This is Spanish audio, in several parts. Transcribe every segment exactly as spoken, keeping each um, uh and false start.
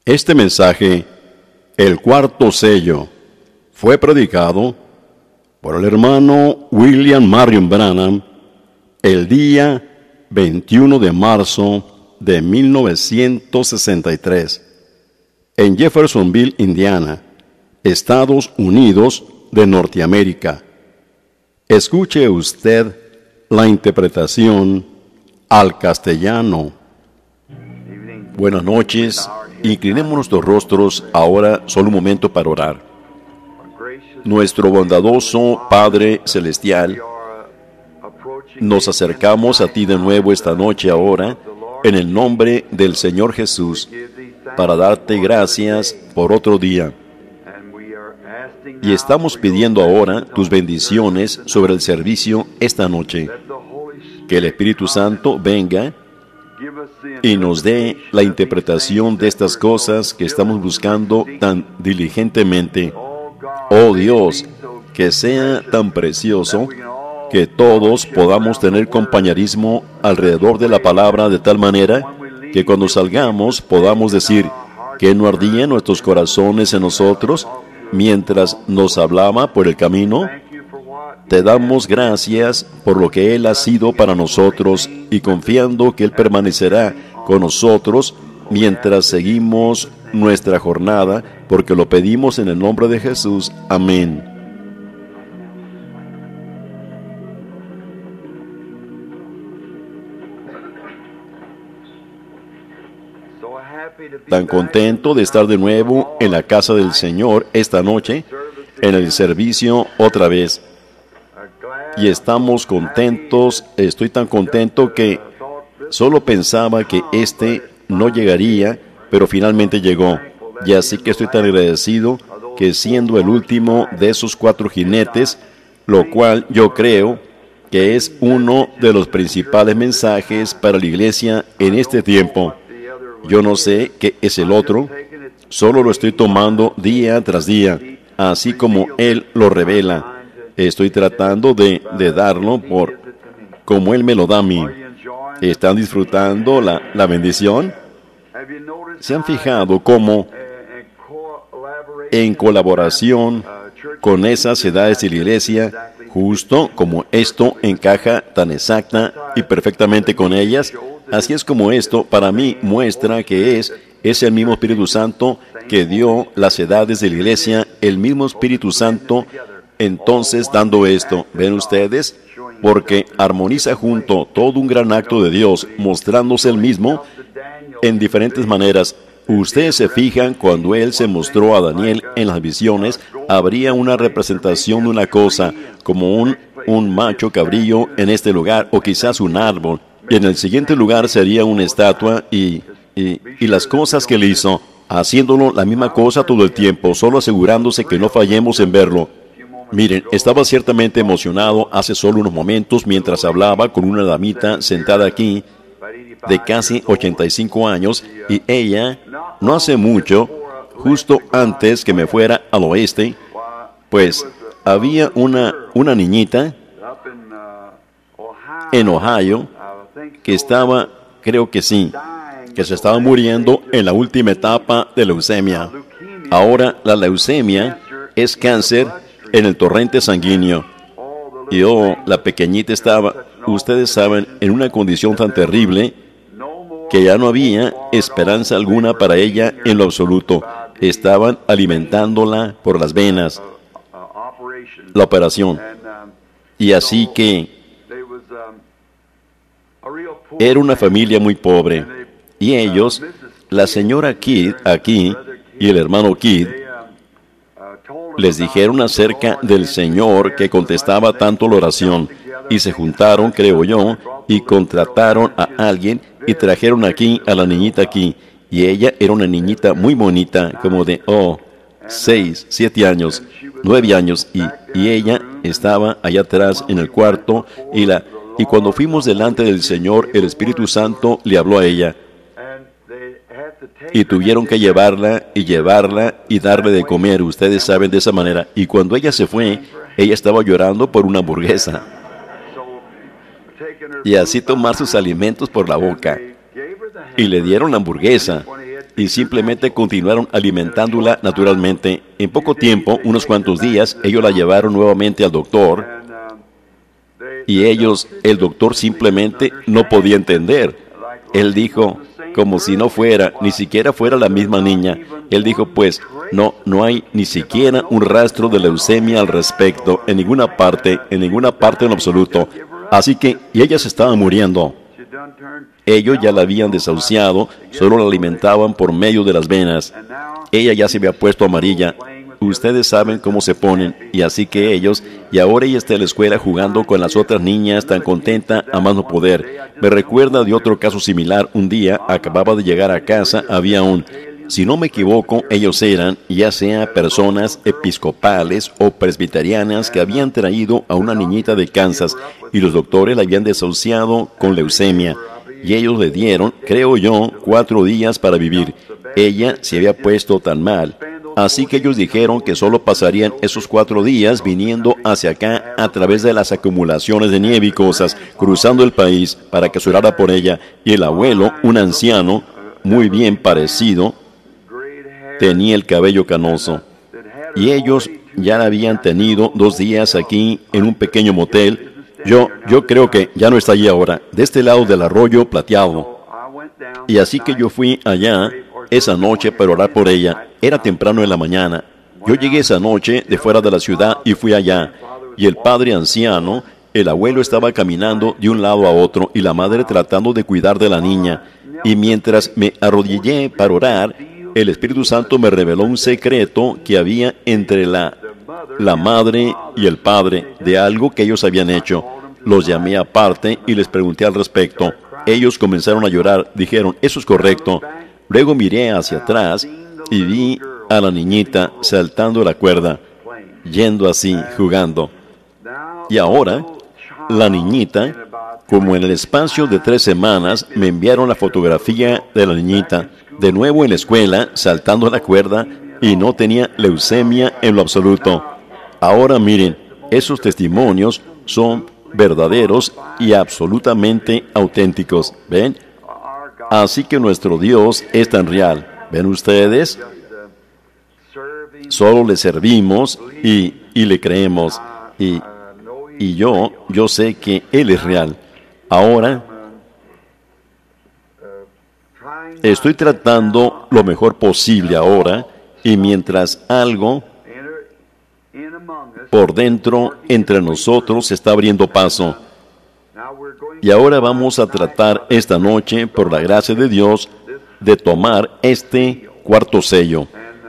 Este mensaje, el cuarto sello, fue predicado por el hermano William Marion Branham el día veintiuno de marzo de mil novecientos sesenta y tres en Jeffersonville, Indiana, Estados Unidos de Norteamérica. Escuche usted la interpretación al castellano. Buenas noches. Inclinemos nuestros rostros ahora solo un momento para orar. Nuestro bondadoso Padre Celestial, nos acercamos a ti de nuevo esta noche ahora, en el nombre del Señor Jesús, para darte gracias por otro día. Y estamos pidiendo ahora tus bendiciones sobre el servicio esta noche. Que el Espíritu Santo venga y nos dé la interpretación de estas cosas que estamos buscando tan diligentemente. Oh Dios, que sea tan precioso que todos podamos tener compañerismo alrededor de la palabra de tal manera que cuando salgamos podamos decir que no ardían nuestros corazones en nosotros mientras nos hablaba por el camino. Te damos gracias por lo que Él ha sido para nosotros y confiando que Él permanecerá con nosotros mientras seguimos nuestra jornada, porque lo pedimos en el nombre de Jesús. Amén. Tan contento de estar de nuevo en la casa del Señor esta noche, en el servicio otra vez. Y estamos contentos, estoy tan contento que solo pensaba que este no llegaría, pero finalmente llegó. Y así que estoy tan agradecido que siendo el último de esos cuatro jinetes, lo cual yo creo que es uno de los principales mensajes para la iglesia en este tiempo. Yo no sé qué es el otro, solo lo estoy tomando día tras día, así como Él lo revela. Estoy tratando de, de darlo por como Él me lo da a mí. ¿Están disfrutando la, la bendición? ¿Se han fijado cómo en colaboración con esas edades de la iglesia, justo como esto encaja tan exacta y perfectamente con ellas? Así es como esto para mí muestra que es, es el mismo Espíritu Santo que dio las edades de la iglesia, el mismo Espíritu Santo. Entonces, dando esto, ¿ven ustedes? Porque armoniza junto todo un gran acto de Dios, mostrándose el mismo en diferentes maneras. Ustedes se fijan, cuando Él se mostró a Daniel en las visiones, habría una representación de una cosa, como un, un macho cabrillo en este lugar, o quizás un árbol. Y en el siguiente lugar sería una estatua y, y, y las cosas que Él hizo, haciéndolo la misma cosa todo el tiempo, solo asegurándose que no fallemos en verlo. Miren, estaba ciertamente emocionado hace solo unos momentos mientras hablaba con una damita sentada aquí de casi ochenta y cinco años, y ella, no hace mucho, justo antes que me fuera al oeste, pues había una, una niñita en Ohio que estaba, creo que sí, que se estaba muriendo en la última etapa de leucemia. Ahora la leucemia es cáncer en el torrente sanguíneo. Y oh, la pequeñita estaba, ustedes saben, en una condición tan terrible que ya no había esperanza alguna para ella en lo absoluto. Estaban alimentándola por las venas, la operación. Y así que era una familia muy pobre. Y ellos, la señora Kidd aquí y el hermano Kidd, les dijeron acerca del Señor que contestaba tanto la oración, y se juntaron, creo yo, y contrataron a alguien y trajeron aquí a la niñita aquí, y ella era una niñita muy bonita, como de, oh, seis, siete años, nueve años, y, y ella estaba allá atrás en el cuarto, y, la, y cuando fuimos delante del Señor, el Espíritu Santo le habló a ella, y tuvieron que llevarla y llevarla y darle de comer, ustedes saben, de esa manera. Y cuando ella se fue, ella estaba llorando por una hamburguesa. Y así tomar sus alimentos por la boca. Y le dieron la hamburguesa. y simplemente continuaron alimentándola naturalmente. En poco tiempo, unos cuantos días, ellos la llevaron nuevamente al doctor y ellos, el doctor simplemente no podía entender. Él dijo, como si no fuera, ni siquiera fuera la misma niña. Él dijo, pues, no, no hay ni siquiera un rastro de leucemia al respecto, en ninguna parte, en ninguna parte en absoluto. Así que, y ella se estaba muriendo. Ellos ya la habían desahuciado, solo la alimentaban por medio de las venas. Ella ya se había puesto amarilla. Ustedes saben cómo se ponen, y así que ellos, y ahora ella está en la escuela jugando con las otras niñas, tan contenta a más no poder. Me recuerda de otro caso similar. Un día, acababa de llegar a casa, había un, si no me equivoco, ellos eran, ya sea personas episcopales o presbiterianas que habían traído a una niñita de Kansas, y los doctores la habían desahuciado con leucemia. Y ellos le dieron, creo yo, cuatro días para vivir. Ella se había puesto tan mal. Así que ellos dijeron que solo pasarían esos cuatro días viniendo hacia acá a través de las acumulaciones de nieve y cosas, cruzando el país para que se orara por ella. Y el abuelo, un anciano, muy bien parecido, tenía el cabello canoso. Y ellos ya la habían tenido dos días aquí en un pequeño motel. Yo, yo creo que ya no está allí ahora, de este lado del arroyo plateado. Y así que yo fui allá esa noche para orar por ella. Era temprano en la mañana. Yo llegué esa noche de fuera de la ciudad y fui allá. Y el padre anciano, el abuelo, estaba caminando de un lado a otro y la madre tratando de cuidar de la niña. Y mientras me arrodillé para orar, el Espíritu Santo me reveló un secreto que había entre la, la madre y el padre de algo que ellos habían hecho. Los llamé aparte y les pregunté al respecto. Ellos comenzaron a llorar. Dijeron, eso es correcto. Luego miré hacia atrás y vi a la niñita saltando la cuerda, yendo así, jugando. Y ahora, la niñita, como en el espacio de tres semanas, me enviaron la fotografía de la niñita, de nuevo en la escuela, saltando la cuerda, y no tenía leucemia en lo absoluto. Ahora miren, esos testimonios son verdaderos y absolutamente auténticos. ¿Ven? Así que nuestro Dios es tan real. ¿Ven ustedes? Solo le servimos y, y le creemos. Y, y yo, yo sé que Él es real. Ahora, estoy tratando lo mejor posible ahora, y mientras algo por dentro entre nosotros se está abriendo paso. Y ahora vamos a tratar esta noche, por la gracia de Dios, de tomar este cuarto sello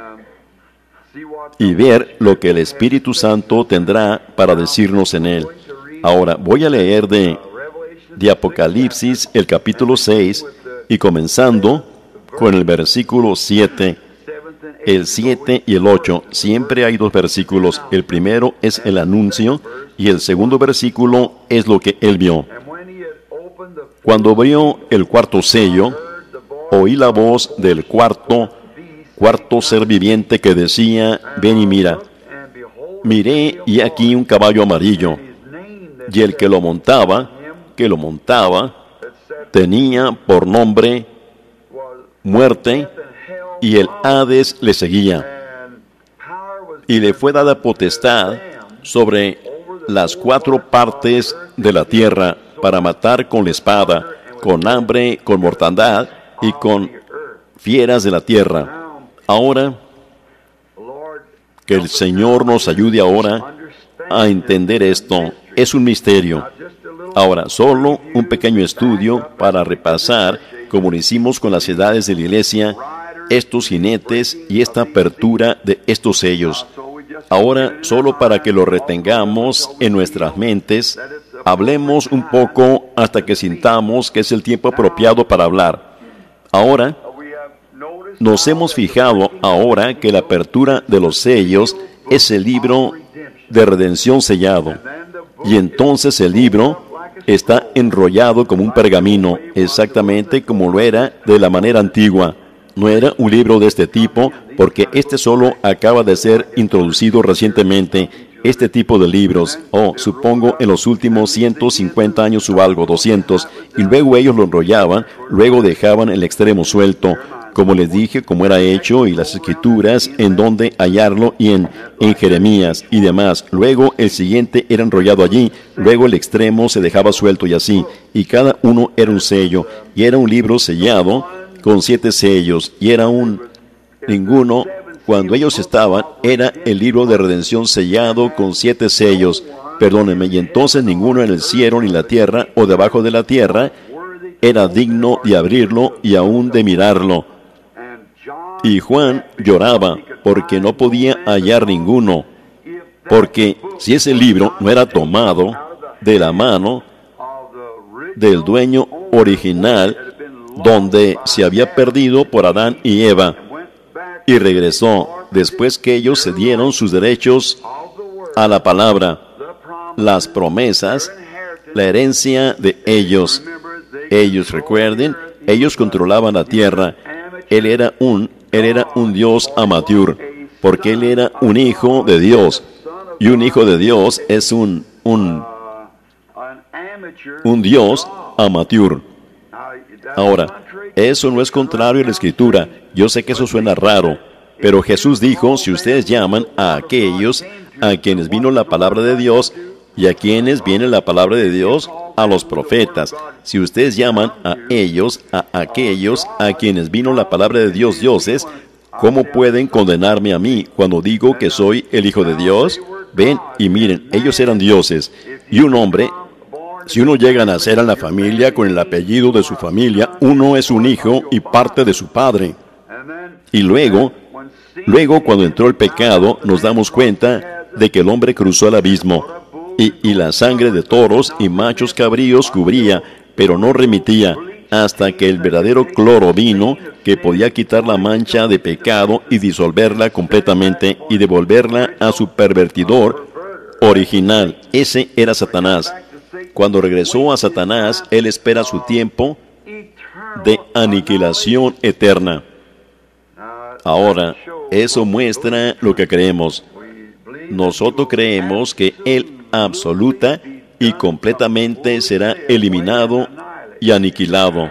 y ver lo que el Espíritu Santo tendrá para decirnos en él. Ahora, voy a leer de, de Apocalipsis el capítulo seis, y comenzando con el versículo siete, el siete y el ocho. Siempre hay dos versículos. El primero es el anuncio y el segundo versículo es lo que él vio. Cuando abrió el cuarto sello, oí la voz del cuarto, cuarto ser viviente que decía, ven y mira. Miré y aquí un caballo amarillo, y el que lo montaba, que lo montaba, tenía por nombre Muerte, y el Hades le seguía. Y le fue dada potestad sobre las cuatro partes de la tierra para matar con la espada, con hambre, con mortandad y con fieras de la tierra. Ahora, que el Señor nos ayude ahora a entender esto. Es un misterio. Ahora, solo un pequeño estudio para repasar, como lo hicimos con las edades de la iglesia, estos jinetes y esta apertura de estos sellos. Ahora, solo para que lo retengamos en nuestras mentes, hablemos un poco hasta que sintamos que es el tiempo apropiado para hablar. Ahora, nos hemos fijado ahora que la apertura de los sellos es el libro de redención sellado. Y entonces el libro está enrollado como un pergamino, exactamente como lo era de la manera antigua. No era un libro de este tipo, porque este solo acaba de ser introducido recientemente. este tipo de libros, oh, supongo en los últimos ciento cincuenta años o algo, doscientos, y luego ellos lo enrollaban, luego dejaban el extremo suelto, como les dije, como era hecho, y las escrituras, en donde hallarlo, y en, en Jeremías y demás. Luego el siguiente era enrollado allí, luego el extremo se dejaba suelto y así, y cada uno era un sello, y era un libro sellado con siete sellos, y era un ninguno, cuando ellos estaban, era el libro de redención sellado con siete sellos, perdónenme, y entonces ninguno en el cielo ni la tierra, o debajo de la tierra, era digno de abrirlo y aún de mirarlo. Y Juan lloraba porque no podía hallar ninguno, porque si ese libro no era tomado de la mano del dueño original, donde se había perdido por Adán y Eva, y regresó después que ellos cedieron sus derechos a la palabra, las promesas, la herencia de ellos. Ellos, recuerden, ellos controlaban la tierra. Él era un, él era un Dios amateur, porque él era un hijo de Dios. Y un hijo de Dios es un, un, un Dios amateur. Ahora, eso no es contrario a la Escritura. Yo sé que eso suena raro, pero Jesús dijo, si ustedes llaman a aquellos a quienes vino la palabra de Dios, y a quienes viene la palabra de Dios, a los profetas. Si ustedes llaman a ellos, a aquellos a quienes vino la palabra de Dios, dioses, ¿cómo pueden condenarme a mí cuando digo que soy el Hijo de Dios? Ven y miren, ellos eran dioses. Y un hombre, si uno llega a nacer en la familia con el apellido de su familia, uno es un hijo y parte de su padre. Y luego, luego cuando entró el pecado, nos damos cuenta de que el hombre cruzó el abismo. Y, y la sangre de toros y machos cabríos cubría, pero no remitía, hasta que el verdadero cloro vino, que podía quitar la mancha de pecado y disolverla completamente y devolverla a su pervertidor original. Ese era Satanás. Cuando regresó a Satanás, él espera su tiempo de aniquilación eterna. Ahora, eso muestra lo que creemos. Nosotros creemos que él absoluta y completamente será eliminado y aniquilado.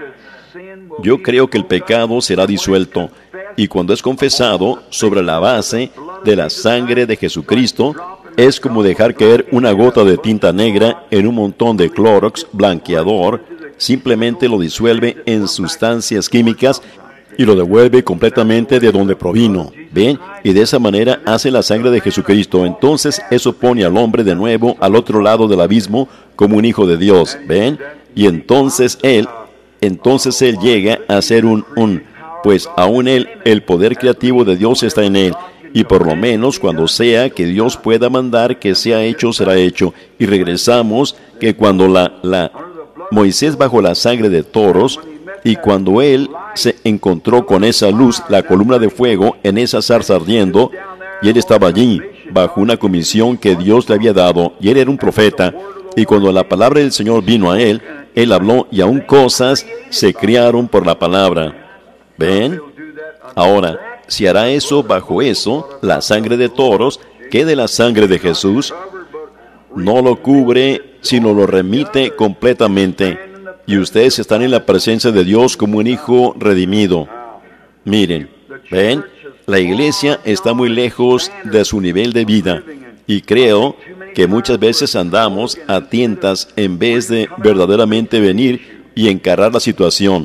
Yo creo que el pecado será disuelto, y cuando es confesado sobre la base de la sangre de Jesucristo, es como dejar caer una gota de tinta negra en un montón de Clorox blanqueador, simplemente lo disuelve en sustancias químicas y lo devuelve completamente de donde provino. ¿Ven? Y de esa manera hace la sangre de Jesucristo. Entonces eso pone al hombre de nuevo al otro lado del abismo como un hijo de Dios. ¿Ven? Y entonces él, entonces él llega a ser un, un, pues aún él, el poder creativo de Dios está en él. Y por lo menos cuando sea que Dios pueda mandar que sea hecho, será hecho. Y regresamos que cuando la, la Moisés bajo la sangre de toros, y cuando él se encontró con esa luz, la columna de fuego, en esa zarza ardiendo, y él estaba allí, bajo una comisión que Dios le había dado, y él era un profeta, y cuando la palabra del Señor vino a él, él habló, y aún cosas se criaron por la palabra. ¿Ven? Ahora, si hará eso bajo eso, la sangre de toros, ¿qué de la sangre de Jesús? No lo cubre, sino lo remite completamente. Y ustedes están en la presencia de Dios como un hijo redimido. Miren, ¿ven? La iglesia está muy lejos de su nivel de vida. Y creo que muchas veces andamos a tientas en vez de verdaderamente venir y encarar la situación.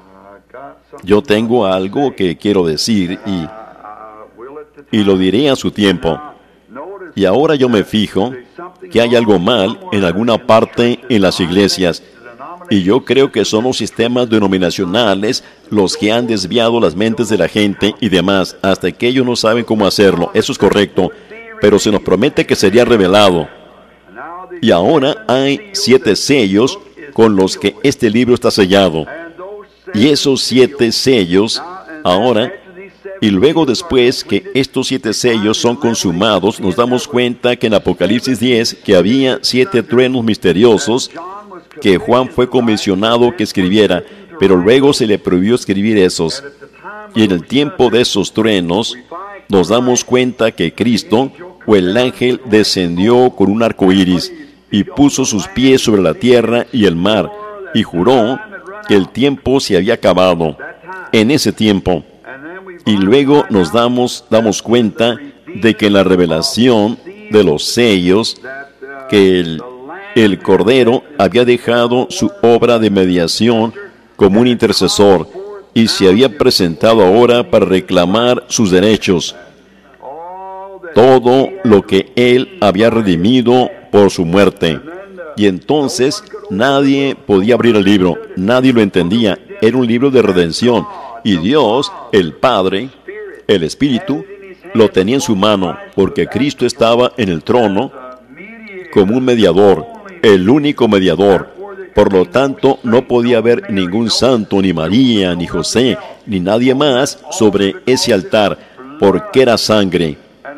Yo tengo algo que quiero decir y, y lo diré a su tiempo. Y ahora yo me fijo que hay algo mal en alguna parte en las iglesias. Y yo creo que son los sistemas denominacionales los que han desviado las mentes de la gente y demás, hasta que ellos no saben cómo hacerlo. Eso es correcto, pero se nos promete que sería revelado. Y ahora hay siete sellos con los que este libro está sellado. Y esos siete sellos, ahora, y luego después que estos siete sellos son consumados, nos damos cuenta que en Apocalipsis diez, que había siete truenos misteriosos, que Juan fue comisionado que escribiera, pero luego se le prohibió escribir esos. Y en el tiempo de esos truenos, nos damos cuenta que Cristo, o el ángel descendió con un arco iris y puso sus pies sobre la tierra y el mar, y juró que el tiempo se había acabado en ese tiempo. Y luego nos damos, damos cuenta de que en la revelación de los sellos, que el, el Cordero había dejado su obra de mediación como un intercesor y se había presentado ahora para reclamar sus derechos. Todo lo que él había redimido por su muerte. Y entonces nadie podía abrir el libro, nadie lo entendía. Era un libro de redención. Y Dios, el Padre, el Espíritu, lo tenía en su mano, porque Cristo estaba en el trono como un mediador, el único mediador. Por lo tanto, no podía haber ningún santo, ni María, ni José, ni nadie más sobre ese altar, porque era sangre.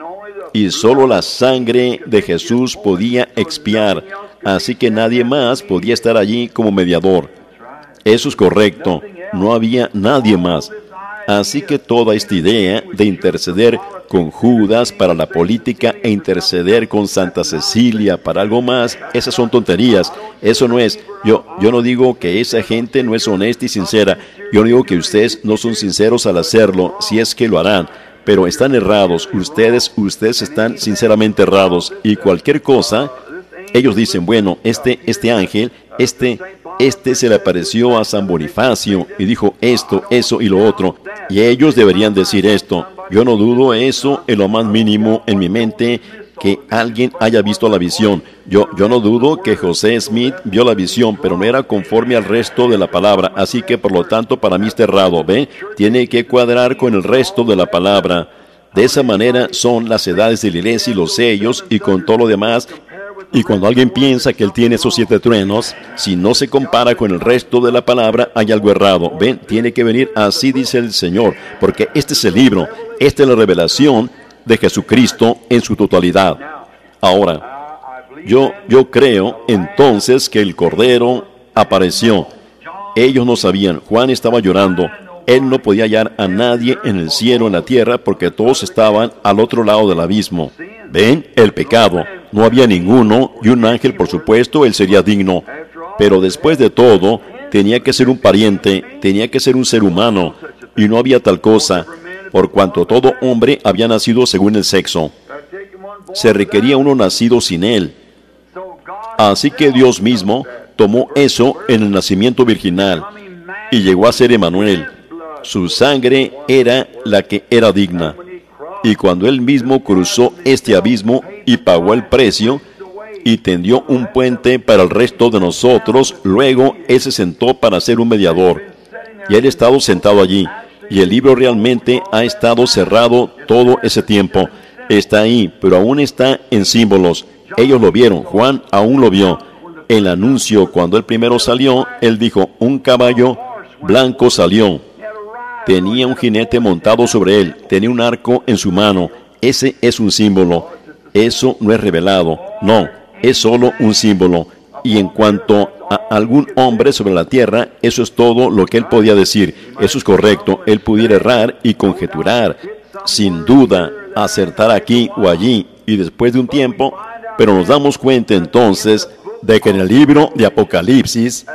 Y solo la sangre de Jesús podía expiar, así que nadie más podía estar allí como mediador. Eso es correcto, no había nadie más. Así que toda esta idea de interceder con Judas para la política e interceder con Santa Cecilia para algo más, esas son tonterías. Eso no es. Yo, yo no digo que esa gente no es honesta y sincera. Yo no digo que ustedes no son sinceros al hacerlo, si es que lo harán. Pero están errados. Ustedes, ustedes están sinceramente errados. Y cualquier cosa, ellos dicen, bueno, este, este ángel, este... Este se le apareció a San Bonifacio y dijo esto, eso y lo otro. Y ellos deberían decir esto. Yo no dudo eso en lo más mínimo en mi mente que alguien haya visto la visión. Yo, yo no dudo que José Smith vio la visión, pero no era conforme al resto de la palabra. Así que por lo tanto para mí está errado. ¿Ve? Tiene que cuadrar con el resto de la palabra. De esa manera son las edades de la iglesia y los sellos y con todo lo demás. Y cuando alguien piensa que él tiene esos siete truenos, si no se compara con el resto de la palabra, hay algo errado. Ven, tiene que venir así dice el Señor, porque este es el libro, esta es la revelación de Jesucristo en su totalidad. Ahora, yo, yo creo entonces que el Cordero apareció. Ellos no sabían, Juan estaba llorando. Él no podía hallar a nadie en el cielo, en la tierra, porque todos estaban al otro lado del abismo. ¿Ven? El pecado. No había ninguno, y un ángel, por supuesto, él sería digno. Pero después de todo, tenía que ser un pariente, tenía que ser un ser humano, y no había tal cosa, por cuanto todo hombre había nacido según el sexo. Se requería uno nacido sin él. Así que Dios mismo tomó eso en el nacimiento virginal, y llegó a ser Emmanuel. Su sangre era la que era digna. Y cuando él mismo cruzó este abismo y pagó el precio y tendió un puente para el resto de nosotros, luego él se sentó para ser un mediador. Y él ha estado sentado allí. Y el libro realmente ha estado cerrado todo ese tiempo. Está ahí, pero aún está en símbolos. Ellos lo vieron, Juan aún lo vio. El anuncio, cuando él primero salió, él dijo, un caballo blanco salió. Tenía un jinete montado sobre él, tenía un arco en su mano. Ese es un símbolo. Eso no es revelado. No, es solo un símbolo. Y en cuanto a algún hombre sobre la tierra, eso es todo lo que él podía decir. Eso es correcto. Él pudiera errar y conjeturar, sin duda, acertar aquí o allí, y después de un tiempo, pero nos damos cuenta entonces de que en el libro de Apocalipsis,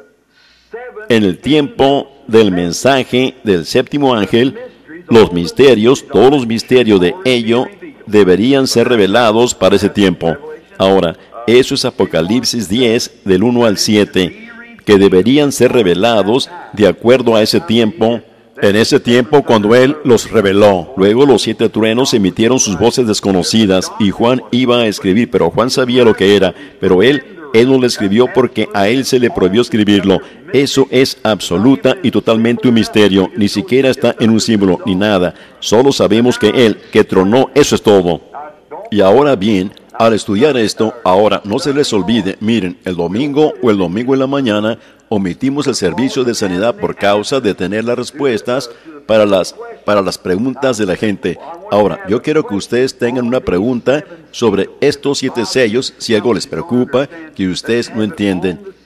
en el tiempo del mensaje del séptimo ángel, los misterios, todos los misterios de ello, deberían ser revelados para ese tiempo. Ahora, eso es Apocalipsis diez, del uno al siete, que deberían ser revelados de acuerdo a ese tiempo, en ese tiempo cuando Él los reveló. Luego los siete truenos emitieron sus voces desconocidas, y Juan iba a escribir, pero Juan sabía lo que era, pero Él Él no lo escribió porque a él se le prohibió escribirlo. Eso es absoluta y totalmente un misterio. Ni siquiera está en un símbolo, ni nada. Solo sabemos que Él, que tronó, eso es todo. Y ahora bien, al estudiar esto, ahora no se les olvide, miren, el domingo o el domingo en la mañana, omitimos el servicio de sanidad por causa de tener las respuestas para las, para las preguntas de la gente. Ahora, yo quiero que ustedes tengan una pregunta sobre estos siete sellos, si algo les preocupa, que ustedes no entienden.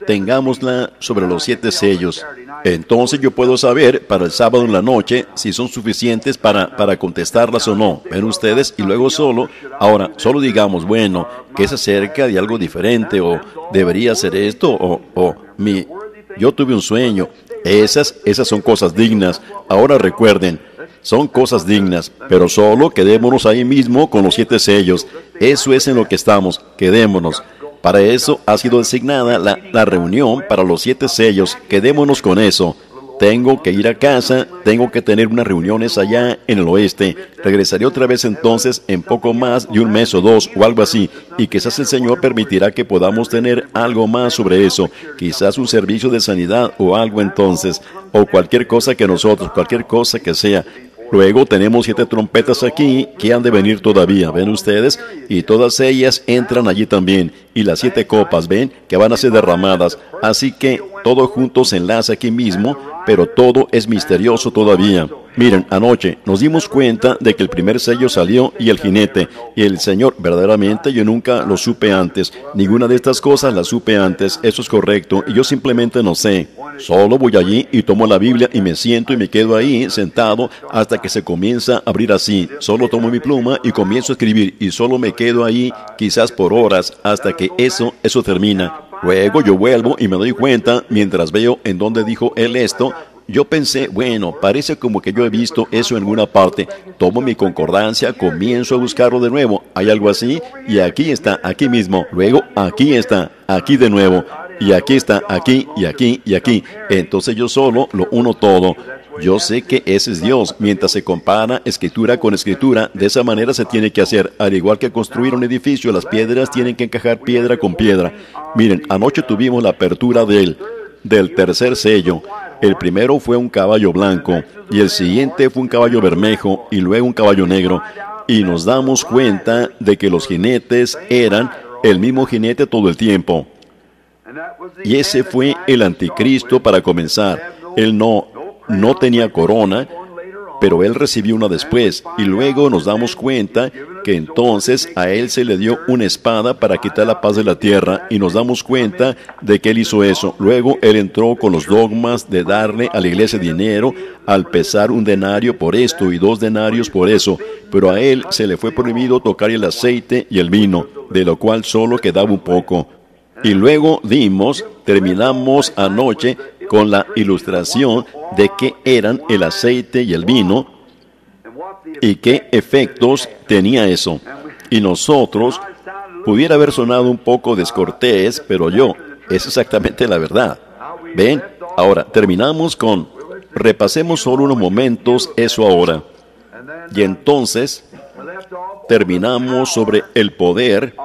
tengámosla sobre los siete sellos. Entonces yo puedo saber para el sábado en la noche si son suficientes para, para contestarlas o no. ¿Ven ustedes? Y luego solo, ahora, solo digamos, bueno, que es acerca de algo diferente, o debería ser esto, o, o mi, yo tuve un sueño. Esas, esas son cosas dignas. Ahora recuerden, son cosas dignas, pero solo quedémonos ahí mismo con los siete sellos. Eso es en lo que estamos, quedémonos. Para eso ha sido designada la, la reunión para los siete sellos. Quedémonos con eso. Tengo que ir a casa, tengo que tener unas reuniones allá en el oeste. Regresaré otra vez entonces en poco más de un mes o dos o algo así. Y quizás el Señor permitirá que podamos tener algo más sobre eso. Quizás un servicio de sanidad o algo entonces. O cualquier cosa que nosotros, cualquier cosa que sea. Luego tenemos siete trompetas aquí que han de venir todavía, ¿ven ustedes? Y todas ellas entran allí también. Y las siete copas, ¿ven? Que van a ser derramadas. Así que todo junto se enlaza aquí mismo, pero todo es misterioso todavía. Miren, anoche nos dimos cuenta de que el primer sello salió y el jinete. Y el Señor, verdaderamente yo nunca lo supe antes. Ninguna de estas cosas las supe antes. Eso es correcto. Y yo simplemente no sé. Solo voy allí y tomo la Biblia y me siento y me quedo ahí sentado hasta que se comienza a abrir así. Solo tomo mi pluma y comienzo a escribir y solo me quedo ahí quizás por horas hasta que eso, eso termina. Luego yo vuelvo y me doy cuenta mientras veo en dónde dijo él esto. Yo pensé, bueno, parece como que yo he visto eso en alguna parte. Tomo mi concordancia, comienzo a buscarlo de nuevo. ¿Hay algo así? Y aquí está, aquí mismo. Luego, aquí está, aquí de nuevo. Y aquí está, aquí, y aquí, y aquí. Entonces yo solo lo uno todo. Yo sé que ese es Dios. Mientras se compara escritura con escritura, de esa manera se tiene que hacer. Al igual que construir un edificio, las piedras tienen que encajar piedra con piedra. Miren, anoche tuvimos la apertura del, del tercer sello. El primero fue un caballo blanco, y el siguiente fue un caballo bermejo, y luego un caballo negro. Y nos damos cuenta de que los jinetes eran el mismo jinete todo el tiempo. Y ese fue el anticristo para comenzar. Él no, no tenía corona, pero él recibió una después. Y luego nos damos cuenta que entonces a él se le dio una espada para quitar la paz de la tierra. Y nos damos cuenta de que él hizo eso. Luego él entró con los dogmas de darle a la iglesia dinero al pesar un denario por esto y dos denarios por eso. Pero a él se le fue prohibido tocar el aceite y el vino, de lo cual solo quedaba un poco. Y luego dimos, terminamos anoche con la ilustración de qué eran el aceite y el vino y qué efectos tenía eso. Y nosotros, pudiera haber sonado un poco descortés, pero yo, es exactamente la verdad. ¿Ven? Ahora, terminamos con, repasemos solo unos momentos eso ahora. Y entonces, terminamos sobre el poder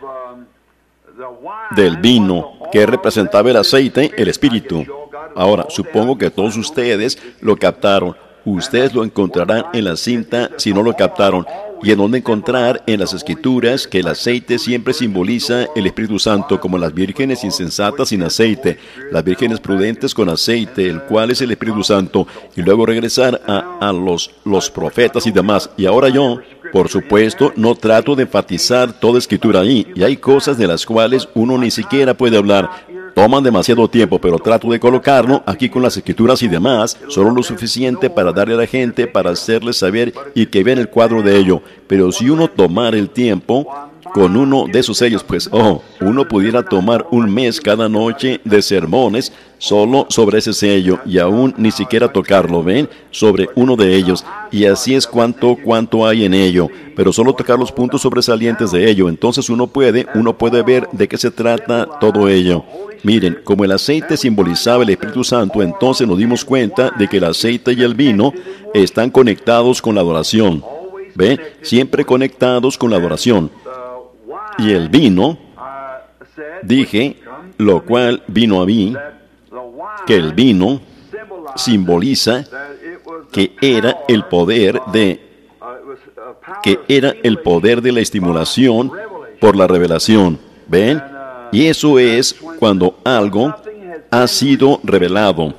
del vino, que representaba el aceite, el espíritu. Ahora, supongo que todos ustedes lo captaron. Ustedes lo encontrarán en la cinta si no lo captaron. Y en donde encontrar en las escrituras que el aceite siempre simboliza el Espíritu Santo, como las vírgenes insensatas sin aceite, las vírgenes prudentes con aceite, el cual es el Espíritu Santo, y luego regresar a, a los, los profetas y demás. Y ahora yo, por supuesto, no trato de enfatizar toda escritura ahí, y hay cosas de las cuales uno ni siquiera puede hablar. Toman demasiado tiempo, pero trato de colocarlo aquí con las escrituras y demás, solo lo suficiente para darle a la gente, para hacerles saber y que vean el cuadro de ello. Pero si uno tomara el tiempo con uno de esos sellos, pues, oh, uno pudiera tomar un mes cada noche de sermones solo sobre ese sello y aún ni siquiera tocarlo, ¿ven? Sobre uno de ellos. Y así es cuanto, cuanto hay en ello. Pero solo tocar los puntos sobresalientes de ello. Entonces uno puede, uno puede ver de qué se trata todo ello. Miren, como el aceite simbolizaba el Espíritu Santo, entonces nos dimos cuenta de que el aceite y el vino están conectados con la adoración. ¿Ven? Siempre conectados con la adoración. Y el vino, dije, lo cual vino a mí, que el vino simboliza que era el poder de, que era el poder de la estimulación por la revelación. ¿Ven? Y eso es cuando algo ha sido revelado.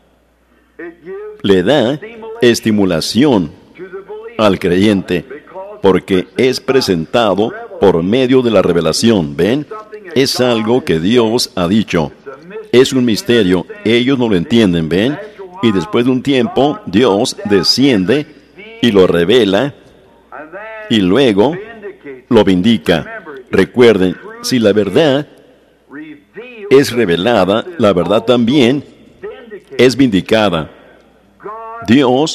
Le da estimulación al creyente, porque es presentado por medio de la revelación. ¿Ven? Es algo que Dios ha dicho. Es un misterio. Ellos no lo entienden, ¿ven? Y después de un tiempo, Dios desciende y lo revela y luego lo vindica. Recuerden, si la verdad es revelada, la verdad también es vindicada. Dios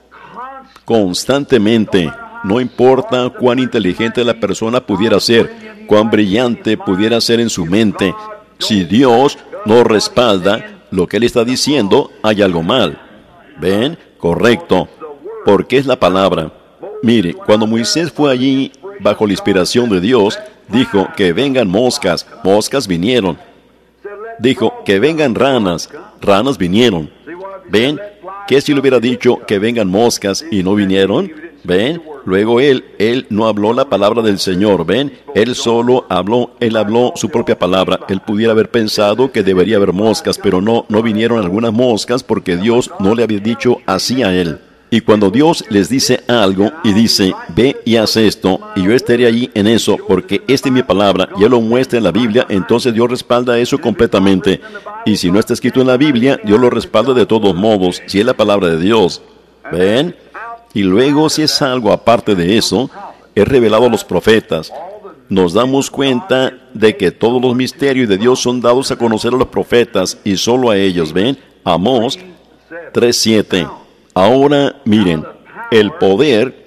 constantemente, no importa cuán inteligente la persona pudiera ser, cuán brillante pudiera ser en su mente, si Dios no respalda lo que Él está diciendo, hay algo mal. ¿Ven? Correcto. Porque es la palabra. Mire, cuando Moisés fue allí bajo la inspiración de Dios, dijo que vengan moscas, moscas vinieron. Dijo que vengan ranas, ranas vinieron. ¿Ven? ¿Qué si le hubiera dicho que vengan moscas y no vinieron? ¿Ven? Luego él, él no habló la palabra del Señor, ¿ven? Él solo habló, él habló su propia palabra. Él pudiera haber pensado que debería haber moscas, pero no, no vinieron algunas moscas porque Dios no le había dicho así a él. Y cuando Dios les dice algo y dice, ve y haz esto, y yo estaré allí en eso, porque esta es mi palabra, y Él lo muestra en la Biblia, entonces Dios respalda eso completamente. Y si no está escrito en la Biblia, Dios lo respalda de todos modos, si es la palabra de Dios. ¿Ven? Y luego, si es algo aparte de eso, es revelado a los profetas. Nos damos cuenta de que todos los misterios de Dios son dados a conocer a los profetas, y solo a ellos. ¿Ven? Amós tres siete. Ahora, miren, el poder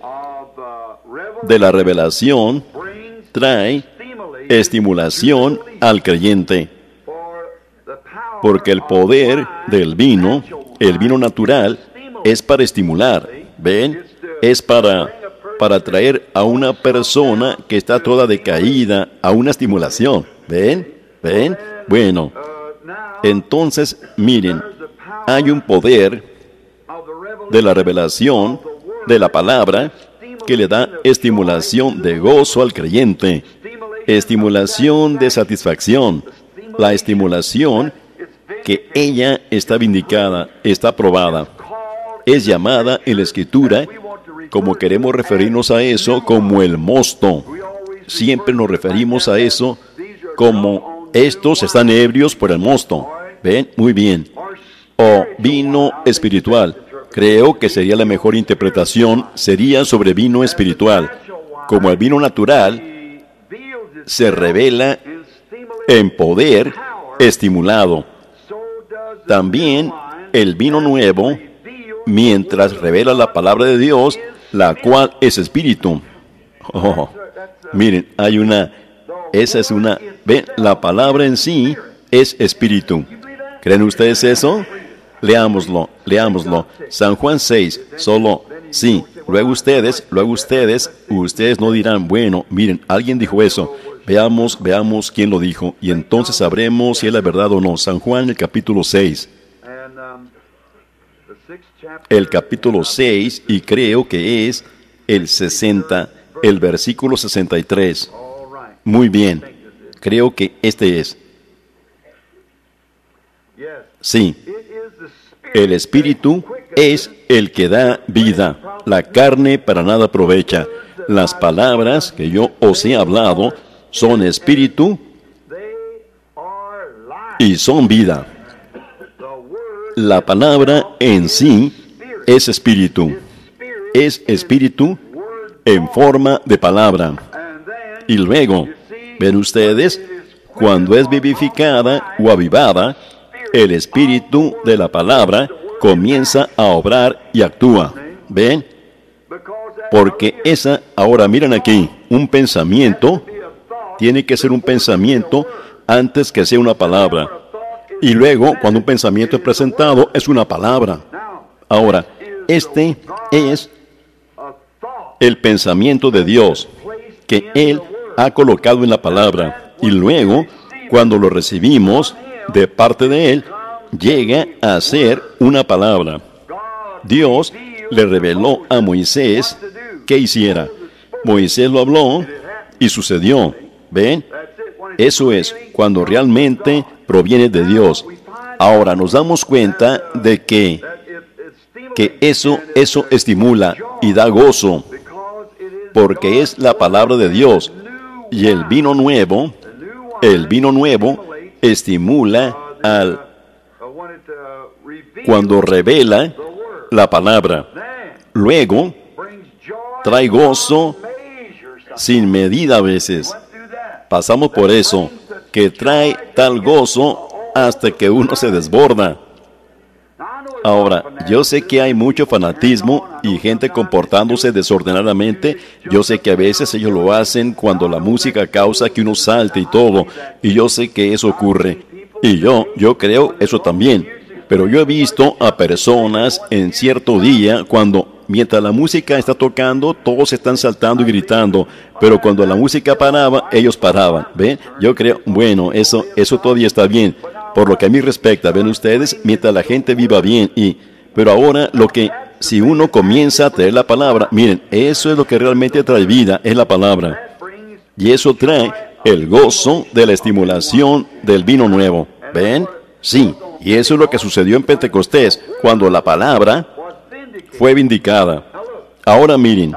de la revelación trae estimulación al creyente. Porque el poder del vino, el vino natural, es para estimular. ¿Ven? Es para, para traer a una persona que está toda decaída a una estimulación. ¿Ven? ¿Ven? Bueno, entonces, miren, hay un poder de la revelación de la palabra que le da estimulación de gozo al creyente, estimulación de satisfacción, la estimulación que ella está vindicada, está probada. Es llamada en la Escritura, como queremos referirnos a eso, como el mosto. Siempre nos referimos a eso como estos están ebrios por el mosto. ¿Ven? Muy bien. O vino espiritual. Creo que sería la mejor interpretación, sería sobre vino espiritual. Como el vino natural se revela en poder estimulado. También el vino nuevo, mientras revela la palabra de Dios, la cual es espíritu. Oh, miren, hay una, esa es una, ven, la palabra en sí es espíritu. ¿Creen ustedes eso? Leámoslo, leámoslo. San Juan seis, solo, sí. Luego ustedes, luego ustedes, ustedes no dirán, bueno, miren, alguien dijo eso. Veamos, veamos quién lo dijo, y entonces sabremos si es la verdad o no. San Juan, el capítulo seis. El capítulo seis, y creo que es el sesenta, el versículo sesenta y tres. Muy bien, creo que este es. Sí. El espíritu es el que da vida. La carne para nada aprovecha. Las palabras que yo os he hablado son espíritu y son vida. La palabra en sí es espíritu. Es espíritu en forma de palabra. Y luego, ven ustedes, cuando es vivificada o avivada, el espíritu de la palabra comienza a obrar y actúa. ¿Ven? Porque esa, ahora miren aquí, un pensamiento tiene que ser un pensamiento antes que sea una palabra. Y luego, cuando un pensamiento es presentado, es una palabra. Ahora, este es el pensamiento de Dios que Él ha colocado en la palabra. Y luego, cuando lo recibimos de parte de Él, llega a ser una palabra. Dios le reveló a Moisés qué hiciera. Moisés lo habló y sucedió. ¿Ven? Eso es cuando realmente proviene de Dios. Ahora nos damos cuenta de que, que eso, eso estimula y da gozo, porque es la palabra de Dios. Y el vino nuevo, el vino nuevo estimula al, cuando revela la palabra. Luego, trae gozo sin medida a veces. Pasamos por eso, que trae tal gozo hasta que uno se desborda. Ahora, yo sé que hay mucho fanatismo y gente comportándose desordenadamente. Yo sé que a veces ellos lo hacen cuando la música causa que uno salte y todo. Y yo sé que eso ocurre. Y yo, yo creo eso también. Pero yo he visto a personas en cierto día cuando, mientras la música está tocando, todos están saltando y gritando. Pero cuando la música paraba, ellos paraban. ¿Ven? Yo creo, bueno, eso, eso todavía está bien. Por lo que a mí respecta, ven ustedes, mientras la gente viva bien. y Pero ahora, lo que, si uno comienza a traer la palabra, miren, eso es lo que realmente trae vida, es la palabra. Y eso trae el gozo de la estimulación del vino nuevo. ¿Ven? Sí, y eso es lo que sucedió en Pentecostés, cuando la palabra fue vindicada. Ahora miren,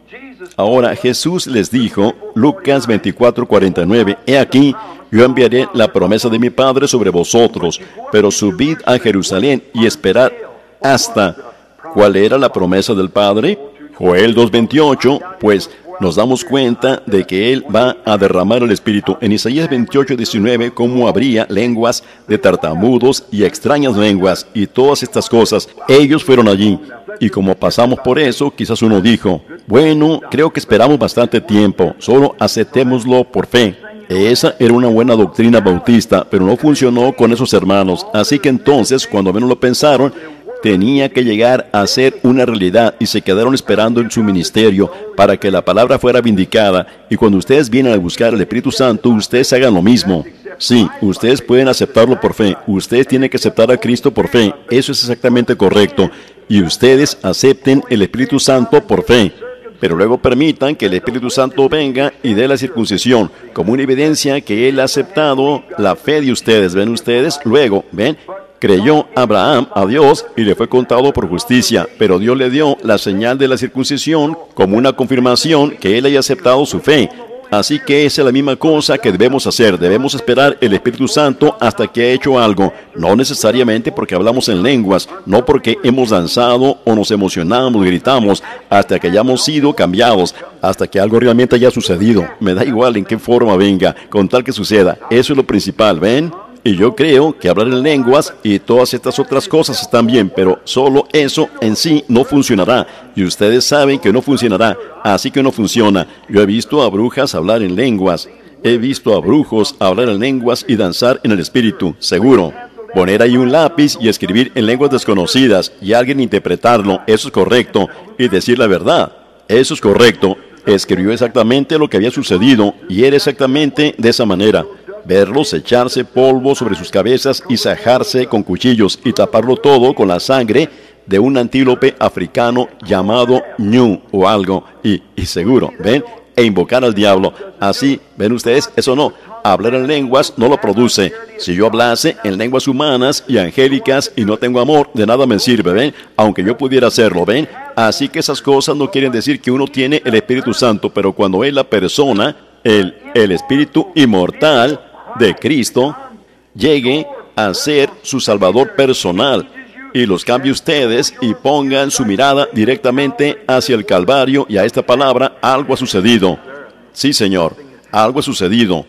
ahora Jesús les dijo, Lucas veinticuatro, cuarenta y nueve, he aquí, yo enviaré la promesa de mi Padre sobre vosotros, pero subid a Jerusalén y esperad hasta. ¿Cuál era la promesa del Padre? Joel dos veintiocho, pues nos damos cuenta de que Él va a derramar el Espíritu. En Isaías veintiocho, diecinueve, cómo habría lenguas de tartamudos y extrañas lenguas y todas estas cosas. Ellos fueron allí. Y como pasamos por eso, quizás uno dijo, bueno, creo que esperamos bastante tiempo, solo aceptémoslo por fe. Esa era una buena doctrina bautista, pero no funcionó con esos hermanos. Así que entonces, cuando menos lo pensaron, tenía que llegar a ser una realidad y se quedaron esperando en su ministerio para que la palabra fuera vindicada. Y cuando ustedes vienen a buscar el Espíritu Santo, ustedes hagan lo mismo. Sí, ustedes pueden aceptarlo por fe. Ustedes tienen que aceptar a Cristo por fe. Eso es exactamente correcto. Y ustedes acepten el Espíritu Santo por fe. Pero luego permitan que el Espíritu Santo venga y dé la circuncisión como una evidencia que Él ha aceptado la fe de ustedes. ¿Ven ustedes? Luego, ¿ven? Creyó Abraham a Dios y le fue contado por justicia, pero Dios le dio la señal de la circuncisión como una confirmación que Él haya aceptado su fe. Así que esa es la misma cosa que debemos hacer. Debemos esperar el Espíritu Santo hasta que ha hecho algo. No necesariamente porque hablamos en lenguas, no porque hemos danzado o nos emocionamos, gritamos, hasta que hayamos sido cambiados, hasta que algo realmente haya sucedido. Me da igual en qué forma venga, con tal que suceda. Eso es lo principal, ¿ven? Y yo creo que hablar en lenguas y todas estas otras cosas están bien, pero solo eso en sí no funcionará. Y ustedes saben que no funcionará, así que no funciona. Yo he visto a brujas hablar en lenguas. He visto a brujos hablar en lenguas y danzar en el espíritu, seguro. Poner ahí un lápiz y escribir en lenguas desconocidas y alguien interpretarlo, eso es correcto. Y decir la verdad, eso es correcto. Escribió exactamente lo que había sucedido y era exactamente de esa manera. Verlos echarse polvo sobre sus cabezas y sajarse con cuchillos y taparlo todo con la sangre de un antílope africano llamado ñu o algo, y, y seguro, ¿ven? E invocar al diablo. Así, ¿ven ustedes? Eso no. Hablar en lenguas no lo produce. Si yo hablase en lenguas humanas y angélicas y no tengo amor, de nada me sirve, ¿ven? Aunque yo pudiera hacerlo, ¿ven? Así que esas cosas no quieren decir que uno tiene el Espíritu Santo, pero cuando es la persona, el, el Espíritu inmortal de Cristo, llegue a ser su Salvador personal y los cambie ustedes y pongan su mirada directamente hacia el Calvario y a esta palabra, algo ha sucedido. Sí, Señor, algo ha sucedido.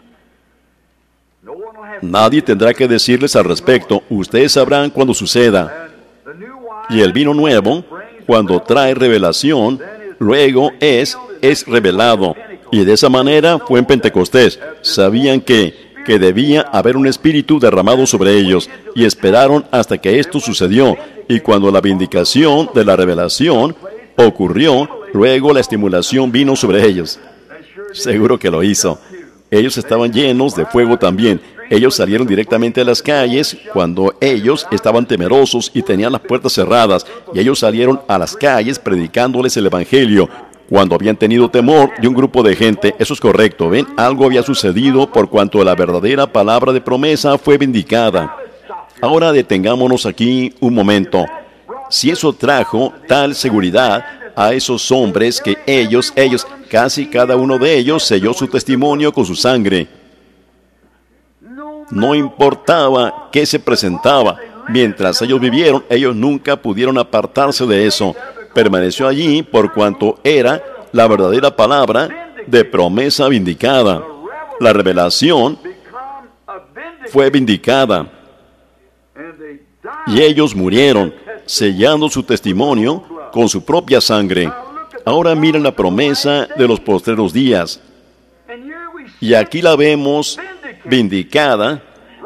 Nadie tendrá que decirles al respecto. Ustedes sabrán cuando suceda. Y el vino nuevo, cuando trae revelación, luego es, es revelado. Y de esa manera fue en Pentecostés. Sabían que, que debía haber un espíritu derramado sobre ellos, y esperaron hasta que esto sucedió. Y cuando la vindicación de la revelación ocurrió, luego la estimulación vino sobre ellos. Seguro que lo hizo. Ellos estaban llenos de fuego también. Ellos salieron directamente a las calles cuando ellos estaban temerosos y tenían las puertas cerradas, y ellos salieron a las calles predicándoles el Evangelio cuando habían tenido temor de un grupo de gente. Eso es correcto, ¿ven? Algo había sucedido por cuanto la verdadera palabra de promesa fue vindicada. Ahora detengámonos aquí un momento. Si eso trajo tal seguridad a esos hombres que ellos, ellos, casi cada uno de ellos selló su testimonio con su sangre. No importaba qué se presentaba. Mientras ellos vivieron, ellos nunca pudieron apartarse de eso. Permaneció allí por cuanto era la verdadera palabra de promesa vindicada. La revelación fue vindicada. Y ellos murieron, sellando su testimonio con su propia sangre. Ahora miren la promesa de los postreros días. Y aquí la vemos vindicada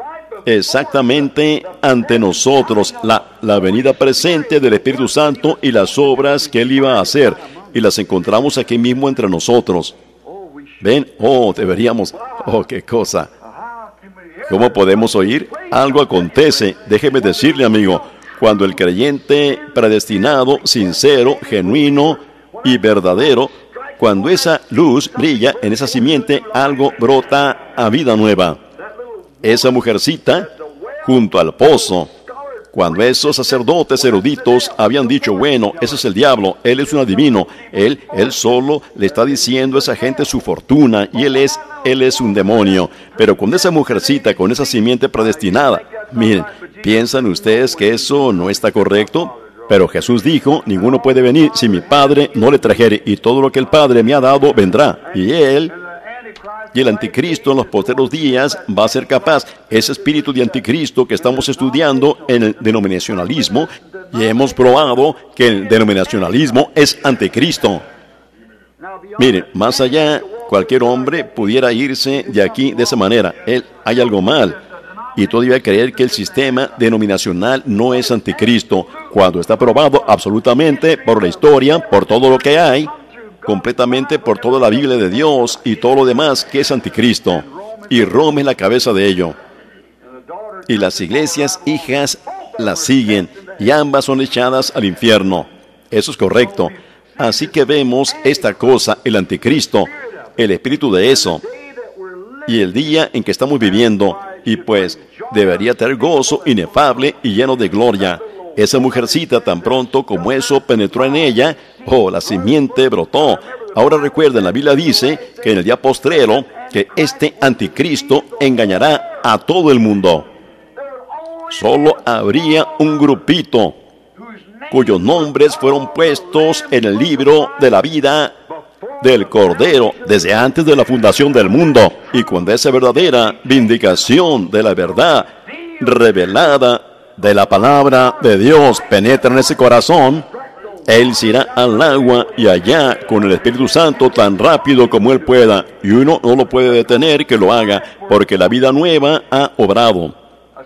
exactamente ante nosotros, la, la venida presente del Espíritu Santo y las obras que Él iba a hacer. Y las encontramos aquí mismo entre nosotros. ¿Ven? Oh, deberíamos... Oh, qué cosa. ¿Cómo podemos oír? Algo acontece. Déjeme decirle, amigo, cuando el creyente predestinado, sincero, genuino y verdadero, cuando esa luz brilla en esa simiente, algo brota a vida nueva. Esa mujercita, junto al pozo, cuando esos sacerdotes eruditos habían dicho, bueno, ese es el diablo, él es un adivino, él, él solo le está diciendo a esa gente su fortuna, y él es, él es un demonio. Pero con esa mujercita, con esa simiente predestinada, miren, ¿piensan ustedes que eso no está correcto? Pero Jesús dijo, ninguno puede venir si mi Padre no le trajere, y todo lo que el Padre me ha dado vendrá. Y él, y el anticristo en los postreros días va a ser capaz. Ese espíritu de anticristo que estamos estudiando en el denominacionalismo, y hemos probado que el denominacionalismo es anticristo. Miren, más allá, cualquier hombre pudiera irse de aquí de esa manera. Él, hay algo mal. Y todavía creer que el sistema denominacional no es anticristo, cuando está probado absolutamente por la historia, por todo lo que hay, completamente por toda la Biblia de Dios y todo lo demás que es anticristo. Y Roma es la cabeza de ello. Y las iglesias hijas las siguen, y ambas son echadas al infierno. Eso es correcto. Así que vemos esta cosa, el anticristo, el espíritu de eso, y el día en que estamos viviendo. Y pues debería tener gozo inefable y lleno de gloria. Esa mujercita, tan pronto como eso penetró en ella, oh, la simiente brotó. Ahora recuerden, la Biblia dice que en el día postrero, que este anticristo engañará a todo el mundo. Solo habría un grupito cuyos nombres fueron puestos en el libro de la vida del Cordero desde antes de la fundación del mundo. Y cuando esa verdadera vindicación de la verdad revelada de la palabra de Dios penetra en ese corazón, Él se irá al agua y allá con el Espíritu Santo tan rápido como Él pueda. Y uno no lo puede detener que lo haga, porque la vida nueva ha obrado.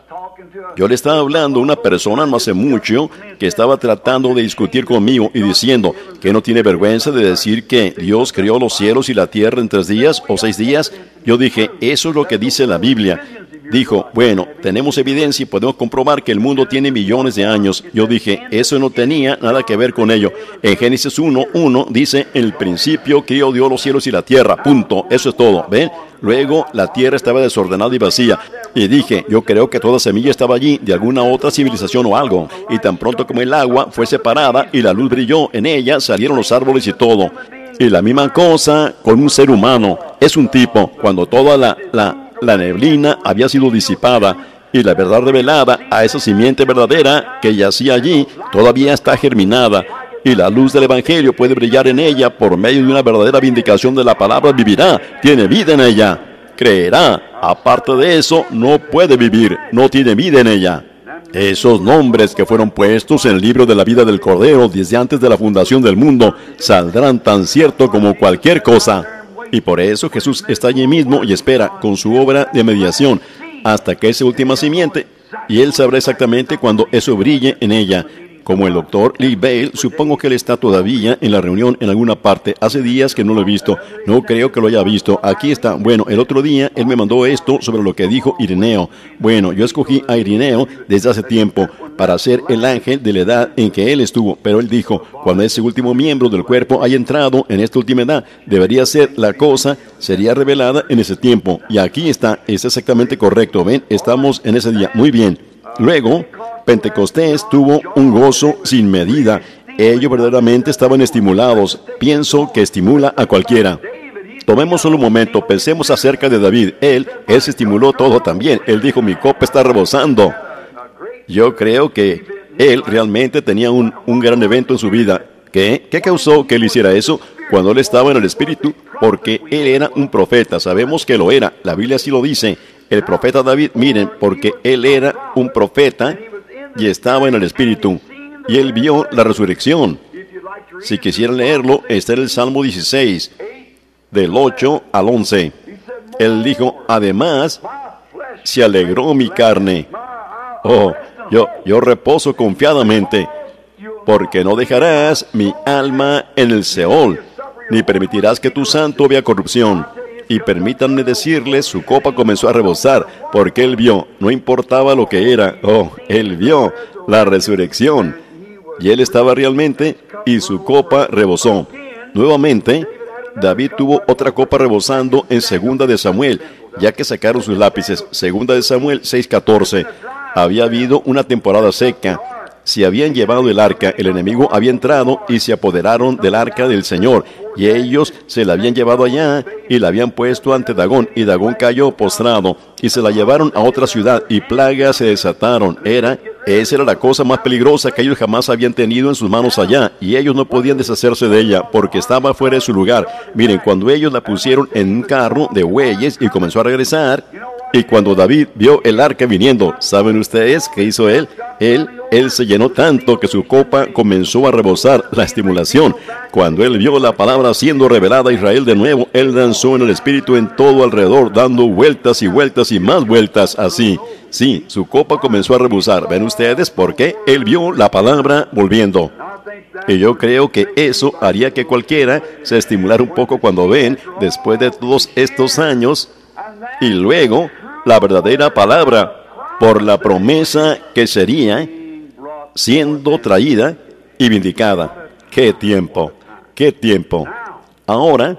Yo le estaba hablando a una persona no hace mucho que estaba tratando de discutir conmigo y diciendo que no tiene vergüenza de decir que Dios creó los cielos y la tierra en tres días o seis días. Yo dije, eso es lo que dice la Biblia. Dijo, bueno, tenemos evidencia y podemos comprobar que el mundo tiene millones de años. Yo dije, eso no tenía nada que ver con ello. En Génesis uno, uno dice, en el principio creó Dios los cielos y la tierra, punto. Eso es todo, ¿ven? Luego la tierra estaba desordenada y vacía. Y dije, yo creo que toda semilla estaba allí, de alguna otra civilización o algo. Y tan pronto como el agua fue separada y la luz brilló en ella, salieron los árboles y todo. Y la misma cosa con un ser humano. Es un tipo, cuando toda la... la La neblina había sido disipada y la verdad revelada a esa simiente verdadera que yacía allí todavía está germinada, y la luz del Evangelio puede brillar en ella por medio de una verdadera vindicación de la palabra. Vivirá, tiene vida en ella, creerá. Aparte de eso, no puede vivir, no tiene vida en ella. Esos nombres que fueron puestos en el libro de la vida del Cordero desde antes de la fundación del mundo saldrán tan cierto como cualquier cosa. Y por eso Jesús está allí mismo y espera con su obra de mediación hasta que esa última simiente, y Él sabrá exactamente cuando eso brille en ella. Como el doctor Lee Bale, supongo que él está todavía en la reunión en alguna parte. Hace días que no lo he visto. No creo que lo haya visto. Aquí está. Bueno, el otro día él me mandó esto sobre lo que dijo Ireneo. Bueno, yo escogí a Ireneo desde hace tiempo para ser el ángel de la edad en que él estuvo. Pero él dijo, cuando ese último miembro del cuerpo haya entrado en esta última edad, debería ser la cosa, sería revelada en ese tiempo. Y aquí está. Es exactamente correcto. ¿Ven? Estamos en ese día. Muy bien. Luego, Pentecostés tuvo un gozo sin medida. Ellos verdaderamente estaban estimulados. Pienso que estimula a cualquiera. Tomemos solo un momento, pensemos acerca de David. Él, él se estimuló todo también. Él dijo, mi copa está rebosando. Yo creo que él realmente tenía un, un gran evento en su vida. ¿Qué? ¿Qué causó que él hiciera eso? Cuando él estaba en el Espíritu, porque él era un profeta. Sabemos que lo era. La Biblia así lo dice. El profeta David, miren, porque él era un profeta y estaba en el Espíritu. Y él vio la resurrección. Si quisieran leerlo, está en el Salmo dieciséis, del ocho al once. Él dijo, además, se alegró mi carne. Oh, yo, yo reposo confiadamente, porque no dejarás mi alma en el Seol, ni permitirás que tu santo vea corrupción. Y permítanme decirles, su copa comenzó a rebosar, porque él vio, no importaba lo que era, oh, él vio la resurrección. Y él estaba realmente, y su copa rebosó. Nuevamente, David tuvo otra copa rebosando en Segunda de Samuel, ya que sacaron sus lápices. Segunda de Samuel seis catorce. Había habido una temporada seca. Se habían llevado el arca, el enemigo había entrado y se apoderaron del arca del Señor. Y ellos se la habían llevado allá y la habían puesto ante Dagón. Y Dagón cayó postrado y se la llevaron a otra ciudad y plagas se desataron. Era, esa era la cosa más peligrosa que ellos jamás habían tenido en sus manos allá. Y ellos no podían deshacerse de ella porque estaba fuera de su lugar. Miren, cuando ellos la pusieron en un carro de bueyes y comenzó a regresar, y cuando David vio el arca viniendo, ¿saben ustedes qué hizo él? Él, él se llenó tanto que su copa comenzó a rebosar la estimulación. Cuando él vio la palabra siendo revelada a Israel de nuevo, él danzó en el Espíritu en todo alrededor, dando vueltas y vueltas y más vueltas así. Sí, su copa comenzó a rebosar. ¿Ven ustedes por qué? Él vio la palabra volviendo. Y yo creo que eso haría que cualquiera se estimulara un poco cuando ven, después de todos estos años, y luego la verdadera palabra, por la promesa que sería siendo traída y vindicada. ¡Qué tiempo! ¡Qué tiempo! Ahora,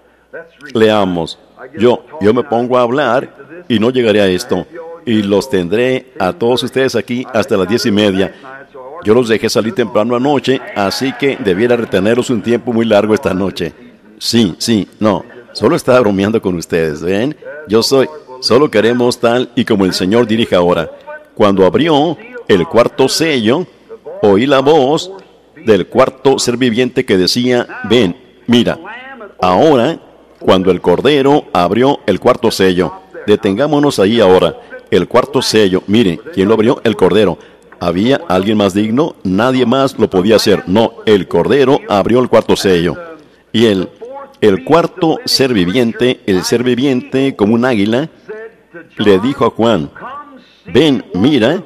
leamos. Yo, yo me pongo a hablar y no llegaré a esto. Y los tendré a todos ustedes aquí hasta las diez y media. Yo los dejé salir temprano anoche, así que debiera retenerlos un tiempo muy largo esta noche. Sí, sí, no. Solo estaba bromeando con ustedes, ¿ven? Yo soy... Solo queremos tal y como el Señor dirige ahora. Cuando abrió el cuarto sello, oí la voz del cuarto ser viviente que decía, ven, mira. Ahora, cuando el Cordero abrió el cuarto sello, detengámonos ahí ahora. El cuarto sello, miren, ¿quién lo abrió? El Cordero. ¿Había alguien más digno? Nadie más lo podía hacer. No, el Cordero abrió el cuarto sello. Y el, el cuarto ser viviente, el ser viviente como un águila, le dijo a Juan, ven, mira,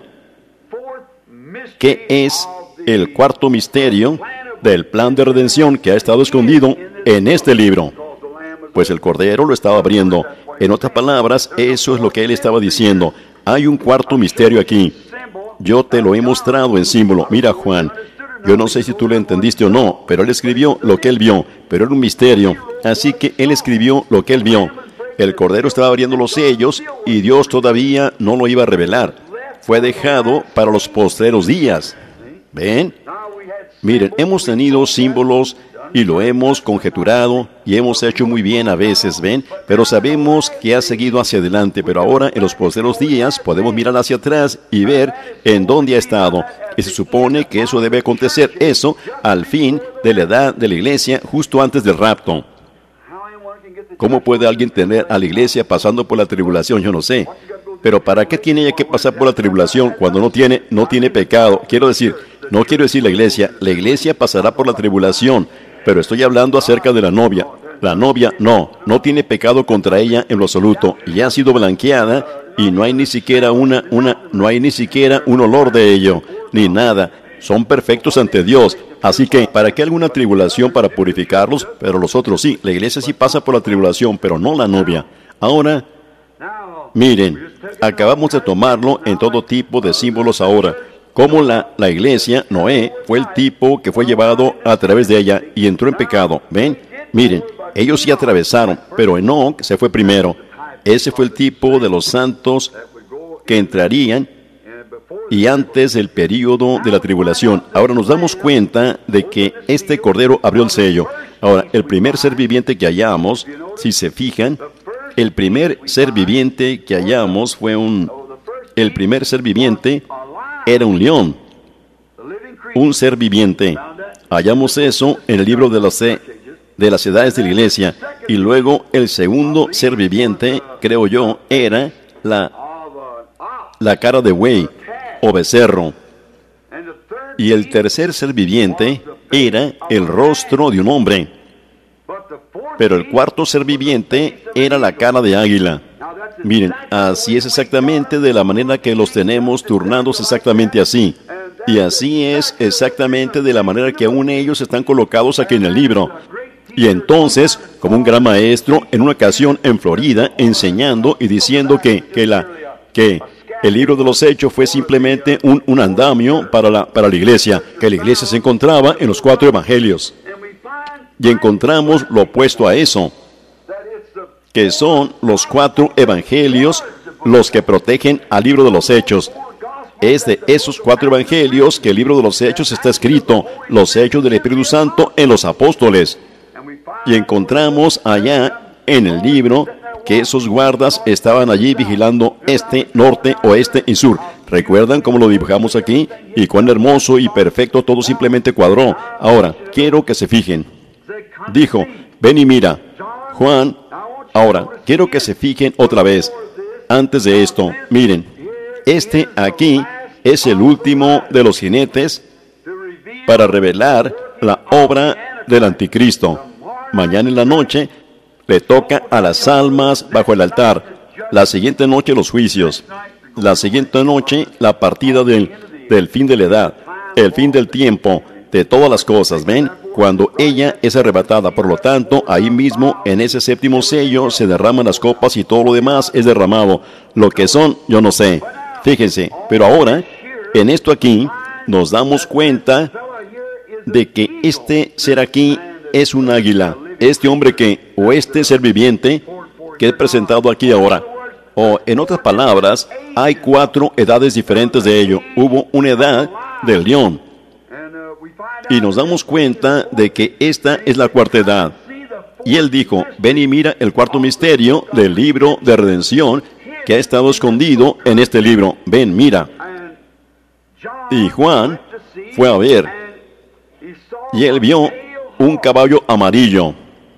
¿qué es el cuarto misterio del plan de redención que ha estado escondido en este libro? Pues el Cordero lo estaba abriendo. En otras palabras, eso es lo que él estaba diciendo. Hay un cuarto misterio aquí. Yo te lo he mostrado en símbolo. Mira, Juan, yo no sé si tú lo entendiste o no, pero él escribió lo que él vio, pero era un misterio. Así que él escribió lo que él vio. El Cordero estaba abriendo los sellos y Dios todavía no lo iba a revelar. Fue dejado para los postreros días. ¿Ven? Miren, hemos tenido símbolos y lo hemos conjeturado y hemos hecho muy bien a veces, ¿ven? Pero sabemos que ha seguido hacia adelante, pero ahora en los postreros días podemos mirar hacia atrás y ver en dónde ha estado. Y se supone que eso debe acontecer, eso, al fin de la edad de la iglesia, justo antes del rapto. ¿Cómo puede alguien tener a la iglesia pasando por la tribulación? Yo no sé. Pero ¿para qué tiene ella que pasar por la tribulación cuando no tiene, no tiene pecado? Quiero decir, no quiero decir la iglesia. La iglesia pasará por la tribulación, pero estoy hablando acerca de la novia. La novia no, no tiene pecado contra ella en lo absoluto. Y ha sido blanqueada y no hay ni siquiera una, una, no hay ni siquiera un olor de ello, ni nada. Son perfectos ante Dios. Así que, ¿para qué alguna tribulación para purificarlos? Pero los otros sí. La iglesia sí pasa por la tribulación, pero no la novia. Ahora, miren, acabamos de tomarlo en todo tipo de símbolos ahora. Como la, la iglesia, Noé, fue el tipo que fue llevado a través de ella y entró en pecado. ¿Ven? Miren, ellos sí atravesaron, pero Enoc se fue primero. Ese fue el tipo de los santos que entrarían y antes del período de la tribulación. Ahora nos damos cuenta de que este Cordero abrió el sello. Ahora, el primer ser viviente que hallamos, si se fijan, el primer ser viviente que hallamos fue un... El primer ser viviente era un león, un ser viviente. Hallamos eso en el libro de las, de las edades de la iglesia. Y luego el segundo ser viviente, creo yo, era la, la cara de buey o becerro. Y el tercer ser viviente era el rostro de un hombre. Pero el cuarto ser viviente era la cara de águila. Miren, así es exactamente de la manera que los tenemos turnados exactamente así. Y así es exactamente de la manera que aún ellos están colocados aquí en el libro. Y entonces, como un gran maestro, en una ocasión en Florida, enseñando y diciendo que, que, la, que el libro de los Hechos fue simplemente un, un andamio para la, para la iglesia, que la iglesia se encontraba en los cuatro evangelios. Y encontramos lo opuesto a eso, que son los cuatro evangelios los que protegen al libro de los Hechos. Es de esos cuatro evangelios que el libro de los Hechos está escrito, los Hechos del Espíritu Santo en los apóstoles. Y encontramos allá en el libro que esos guardas estaban allí vigilando este, norte, oeste y sur. ¿Recuerdan cómo lo dibujamos aquí? Y cuán hermoso y perfecto todo simplemente cuadró. Ahora, quiero que se fijen. Dijo, ven y mira. Juan, ahora, quiero que se fijen otra vez. Antes de esto, miren, este aquí es el último de los jinetes para revelar la obra del anticristo. Mañana en la noche le toca a las almas bajo el altar. La siguiente noche los juicios. La siguiente noche la partida del, del fin de la edad. El fin del tiempo, de todas las cosas, ¿ven? Cuando ella es arrebatada. Por lo tanto, ahí mismo, en ese séptimo sello, se derraman las copas y todo lo demás es derramado. Lo que son, yo no sé. Fíjense, pero ahora, en esto aquí, nos damos cuenta de que este ser aquí es un águila. Este hombre que, o este ser viviente, que he presentado aquí ahora. O, en otras palabras, hay cuatro edades diferentes de ello. Hubo una edad del león. Y nos damos cuenta de que esta es la cuarta edad. Y él dijo, ven y mira el cuarto misterio del libro de redención que ha estado escondido en este libro. Ven, mira. Y Juan fue a ver. Y él vio un caballo amarillo.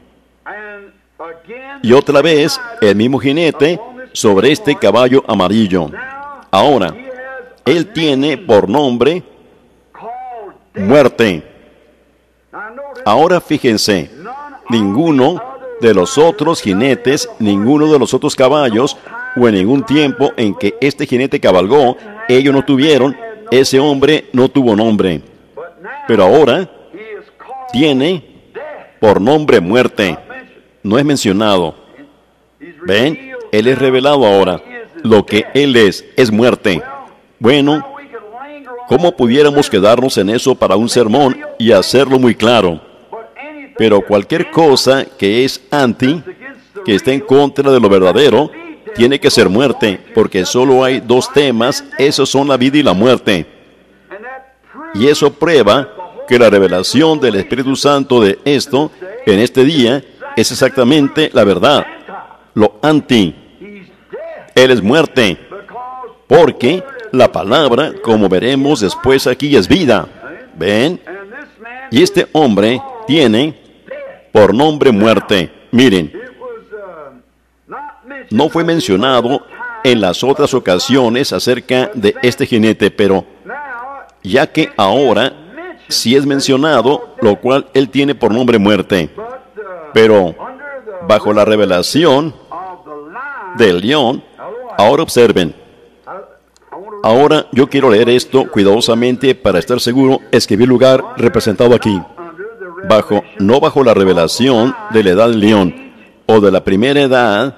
Y otra vez, el mismo jinete sobre este caballo amarillo. Ahora, él tiene por nombre muerte. Ahora fíjense, ninguno de los otros jinetes, ninguno de los otros caballos, o en ningún tiempo en que este jinete cabalgó, ellos no tuvieron, ese hombre no tuvo nombre. Pero ahora tiene por nombre muerte. No es mencionado. ¿Ven? Él es revelado ahora. Lo que él es, es muerte. Bueno, ¿cómo pudiéramos quedarnos en eso para un sermón y hacerlo muy claro? Pero cualquier cosa que es anti, que está en contra de lo verdadero, tiene que ser muerte, porque solo hay dos temas, esos son la vida y la muerte. Y eso prueba que la revelación del Espíritu Santo de esto, en este día, es exactamente la verdad. Lo anti. Él es muerte, porque la palabra, como veremos después aquí, es vida. ¿Ven? Y este hombre tiene por nombre muerte. Miren, no fue mencionado en las otras ocasiones acerca de este jinete, pero ya que ahora sí es mencionado, lo cual él tiene por nombre muerte. Pero bajo la revelación del león, ahora observen. Ahora yo quiero leer esto cuidadosamente para estar seguro. Escribí el lugar representado aquí. Bajo, no bajo la revelación de la edad del león o de la primera edad,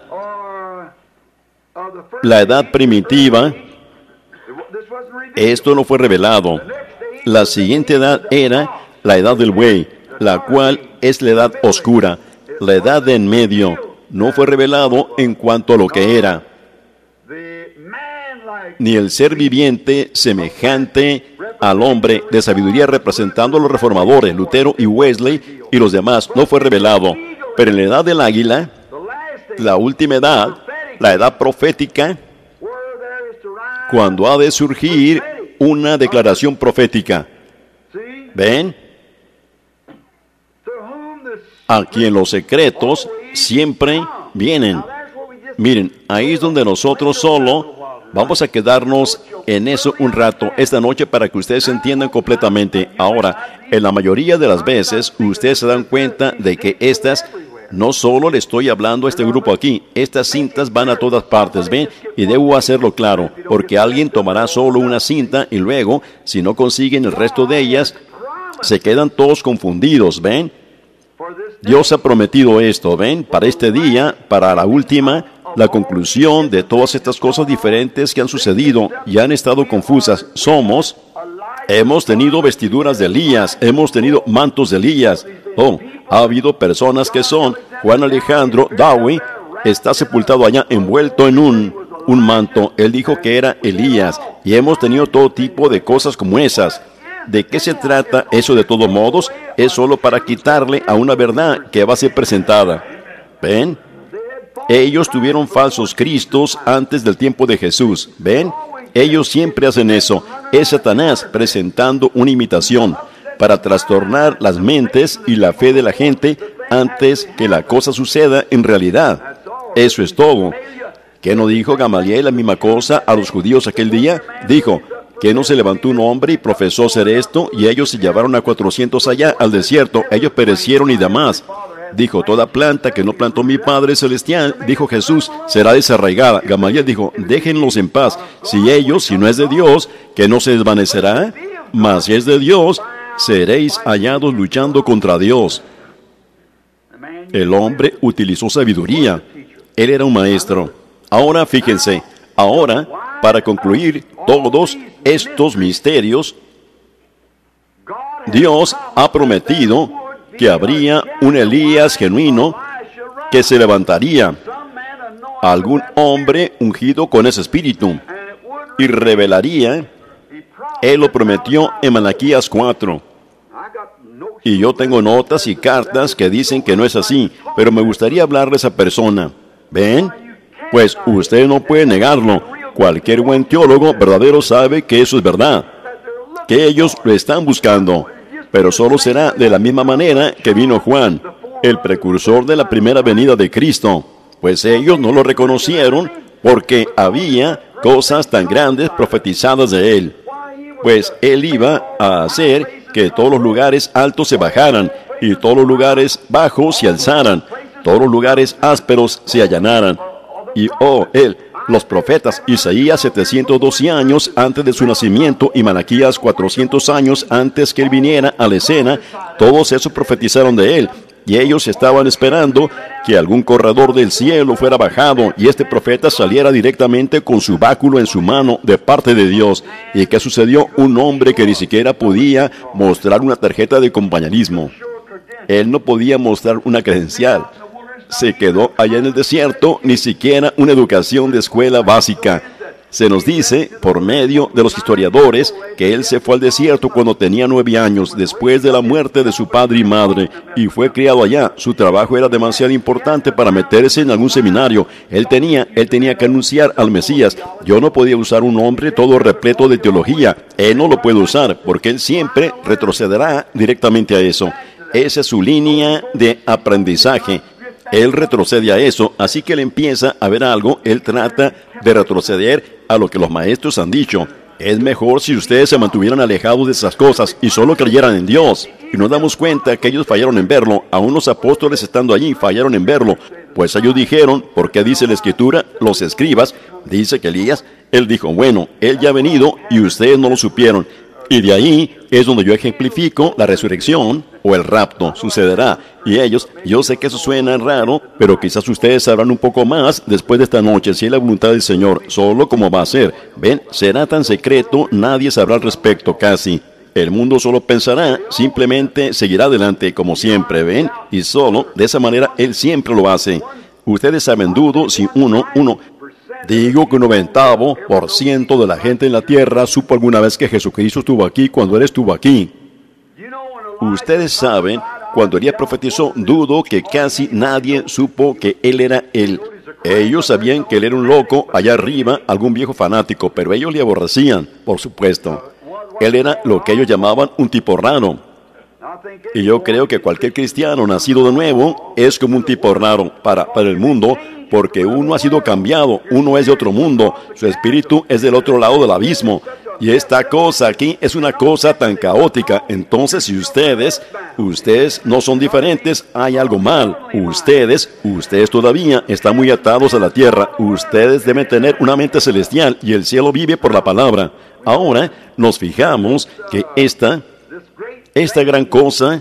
la edad primitiva. Esto no fue revelado. La siguiente edad era la edad del buey, la cual es la edad oscura. La edad de en medio no fue revelado en cuanto a lo que era. ni el ser viviente semejante al hombre de sabiduría representando a los reformadores, Lutero y Wesley y los demás, no fue revelado. Pero en la edad del águila, la última edad, la edad profética, cuando ha de surgir una declaración profética. ¿Ven? A quien los secretos siempre vienen. Miren, ahí es donde nosotros solo vamos a quedarnos en eso un rato esta noche para que ustedes entiendan completamente. Ahora, en la mayoría de las veces, ustedes se dan cuenta de que estas, no solo le estoy hablando a este grupo aquí, estas cintas van a todas partes, ¿ven? Y debo hacerlo claro, porque alguien tomará solo una cinta y luego, si no consiguen el resto de ellas, se quedan todos confundidos, ¿ven? Dios ha prometido esto, ¿ven? Para este día, para la última, la conclusión de todas estas cosas diferentes que han sucedido y han estado confusas. Somos, hemos tenido vestiduras de Elías, hemos tenido mantos de Elías. Oh, ha habido personas que son, Juan Alejandro Dowie está sepultado allá envuelto en un, un manto. Él dijo que era Elías y hemos tenido todo tipo de cosas como esas. ¿De qué se trata eso de todos modos? Es solo para quitarle a una verdad que va a ser presentada. ¿Ven? Ellos tuvieron falsos cristos antes del tiempo de Jesús. ¿Ven? Ellos siempre hacen eso. Es Satanás presentando una imitación para trastornar las mentes y la fe de la gente antes que la cosa suceda en realidad. Eso es todo. ¿Qué no dijo Gamaliel la misma cosa a los judíos aquel día? Dijo que no se levantó un hombre y profesó ser esto, y ellos se llevaron a cuatrocientos allá al desierto. Ellos perecieron y demás. Dijo, toda planta que no plantó mi Padre Celestial, dijo Jesús, será desarraigada. Gamaliel dijo, déjenlos en paz. Si ellos, si no es de Dios, que no se desvanecerá, mas si es de Dios, seréis hallados luchando contra Dios. El hombre utilizó sabiduría. Él era un maestro. Ahora fíjense, ahora, para concluir todos estos misterios, Dios ha prometido que habría un Elías genuino que se levantaría, algún hombre ungido con ese espíritu, y revelaría. Él lo prometió en Malaquías cuatro. Y yo tengo notas y cartas que dicen que no es así, pero me gustaría hablarle a esa persona. ¿Ven? Pues usted no puede negarlo. Cualquier buen teólogo verdadero sabe que eso es verdad, que ellos lo están buscando, pero solo será de la misma manera que vino Juan, el precursor de la primera venida de Cristo, pues ellos no lo reconocieron porque había cosas tan grandes profetizadas de él, pues él iba a hacer que todos los lugares altos se bajaran y todos los lugares bajos se alzaran, todos los lugares ásperos se allanaran. Y oh, él, los profetas, Isaías setecientos doce años antes de su nacimiento y Malaquías cuatrocientos años antes que él viniera a la escena, todos esos profetizaron de él. Y ellos estaban esperando que algún corredor del cielo fuera bajado y este profeta saliera directamente con su báculo en su mano de parte de Dios. ¿Y qué sucedió? Un hombre que ni siquiera podía mostrar una tarjeta de compañerismo. Él no podía mostrar una credencial. Se quedó allá en el desierto, ni siquiera una educación de escuela básica. Se nos dice, por medio de los historiadores, que él se fue al desierto cuando tenía nueve años, después de la muerte de su padre y madre, y fue criado allá. Su trabajo era demasiado importante para meterse en algún seminario. Él tenía, él tenía que anunciar al Mesías. Yo no podía usar un hombre todo repleto de teología. Él no lo puede usar, porque él siempre retrocederá directamente a eso. Esa es su línea de aprendizaje. Él retrocede a eso, así que él empieza a ver algo, él trata de retroceder a lo que los maestros han dicho. Es mejor si ustedes se mantuvieran alejados de esas cosas y solo creyeran en Dios. Y nos damos cuenta que ellos fallaron en verlo, aún los apóstoles estando allí fallaron en verlo, pues ellos dijeron, porque dice la Escritura, los escribas, dice que Elías, él dijo, bueno, él ya ha venido y ustedes no lo supieron. Y de ahí es donde yo ejemplifico la resurrección o el rapto. Sucederá. Y ellos, yo sé que eso suena raro, pero quizás ustedes sabrán un poco más después de esta noche, si es la voluntad del Señor, solo como va a ser. Ven, será tan secreto, nadie sabrá al respecto casi. El mundo solo pensará, simplemente seguirá adelante como siempre, ven, y solo de esa manera Él siempre lo hace. Ustedes saben, dudo si uno, uno, Digo que un noventavo por ciento de la gente en la tierra supo alguna vez que Jesucristo estuvo aquí cuando Él estuvo aquí. Ustedes saben, cuando Elías profetizó, dudo que casi nadie supo que Él era Él. Ellos sabían que Él era un loco allá arriba, algún viejo fanático, pero ellos le aborrecían, por supuesto. Él era lo que ellos llamaban un tipo raro. Y yo creo que cualquier cristiano nacido de nuevo es como un tipo raro para, para el mundo, porque uno ha sido cambiado, uno es de otro mundo, su espíritu es del otro lado del abismo. Y esta cosa aquí es una cosa tan caótica. Entonces, si ustedes, ustedes no son diferentes, hay algo mal. Ustedes, ustedes todavía están muy atados a la tierra. Ustedes deben tener una mente celestial y el cielo vive por la palabra. Ahora nos fijamos que esta, esta gran cosa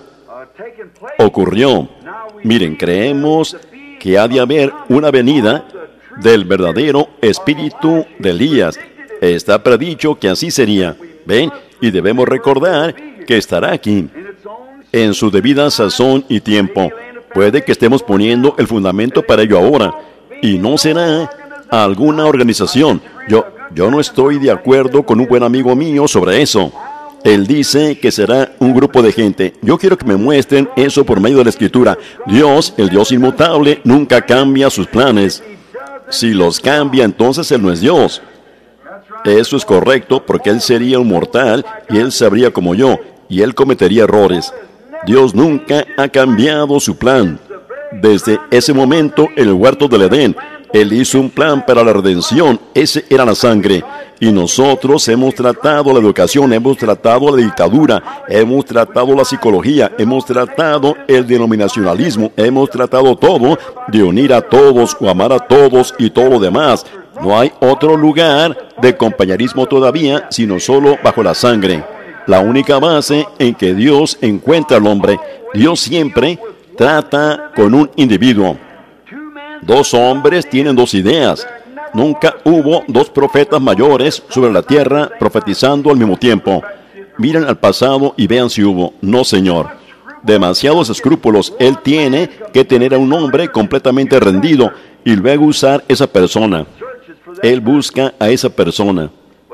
ocurrió. Miren, creemos que ha de haber una venida del verdadero espíritu de Elías. Está predicho que así sería. ¿Ven? Y debemos recordar que estará aquí en su debida sazón y tiempo. Puede que estemos poniendo el fundamento para ello ahora. Y no será alguna organización. Yo, yo no estoy de acuerdo con un buen amigo mío sobre eso. Él dice que será un grupo de gente. Yo quiero que me muestren eso por medio de la Escritura. Dios, el Dios inmutable, nunca cambia sus planes. Si los cambia, entonces Él no es Dios. Eso es correcto, porque Él sería un mortal y Él sabría como yo, y Él cometería errores. Dios nunca ha cambiado su plan. Desde ese momento, en el huerto del Edén, Él hizo un plan para la redención. Ese era la sangre. Y nosotros hemos tratado la educación, hemos tratado la dictadura, hemos tratado la psicología, hemos tratado el denominacionalismo, hemos tratado todo de unir a todos o amar a todos y todo lo demás. No hay otro lugar de compañerismo todavía, sino solo bajo la sangre. La única base en que Dios encuentra al hombre. Dios siempre trata con un individuo. Dos hombres tienen dos ideas. Nunca hubo dos profetas mayores sobre la tierra profetizando al mismo tiempo. Miren al pasado y vean si hubo. No, señor. Demasiados escrúpulos. Él tiene que tener a un hombre completamente rendido y luego usar esa persona. Él busca a esa persona.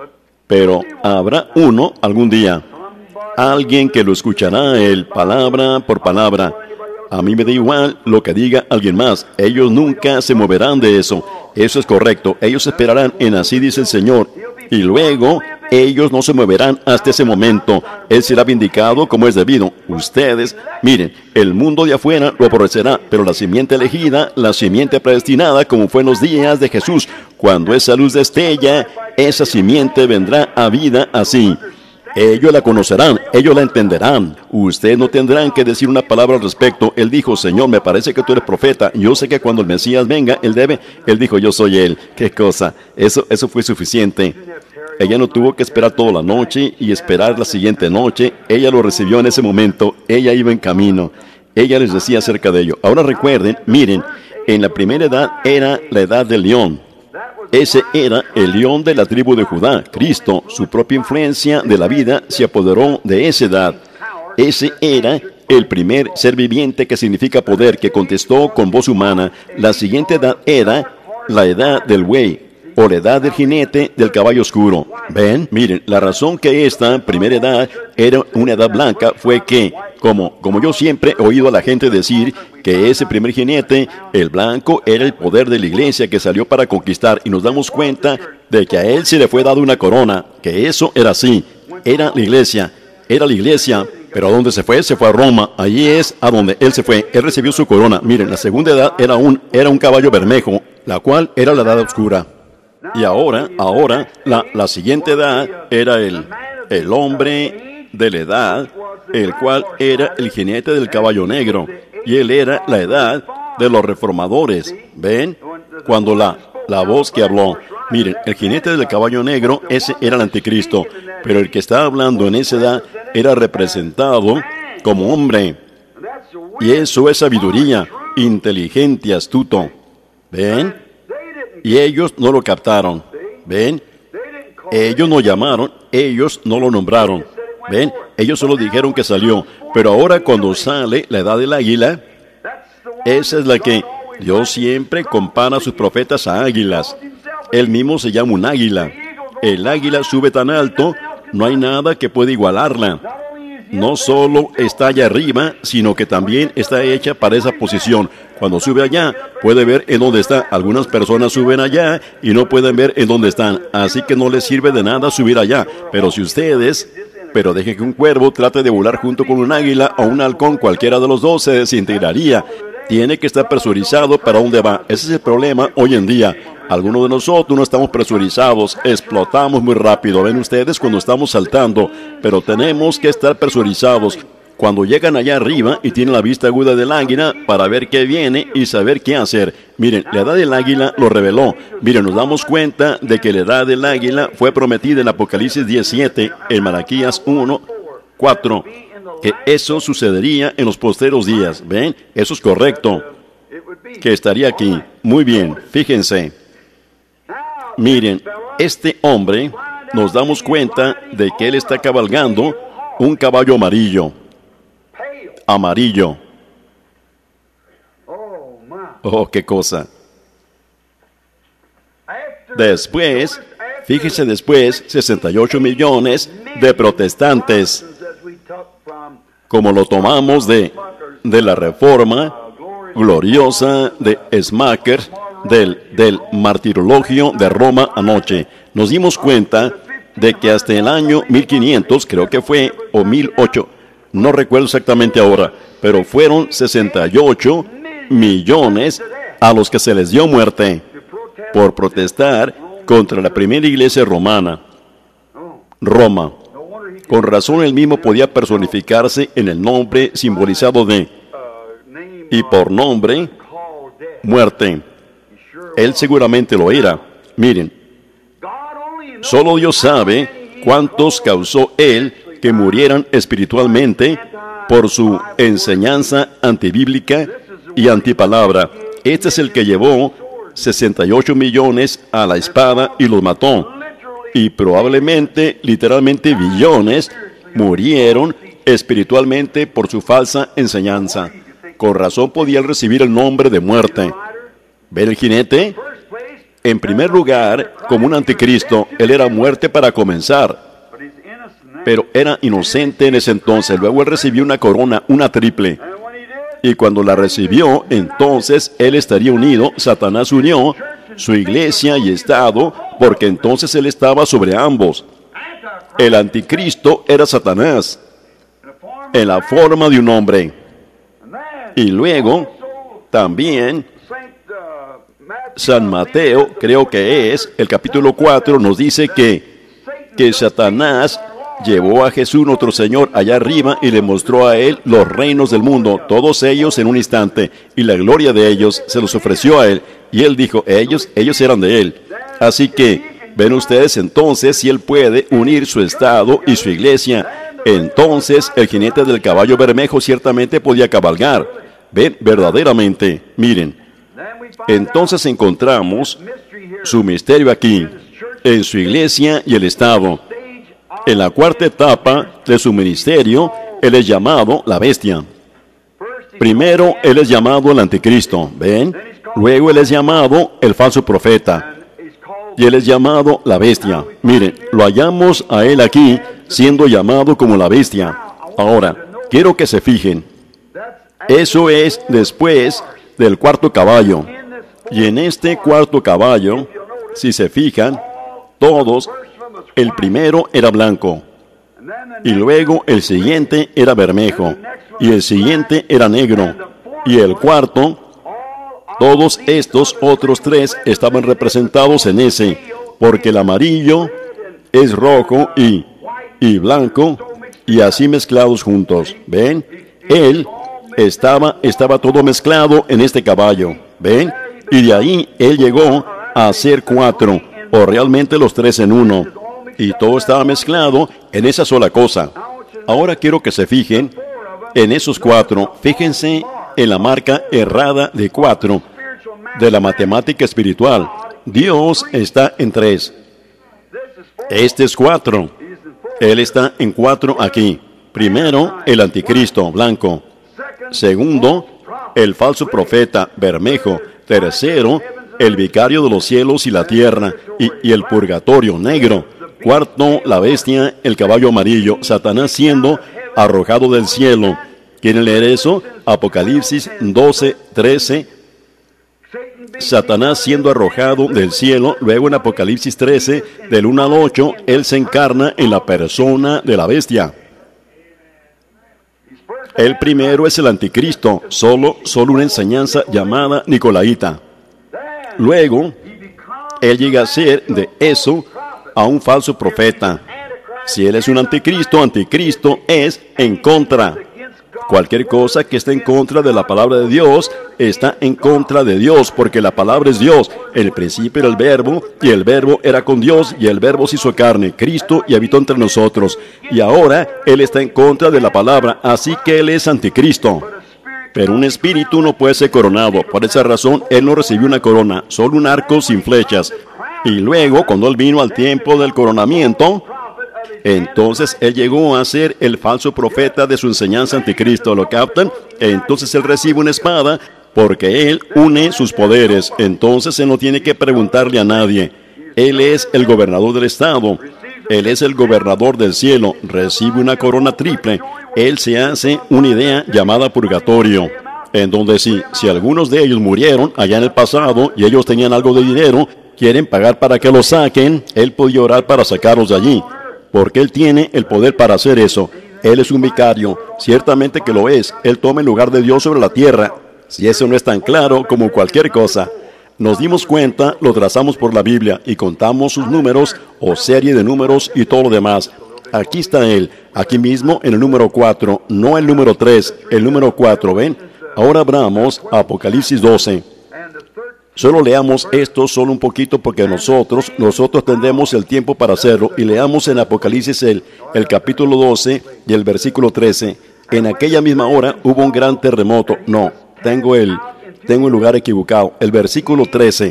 Pero habrá uno algún día. Alguien que lo escuchará a él palabra por palabra. A mí me da igual lo que diga alguien más. Ellos nunca se moverán de eso. Eso es correcto. Ellos esperarán en así dice el Señor. Y luego ellos no se moverán hasta ese momento. Él será vindicado como es debido. Ustedes, miren, el mundo de afuera lo aborrecerá, pero la simiente elegida, la simiente predestinada, como fue en los días de Jesús, cuando esa luz destella, esa simiente vendrá a vida así. Ellos la conocerán, ellos la entenderán. Ustedes no tendrán que decir una palabra al respecto. Él dijo, Señor, me parece que tú eres profeta. Yo sé que cuando el Mesías venga, Él debe. Él dijo, yo soy Él. ¿Qué cosa? Eso, eso fue suficiente. Ella no tuvo que esperar toda la noche y esperar la siguiente noche. Ella lo recibió en ese momento. Ella iba en camino. Ella les decía acerca de ello. Ahora recuerden, miren, en la primera edad era la edad del león. Ese era el león de la tribu de Judá. Cristo, su propia influencia de la vida, se apoderó de esa edad. Ese era el primer ser viviente, que significa poder, que contestó con voz humana. La siguiente edad era la edad del buey, o la edad del jinete del caballo oscuro. ¿Ven? Miren, la razón que esta primera edad era una edad blanca fue que, como, como yo siempre he oído a la gente decir, que ese primer jinete, el blanco, era el poder de la iglesia que salió para conquistar, y nos damos cuenta de que a él se le fue dada una corona, que eso era así, era la iglesia, era la iglesia, pero ¿a dónde se fue? Se fue a Roma, allí es a donde él se fue, él recibió su corona. Miren, la segunda edad era un, era un caballo bermejo, la cual era la edad oscura. Y ahora, ahora, la, la siguiente edad era el, el hombre de la edad, el cual era el jinete del caballo negro, y él era la edad de los reformadores. ¿Ven? Cuando la, la voz que habló, miren, el jinete del caballo negro, ese era el anticristo, pero el que estaba hablando en esa edad era representado como hombre. Y eso es sabiduría, inteligente y astuto. ¿Ven? Y ellos no lo captaron. ¿Ven? Ellos no llamaron, ellos no lo nombraron. ¿Ven? Ellos solo dijeron que salió. Pero ahora cuando sale la edad del águila, esa es la que Dios siempre compara a sus profetas a águilas. Él mismo se llama un águila. El águila sube tan alto, no hay nada que pueda igualarla. No solo está allá arriba, sino que también está hecha para esa posición. Cuando sube allá, puede ver en dónde está. Algunas personas suben allá y no pueden ver en dónde están. Así que no les sirve de nada subir allá. Pero si ustedes, pero deje que un cuervo trate de volar junto con un águila o un halcón, cualquiera de los dos se desintegraría. Tiene que estar presurizado para dónde va. Ese es el problema hoy en día. Algunos de nosotros no estamos presurizados, explotamos muy rápido. Ven ustedes cuando estamos saltando, pero tenemos que estar presurizados. Cuando llegan allá arriba y tienen la vista aguda del águila para ver qué viene y saber qué hacer. Miren, la edad del águila lo reveló. Miren, nos damos cuenta de que la edad del águila fue prometida en Apocalipsis diecisiete, en Malaquías uno, cuatro. Que eso sucedería en los postreros días. ¿Ven? Eso es correcto. Que estaría aquí. Muy bien, fíjense. Miren, este hombre, nos damos cuenta de que él está cabalgando un caballo amarillo. Amarillo. Oh, qué cosa. Después, fíjese después, sesenta y ocho millones de protestantes. Como lo tomamos de, de la reforma gloriosa de Smacker, del, del martirologio de Roma anoche. Nos dimos cuenta de que hasta el año mil quinientos, creo que fue, o mil ocho, no recuerdo exactamente ahora, pero fueron sesenta y ocho millones a los que se les dio muerte por protestar contra la primera iglesia romana, Roma. Con razón él mismo podía personificarse en el nombre simbolizado de, y por nombre, muerte. Él seguramente lo era. Miren, solo Dios sabe cuántos causó él que murieran espiritualmente por su enseñanza antibíblica y antipalabra. Este es el que llevó sesenta y ocho millones a la espada y los mató. Y probablemente, literalmente, billones murieron espiritualmente por su falsa enseñanza. Con razón podía recibir el nombre de muerte. ¿Ven el jinete? En primer lugar, como un anticristo, él era muerte para comenzar. Pero era inocente en ese entonces. Luego él recibió una corona, una triple. Y cuando la recibió, entonces él estaría unido, Satanás unió su iglesia y Estado, porque entonces él estaba sobre ambos. El anticristo era Satanás, en la forma de un hombre. Y luego, también, San Mateo, creo que es, el capítulo cuatro, nos dice que, que Satanás llevó a Jesús, nuestro Señor, allá arriba y le mostró a él los reinos del mundo, todos ellos en un instante, y la gloria de ellos se los ofreció a él. Y él dijo, ellos, ellos eran de él. Así que, ven ustedes entonces, si él puede unir su estado y su iglesia, entonces el jinete del caballo bermejo ciertamente podía cabalgar. Ven, verdaderamente, miren. Entonces encontramos su misterio aquí, en su iglesia y el estado. En la cuarta etapa de su ministerio, él es llamado la bestia. Primero, él es llamado el anticristo, ¿ven? Luego él es llamado el falso profeta. Y él es llamado la bestia. Miren, lo hallamos a él aquí, siendo llamado como la bestia. Ahora, quiero que se fijen. Eso es después del cuarto caballo. Y en este cuarto caballo, si se fijan, todos, el primero era blanco. Y luego el siguiente era bermejo. Y el siguiente era negro. Y el cuarto, todos estos otros tres estaban representados en ese, porque el amarillo es rojo y, y blanco, y así mezclados juntos. ¿Ven? Él estaba, estaba todo mezclado en este caballo. ¿Ven? Y de ahí él llegó a ser cuatro, o realmente los tres en uno. Y todo estaba mezclado en esa sola cosa. Ahora quiero que se fijen en esos cuatro. Fíjense en la marca errada de cuatro de la matemática espiritual. Dios está en tres. Este es cuatro. Él está en cuatro aquí. Primero, el anticristo blanco. Segundo, el falso profeta bermejo. Tercero, el vicario de los cielos y la tierra, y, y el purgatorio negro. Cuarto, la bestia, el caballo amarillo, Satanás siendo arrojado del cielo. ¿Quieren leer eso? Apocalipsis doce, trece. Satanás siendo arrojado del cielo. Luego en Apocalipsis trece, del uno al ocho, él se encarna en la persona de la bestia. El primero es el anticristo, solo, solo una enseñanza llamada Nicolaíta. Luego, él llega a ser de eso a un falso profeta. Si él es un anticristo, anticristo es en contra. Cualquier cosa que esté en contra de la palabra de Dios, está en contra de Dios, porque la palabra es Dios. En el principio era el verbo, y el verbo era con Dios, y el verbo se hizo carne, Cristo, y habitó entre nosotros. Y ahora, él está en contra de la palabra, así que él es anticristo. Pero un espíritu no puede ser coronado. Por esa razón, él no recibió una corona, solo un arco sin flechas. Y luego, cuando él vino al tiempo del coronamiento, entonces él llegó a ser el falso profeta de su enseñanza anticristo. ¿Lo captan? Entonces él recibe una espada porque él une sus poderes. Entonces él no tiene que preguntarle a nadie. Él es el gobernador del estado. Él es el gobernador del cielo. Recibe una corona triple. Él se hace una idea llamada purgatorio, en donde sí, si algunos de ellos murieron allá en el pasado y ellos tenían algo de dinero, quieren pagar para que los saquen, él podía orar para sacarlos de allí, porque él tiene el poder para hacer eso. Él es un vicario, ciertamente que lo es. Él toma el lugar de Dios sobre la tierra. Si eso no es tan claro como cualquier cosa. Nos dimos cuenta, lo trazamos por la Biblia y contamos sus números o serie de números y todo lo demás. Aquí está él, aquí mismo en el número cuatro, no el número tres, el número cuatro, ¿ven? Ahora abramos Apocalipsis doce. Solo leamos esto solo un poquito porque nosotros, nosotros tendremos el tiempo para hacerlo, y leamos en Apocalipsis el, el capítulo doce y el versículo trece. En aquella misma hora hubo un gran terremoto. No, tengo el, tengo el lugar equivocado. El versículo trece.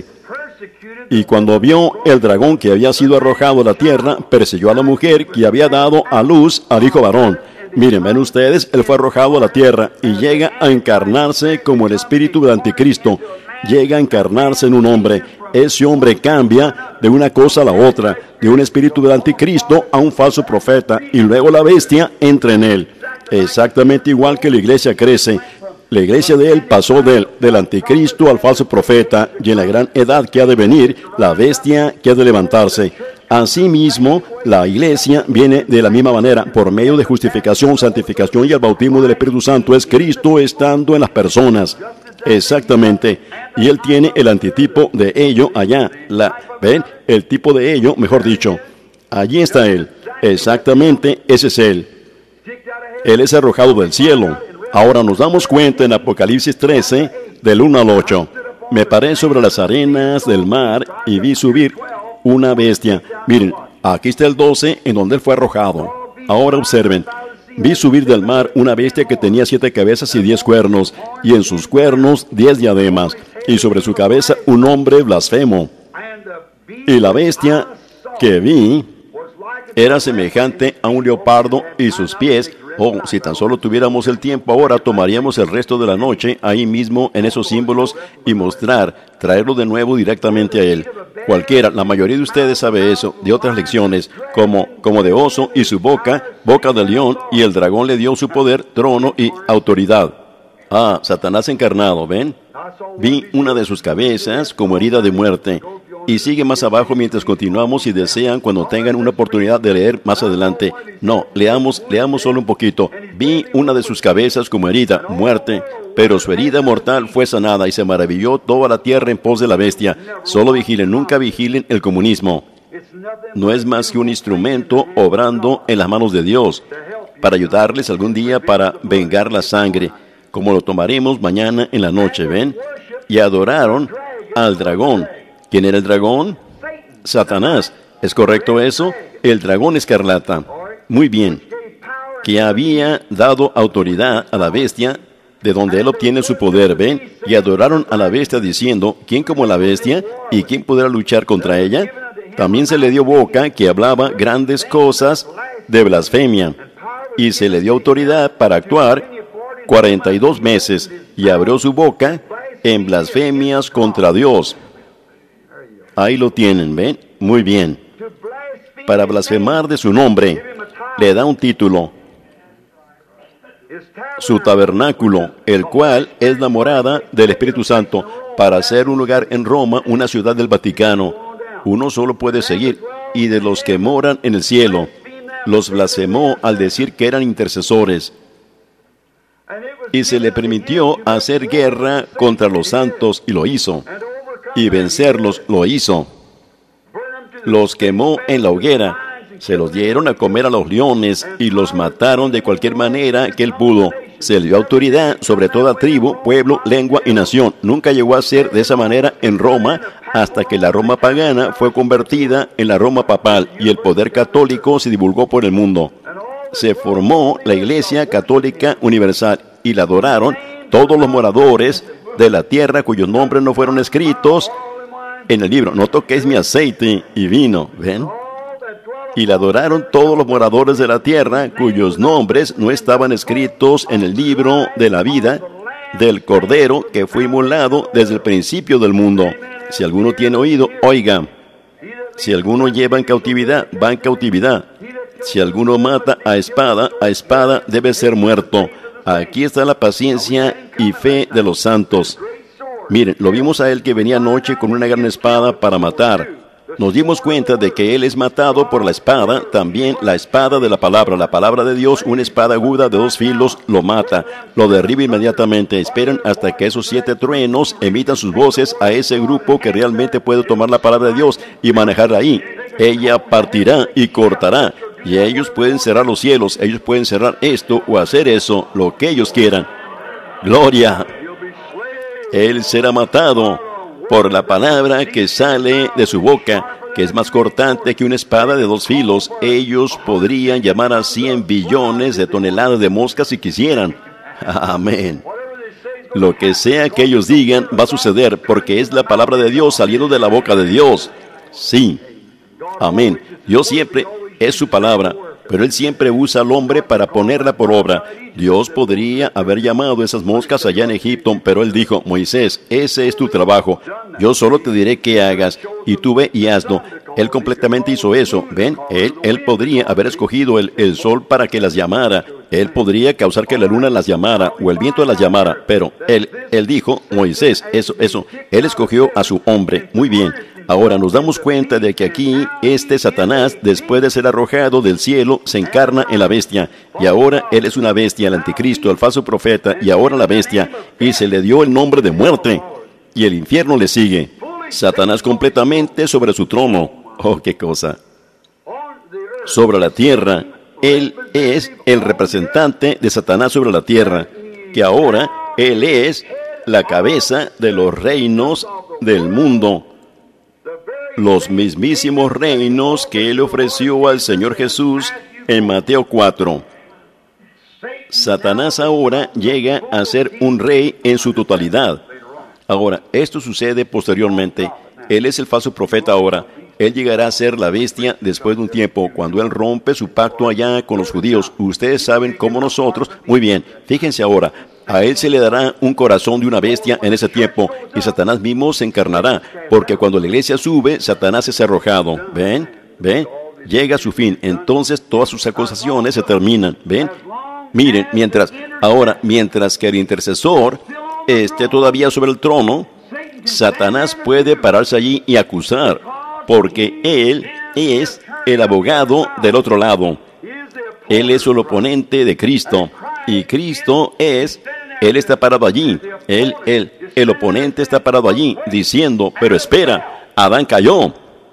Y cuando vio el dragón que había sido arrojado a la tierra, persiguió a la mujer que había dado a luz al hijo varón. Miren, ven ustedes, él fue arrojado a la tierra y llega a encarnarse como el espíritu del anticristo. Llega a encarnarse en un hombre. Ese hombre cambia de una cosa a la otra, de un espíritu del anticristo a un falso profeta, y luego la bestia entra en él. Exactamente igual que la iglesia crece. La iglesia de él pasó del, del anticristo al falso profeta, y en la gran edad que ha de venir, la bestia que ha de levantarse. Asimismo, la iglesia viene de la misma manera, por medio de justificación, santificación y el bautismo del Espíritu Santo. Es Cristo estando en las personas. Exactamente. Y él tiene el antitipo de ello allá. La, ¿ven? El tipo de ello, mejor dicho. Allí está él. Exactamente, ese es él. Él es arrojado del cielo. Ahora nos damos cuenta en Apocalipsis trece, del uno al ocho. Me paré sobre las arenas del mar y vi subir una bestia. Miren, aquí está el doce, en donde él fue arrojado. Ahora observen. Vi subir del mar una bestia que tenía siete cabezas y diez cuernos, y en sus cuernos diez diademas, y sobre su cabeza un hombre blasfemo. Y la bestia que vi era semejante a un leopardo, y sus pies, oh, si tan solo tuviéramos el tiempo ahora, tomaríamos el resto de la noche ahí mismo en esos símbolos y mostrar, traerlo de nuevo directamente a él. Cualquiera, la mayoría de ustedes sabe eso, de otras lecciones, como, como de oso y su boca, boca de león, y el dragón le dio su poder, trono y autoridad. Ah, Satanás encarnado, ¿ven? Vi una de sus cabezas como herida de muerte. Y sigue más abajo mientras continuamos, y desean cuando tengan una oportunidad de leer más adelante. No, leamos, leamos solo un poquito. Vi una de sus cabezas como herida, muerte, pero su herida mortal fue sanada, y se maravilló toda la tierra en pos de la bestia. Solo vigilen, nunca vigilen el comunismo. No es más que un instrumento obrando en las manos de Dios, para ayudarles algún día para vengar la sangre, como lo tomaremos mañana en la noche, ¿ven? Y adoraron al dragón. ¿Quién era el dragón? Satanás. ¿Es correcto eso? El dragón escarlata. Muy bien. Que había dado autoridad a la bestia, de donde él obtiene su poder, ¿ven? Y adoraron a la bestia diciendo, ¿quién como la bestia? ¿Y quién podrá luchar contra ella? También se le dio boca que hablaba grandes cosas de blasfemia. Y se le dio autoridad para actuar cuarenta y dos meses, y abrió su boca en blasfemias contra Dios. Ahí lo tienen, ¿ven? Muy bien. Para blasfemar de su nombre, le da un título. Su tabernáculo, el cual es la morada del Espíritu Santo, para hacer un lugar en Roma, una ciudad del Vaticano. Uno solo puede seguir, y de los que moran en el cielo, los blasfemó al decir que eran intercesores. Y se le permitió hacer guerra contra los santos, y lo hizo. Y vencerlos, lo hizo. Los quemó en la hoguera. Se los dieron a comer a los leones y los mataron de cualquier manera que él pudo. Se le dio autoridad sobre toda tribu, pueblo, lengua y nación. Nunca llegó a ser de esa manera en Roma hasta que la Roma pagana fue convertida en la Roma papal y el poder católico se divulgó por el mundo. Se formó la Iglesia Católica Universal y la adoraron todos los moradores de la tierra cuyos nombres no fueron escritos en el libro. No toquéis mi aceite y vino, ¿ven? Y la adoraron todos los moradores de la tierra, cuyos nombres no estaban escritos en el libro de la vida del Cordero que fue inmolado desde el principio del mundo. Si alguno tiene oído, oiga. Si alguno lleva en cautividad, va en cautividad. Si alguno mata a espada, a espada debe ser muerto. Aquí está la paciencia y fe de los santos. Miren, lo vimos a él que venía anoche con una gran espada para matar. Nos dimos cuenta de que él es matado por la espada, también la espada de la palabra. La palabra de Dios, una espada aguda de dos filos, lo mata, lo derriba inmediatamente. Esperen hasta que esos siete truenos emitan sus voces a ese grupo que realmente puede tomar la palabra de Dios y manejarla ahí. Ella partirá y cortará, y ellos pueden cerrar los cielos, ellos pueden cerrar esto o hacer eso, lo que ellos quieran. ¡Gloria! Él será matado por la palabra que sale de su boca, que es más cortante que una espada de dos filos. Ellos podrían llamar a cien billones de toneladas de moscas si quisieran. Amén. Lo que sea que ellos digan va a suceder, porque es la palabra de Dios saliendo de la boca de Dios. Sí. Amén. Dios siempre es su palabra, pero Él siempre usa al hombre para ponerla por obra. Dios podría haber llamado a esas moscas allá en Egipto, pero Él dijo: Moisés, ese es tu trabajo. Yo solo te diré qué hagas, y tú ve y hazlo. Él completamente hizo eso. ¿Ven? Él, él podría haber escogido el, el sol para que las llamara. Él podría causar que la luna las llamara, o el viento las llamara, pero Él, él dijo: Moisés, eso, eso. Él escogió a su hombre. Muy bien. Ahora nos damos cuenta de que aquí este Satanás, después de ser arrojado del cielo, se encarna en la bestia. Y ahora él es una bestia, el anticristo, el falso profeta, y ahora la bestia. Y se le dio el nombre de muerte. Y el infierno le sigue. Satanás completamente sobre su trono. Oh, qué cosa. Sobre la tierra. Él es el representante de Satanás sobre la tierra. Que ahora él es la cabeza de los reinos del mundo. Los mismísimos reinos que Él ofreció al Señor Jesús en Mateo cuatro. Satanás ahora llega a ser un rey en su totalidad. Ahora, esto sucede posteriormente. Él es el falso profeta ahora. Él llegará a ser la bestia después de un tiempo, cuando Él rompe su pacto allá con los judíos. Ustedes saben cómo nosotros. Muy bien, fíjense ahora. A él se le dará un corazón de una bestia en ese tiempo, y Satanás mismo se encarnará, porque cuando la iglesia sube, Satanás es arrojado. ¿Ven? ¿Ven? Llega a su fin. Entonces todas sus acusaciones se terminan. ¿Ven? Miren, mientras, ahora, mientras que el intercesor esté todavía sobre el trono, Satanás puede pararse allí y acusar, porque él es el abogado del otro lado. Él es el oponente de Cristo. Y Cristo es, Él está parado allí, Él, Él, el oponente está parado allí, diciendo: pero espera, Adán cayó.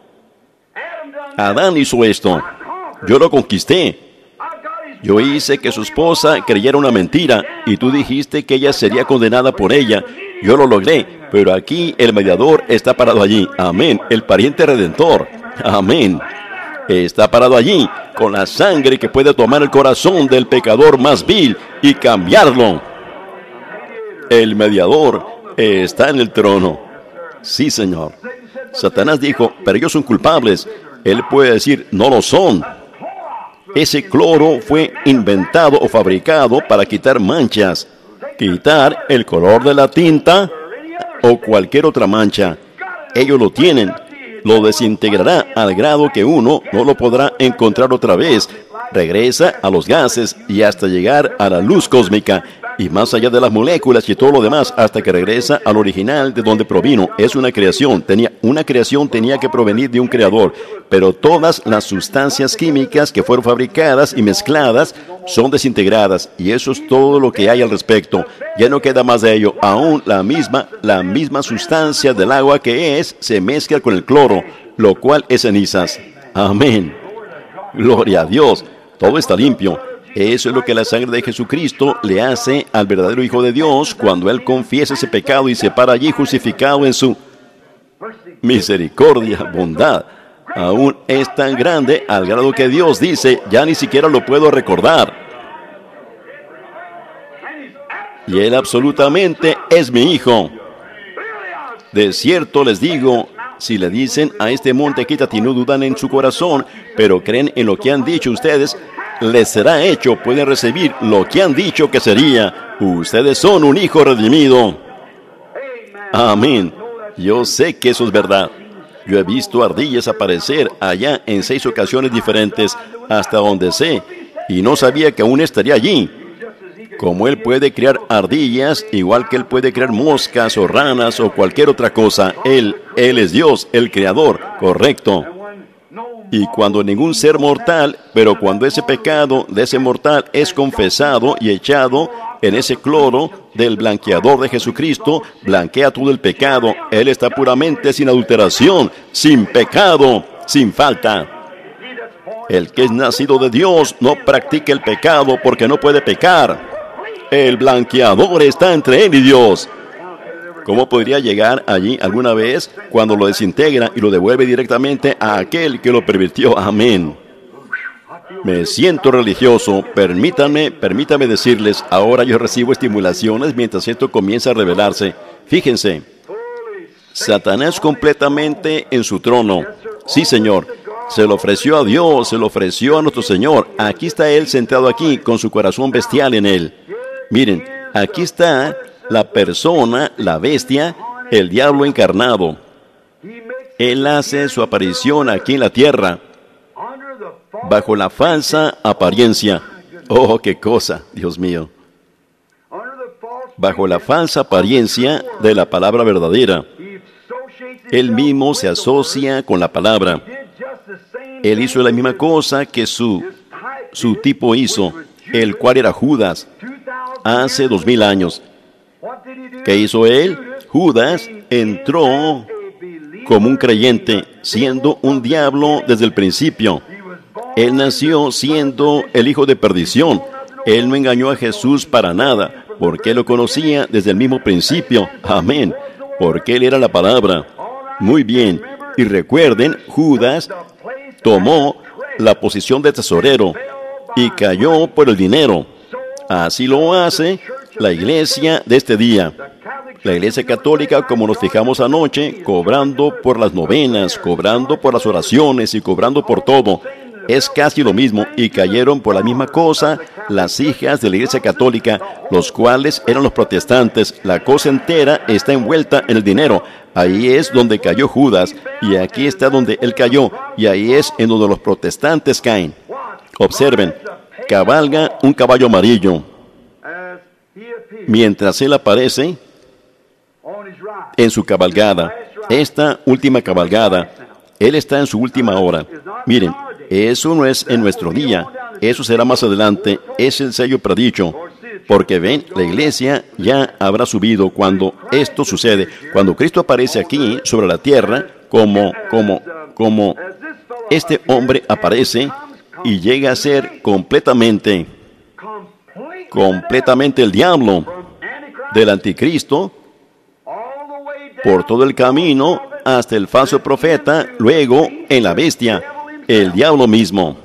Adán hizo esto. Yo lo conquisté. Yo hice que su esposa creyera una mentira, y tú dijiste que ella sería condenada por ella. Yo lo logré, pero aquí el mediador está parado allí. Amén, el pariente redentor. Amén. Está parado allí, con la sangre que puede tomar el corazón del pecador más vil y cambiarlo. El mediador está en el trono. Sí, Señor. Satanás dijo: pero ellos son culpables. Él puede decir: no lo son. Ese cloro fue inventado o fabricado para quitar manchas, quitar el color de la tinta o cualquier otra mancha. Ellos lo tienen. lo desintegrará al grado que uno no lo podrá encontrar otra vez. Regresa a los gases y hasta llegar a la luz cósmica y más allá de las moléculas y todo lo demás hasta que regresa al original de donde provino. Es una creación. Tenía, una creación tenía que provenir de un creador, pero todas las sustancias químicas que fueron fabricadas y mezcladas son desintegradas y eso es todo lo que hay al respecto. Ya no queda más de ello. Aún la misma, la misma sustancia del agua que es se mezcla con el cloro, lo cual es cenizas. Amén. Gloria a Dios. Todo está limpio. Eso es lo que la sangre de Jesucristo le hace al verdadero Hijo de Dios cuando Él confiesa ese pecado y se para allí justificado en su misericordia, bondad. Aún es tan grande al grado que Dios dice, ya ni siquiera lo puedo recordar. Y Él absolutamente es mi Hijo. De cierto les digo, si le dicen a este monte quítate y no dudan en su corazón, pero creen en lo que han dicho ustedes, les será hecho, pueden recibir lo que han dicho que sería. Ustedes son un hijo redimido. Amén. Yo sé que eso es verdad. Yo he visto ardillas aparecer allá en seis ocasiones diferentes, hasta donde sé, y no sabía que aún estaría allí. Como Él puede crear ardillas, igual que Él puede crear moscas o ranas o cualquier otra cosa. Él, Él es Dios, el Creador, correcto. Y cuando ningún ser mortal, pero cuando ese pecado de ese mortal es confesado y echado en ese cloro del blanqueador de Jesucristo, blanquea todo el pecado. Él está puramente sin adulteración, sin pecado, sin falta. El que es nacido de Dios no practica el pecado porque no puede pecar. El blanqueador está entre él y Dios. ¿Cómo podría llegar allí alguna vez cuando lo desintegra y lo devuelve directamente a aquel que lo pervirtió? Amén. Me siento religioso. Permítanme, permítame decirles, ahora yo recibo estimulaciones mientras esto comienza a revelarse. Fíjense, Satanás completamente en su trono. Sí, Señor. Se lo ofreció a Dios, se lo ofreció a nuestro Señor. Aquí está Él sentado aquí con su corazón bestial en Él. Miren, aquí está la persona, la bestia, el diablo encarnado. Él hace su aparición aquí en la tierra bajo la falsa apariencia. Oh, qué cosa, Dios mío. Bajo la falsa apariencia de la palabra verdadera. Él mismo se asocia con la palabra. Él hizo la misma cosa que su, su tipo hizo, el cual era Judas, hace dos mil años. ¿Qué hizo él? Judas entró como un creyente, siendo un diablo desde el principio. Él nació siendo el hijo de perdición. Él no engañó a Jesús para nada, porque él lo conocía desde el mismo principio. Amén. Porque él era la palabra. Muy bien. Y recuerden, Judas tomó la posición de tesorero y cayó por el dinero. Así lo hace la iglesia de este día. La iglesia católica, como nos fijamos anoche, cobrando por las novenas, cobrando por las oraciones y cobrando por todo. Es casi lo mismo y cayeron por la misma cosa las hijas de la iglesia católica, los cuales eran los protestantes. La cosa entera está envuelta en el dinero. Ahí es donde cayó Judas y aquí está donde él cayó y ahí es en donde los protestantes caen. Observen, cabalga un caballo amarillo. Mientras él aparece en su cabalgada, esta última cabalgada, él está en su última hora. Miren, eso no es en nuestro día, eso será más adelante, es el sello predicho. Porque ven, la iglesia ya habrá subido cuando esto sucede. Cuando Cristo aparece aquí sobre la tierra, como, como, como este hombre aparece y llega a ser completamente, completamente el diablo del anticristo, por todo el camino hasta el falso profeta, luego en la bestia, el diablo mismo.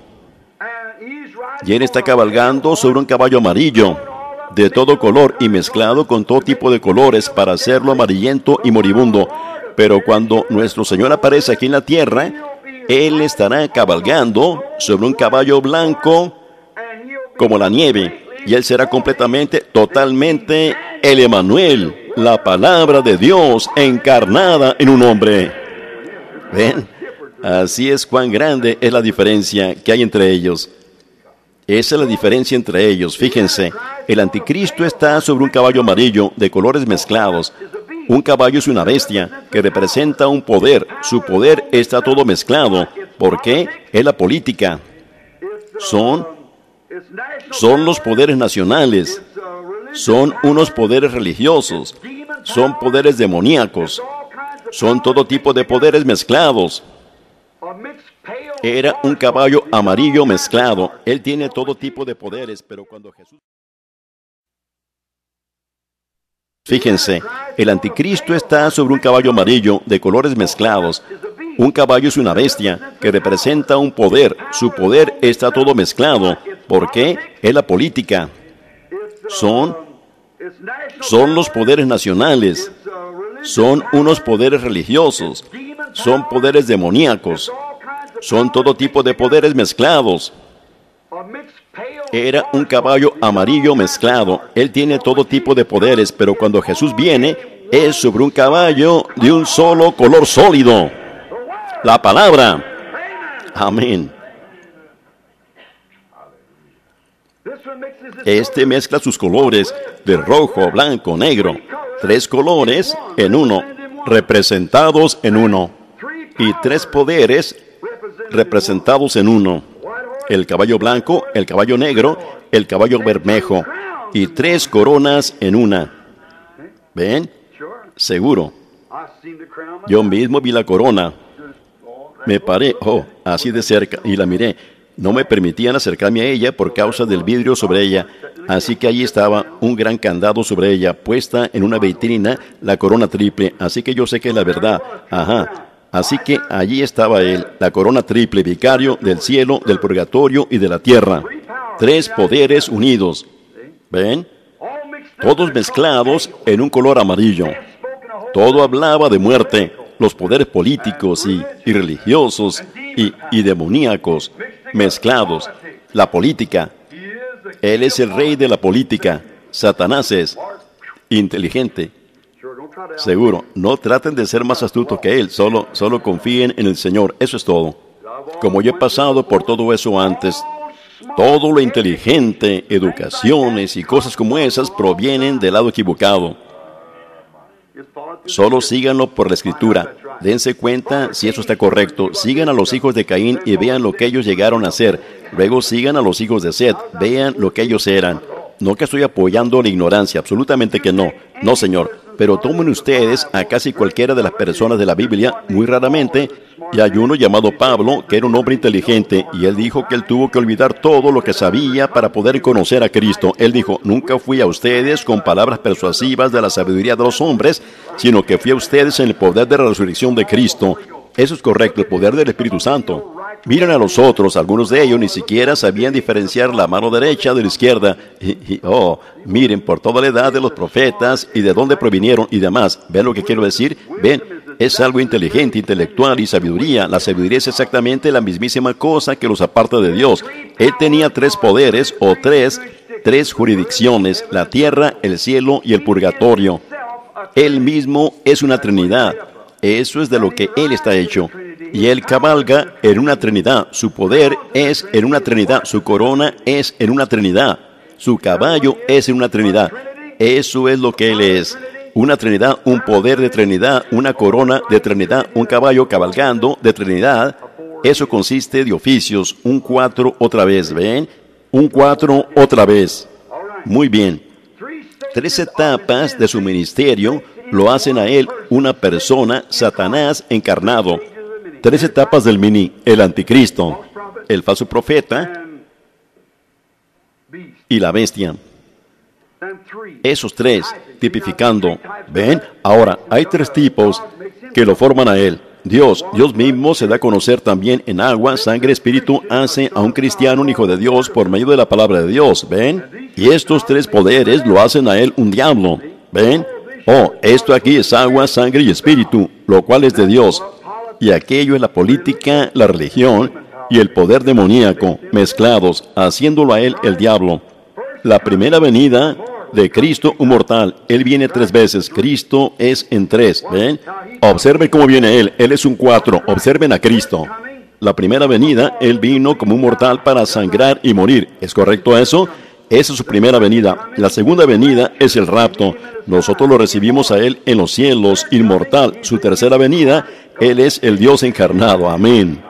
Y él está cabalgando sobre un caballo amarillo, de todo color y mezclado con todo tipo de colores para hacerlo amarillento y moribundo. Pero cuando nuestro Señor aparece aquí en la tierra, Él estará cabalgando sobre un caballo blanco como la nieve. Y Él será completamente, totalmente el Emanuel, la palabra de Dios encarnada en un hombre. ¿Ven? Así es cuán grande es la diferencia que hay entre ellos. Esa es la diferencia entre ellos. Fíjense, el anticristo está sobre un caballo amarillo de colores mezclados. Un caballo es una bestia que representa un poder. Su poder está todo mezclado. ¿Por qué? Es la política. Son, son los poderes nacionales. Son unos poderes religiosos. Son poderes demoníacos. Son todo tipo de poderes mezclados. Era un caballo amarillo mezclado. Él tiene todo tipo de poderes, pero cuando Jesús... Fíjense, el anticristo está sobre un caballo amarillo de colores mezclados. Un caballo es una bestia que representa un poder. Su poder está todo mezclado. ¿Por qué? Es la política. Son, son los poderes nacionales. Son unos poderes religiosos. Son poderes demoníacos. Son todo tipo de poderes mezclados. Era un caballo amarillo mezclado. Él tiene todo tipo de poderes, pero cuando Jesús viene, es sobre un caballo de un solo color sólido. La palabra. Amén. Este mezcla sus colores de rojo, blanco, negro. Tres colores en uno, representados en uno. Y tres poderes representados en uno. El caballo blanco, el caballo negro, el caballo bermejo. Y tres coronas en una. ¿Ven? Seguro. Yo mismo vi la corona. Me paré, oh, así de cerca, y la miré. No me permitían acercarme a ella por causa del vidrio sobre ella. Así que allí estaba un gran candado sobre ella, puesta en una vitrina, la corona triple. Así que yo sé que es la verdad. Ajá. Así que allí estaba él, la corona triple, vicario del cielo, del purgatorio y de la tierra. Tres poderes unidos. ¿Ven? Todos mezclados en un color amarillo. Todo hablaba de muerte. Los poderes políticos y, y religiosos y, y demoníacos mezclados. La política. Él es el rey de la política. Satanás es inteligente. Seguro, no traten de ser más astutos que él, solo, solo confíen en el Señor, eso es todo. Como yo he pasado por todo eso antes, todo lo inteligente, educaciones y cosas como esas provienen del lado equivocado. Solo síganlo por la Escritura. Dense cuenta si eso está correcto. Sigan a los hijos de Caín y vean lo que ellos llegaron a ser. Luego sigan a los hijos de Set, vean lo que ellos eran. No que estoy apoyando la ignorancia, absolutamente que no. No, Señor. Pero tomen ustedes a casi cualquiera de las personas de la Biblia, muy raramente, y hay uno llamado Pablo, que era un hombre inteligente, y él dijo que él tuvo que olvidar todo lo que sabía para poder conocer a Cristo. Él dijo, nunca fui a ustedes con palabras persuasivas de la sabiduría de los hombres, sino que fui a ustedes en el poder de la resurrección de Cristo. Eso es correcto, el poder del Espíritu Santo. Miren a los otros, algunos de ellos ni siquiera sabían diferenciar la mano derecha de la izquierda. Y, y, oh, miren por toda la edad de los profetas y de dónde provinieron y demás. ¿Ven lo que quiero decir? Ven, es algo inteligente, intelectual y sabiduría. La sabiduría es exactamente la mismísima cosa que los aparta de Dios. Él tenía tres poderes o tres, tres jurisdicciones, la tierra, el cielo y el purgatorio. Él mismo es una trinidad. Eso es de lo que Él está hecho. Y Él cabalga en una trinidad. Su poder es en una trinidad. Su corona es en una trinidad. Su caballo es en una trinidad. Eso es lo que Él es. Una trinidad, un poder de trinidad, una corona de trinidad, un caballo cabalgando de trinidad. Eso consiste de oficios. Un cuatro otra vez, ¿ven? Un cuatro otra vez. Muy bien. Tres etapas de su ministerio lo hacen a él una persona, Satanás encarnado. Tres etapas del mini, el anticristo, el falso profeta y la bestia. Esos tres, tipificando. ¿Ven? Ahora, hay tres tipos que lo forman a él. Dios, Dios mismo se da a conocer también en agua, sangre, espíritu, hace a un cristiano un hijo de Dios por medio de la palabra de Dios. ¿Ven? Y estos tres poderes lo hacen a él un diablo. ¿Ven? Oh, esto aquí es agua, sangre y espíritu, lo cual es de Dios. Y aquello es la política, la religión y el poder demoníaco, mezclados, haciéndolo a él el diablo. La primera venida De Cristo, un mortal. Él viene tres veces. Cristo es en tres. ¿Ven? Observen cómo viene Él. Él es un cuatro. Observen a Cristo. La primera venida, Él vino como un mortal para sangrar y morir. ¿Es correcto eso? Esa es su primera venida. La segunda venida es el rapto. Nosotros lo recibimos a Él en los cielos, inmortal. Su tercera venida, Él es el Dios encarnado. Amén.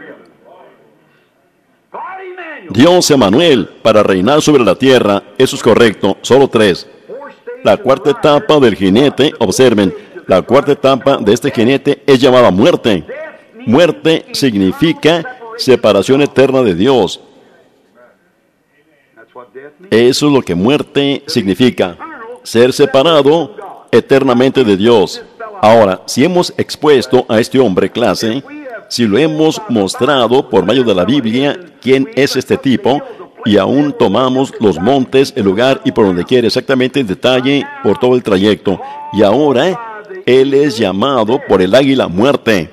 Dios Emmanuel, para reinar sobre la tierra. Eso es correcto. Solo tres. La cuarta etapa del jinete, observen, la cuarta etapa de este jinete es llamada muerte. Muerte significa separación eterna de Dios. Eso es lo que muerte significa. Ser separado eternamente de Dios. Ahora, si hemos expuesto a este hombre clase, si lo hemos mostrado por medio de la Biblia, quién es este tipo, y aún tomamos los montes, el lugar y por donde quiera, exactamente en detalle por todo el trayecto. Y ahora, Él es llamado por el águila muerte.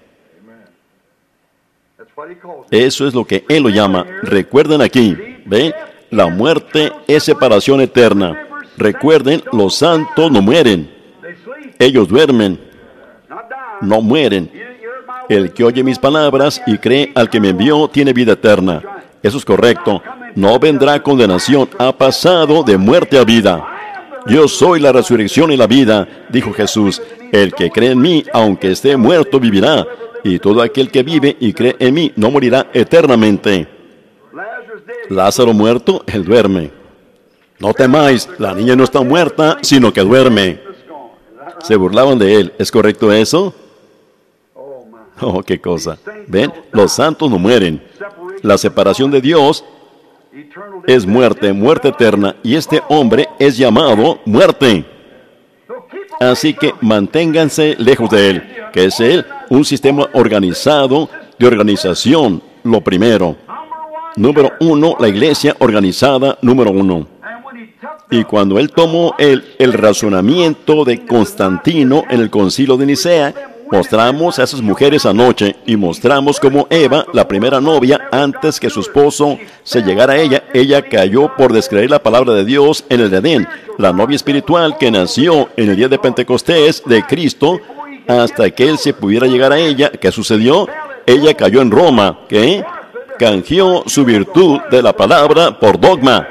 Eso es lo que Él lo llama. Recuerden aquí, ¿ve? La muerte es separación eterna. Recuerden, los santos no mueren. Ellos duermen. No mueren. El que oye mis palabras y cree al que me envió tiene vida eterna. Eso es correcto. No vendrá condenación. Ha pasado de muerte a vida. Yo soy la resurrección y la vida, dijo Jesús. El que cree en mí, aunque esté muerto, vivirá. Y todo aquel que vive y cree en mí no morirá eternamente. Lázaro muerto, él duerme. No temáis, la niña no está muerta, sino que duerme. Se burlaban de él. ¿Es correcto eso? Oh, qué cosa. ¿Ven? Los santos no mueren. La separación de Dios es muerte, muerte eterna. Y este hombre es llamado muerte. Así que manténganse lejos de él. ¿Qué es él? Un sistema organizado de organización. Lo primero. Número uno, la iglesia organizada, número uno. Y cuando él tomó el, el razonamiento de Constantino en el concilio de Nicea, mostramos a esas mujeres anoche y mostramos cómo Eva, la primera novia, antes que su esposo se llegara a ella, ella cayó por descreer la palabra de Dios en el Edén. La novia espiritual que nació en el día de Pentecostés de Cristo, hasta que él se pudiera llegar a ella, ¿qué sucedió? Ella cayó en Roma, ¿qué? Canjeó su virtud de la palabra por dogma.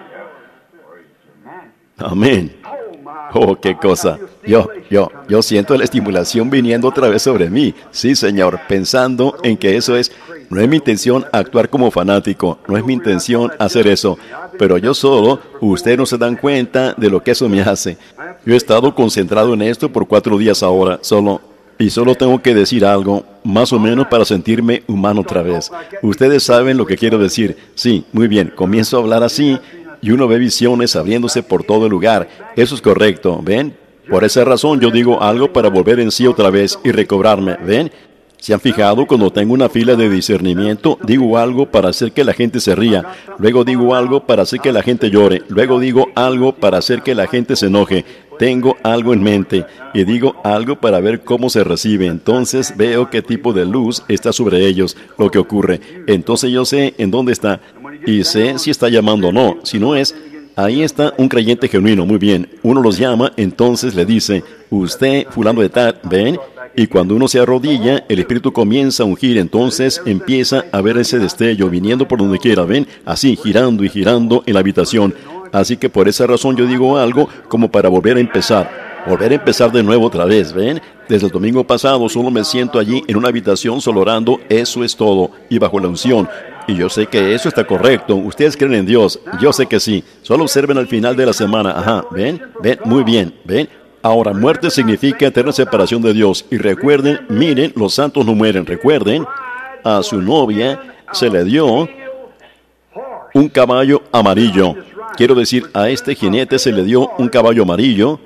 Amén. Oh, qué cosa. Yo, yo, yo siento la estimulación viniendo otra vez sobre mí. Sí, Señor, pensando en que eso es... No es mi intención actuar como fanático, no es mi intención hacer eso. Pero yo solo, ustedes no se dan cuenta de lo que eso me hace. Yo he estado concentrado en esto por cuatro días ahora, solo... Y solo tengo que decir algo, más o menos para sentirme humano otra vez. Ustedes saben lo que quiero decir. Sí, muy bien, comienzo a hablar así y uno ve visiones abriéndose por todo el lugar. Eso es correcto, ¿ven? Por esa razón yo digo algo para volver en sí otra vez y recobrarme, ¿ven? ¿Se han fijado cuando tengo una fila de discernimiento? Digo algo para hacer que la gente se ría, luego digo algo para hacer que la gente llore, luego digo algo para hacer que la gente se enoje. Tengo algo en mente y digo algo para ver cómo se recibe. Entonces veo qué tipo de luz está sobre ellos, lo que ocurre. Entonces yo sé en dónde está y sé si está llamando o no. Si no es, ahí está un creyente genuino. Muy bien, uno los llama, entonces le dice, usted fulano de tal, ¿ven? Y cuando uno se arrodilla, el Espíritu comienza a ungir, entonces empieza a ver ese destello viniendo por donde quiera, ¿ven? Así, girando y girando en la habitación. Así que por esa razón yo digo algo como para volver a empezar. Volver a empezar de nuevo otra vez, ¿ven? Desde el domingo pasado solo me siento allí en una habitación solo orando, eso es todo, y bajo la unción. Y yo sé que eso está correcto. Ustedes creen en Dios, yo sé que sí. Solo observen al final de la semana, ajá, ¿ven? ¿Ven? Muy bien, ¿ven? Ahora, muerte significa eterna separación de Dios. Y recuerden, miren, los santos no mueren. Recuerden, a su novia se le dio un caballo amarillo. Quiero decir, a este jinete se le dio un caballo amarillo.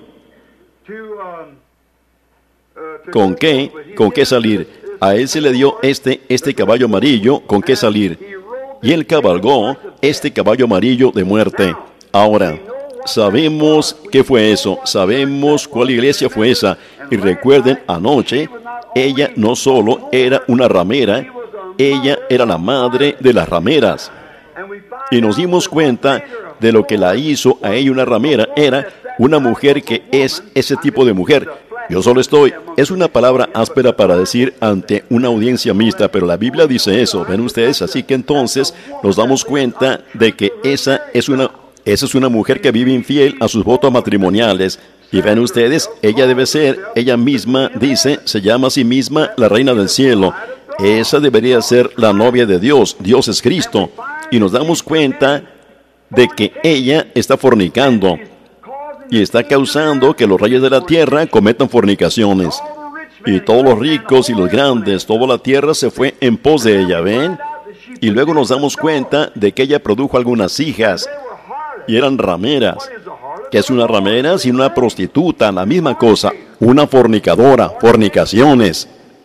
¿Con qué? ¿Con qué salir? A él se le dio este, este caballo amarillo. ¿Con qué salir? Y él cabalgó este caballo amarillo de muerte. Ahora, sabemos qué fue eso. Sabemos cuál iglesia fue esa. Y recuerden, anoche, ella no solo era una ramera, ella era la madre de las rameras. Y nos dimos cuenta de lo que la hizo a ella una ramera era una mujer que es ese tipo de mujer. Yo solo estoy, es una palabra áspera para decir ante una audiencia mixta, pero la Biblia dice eso, ven ustedes, así que entonces nos damos cuenta de que esa es una, esa es una mujer que vive infiel a sus votos matrimoniales. Y ven ustedes, ella debe ser, ella misma dice, se llama a sí misma la reina del cielo. Esa debería ser la novia de Dios, Dios es Cristo. Y nos damos cuenta de que ella está fornicando y está causando que los reyes de la tierra cometan fornicaciones. Y todos los ricos y los grandes, toda la tierra se fue en pos de ella, ¿ven? Y luego nos damos cuenta de que ella produjo algunas hijas y eran rameras. ¿Qué es una ramera? Sino una prostituta, la misma cosa, una fornicadora, fornicaciones,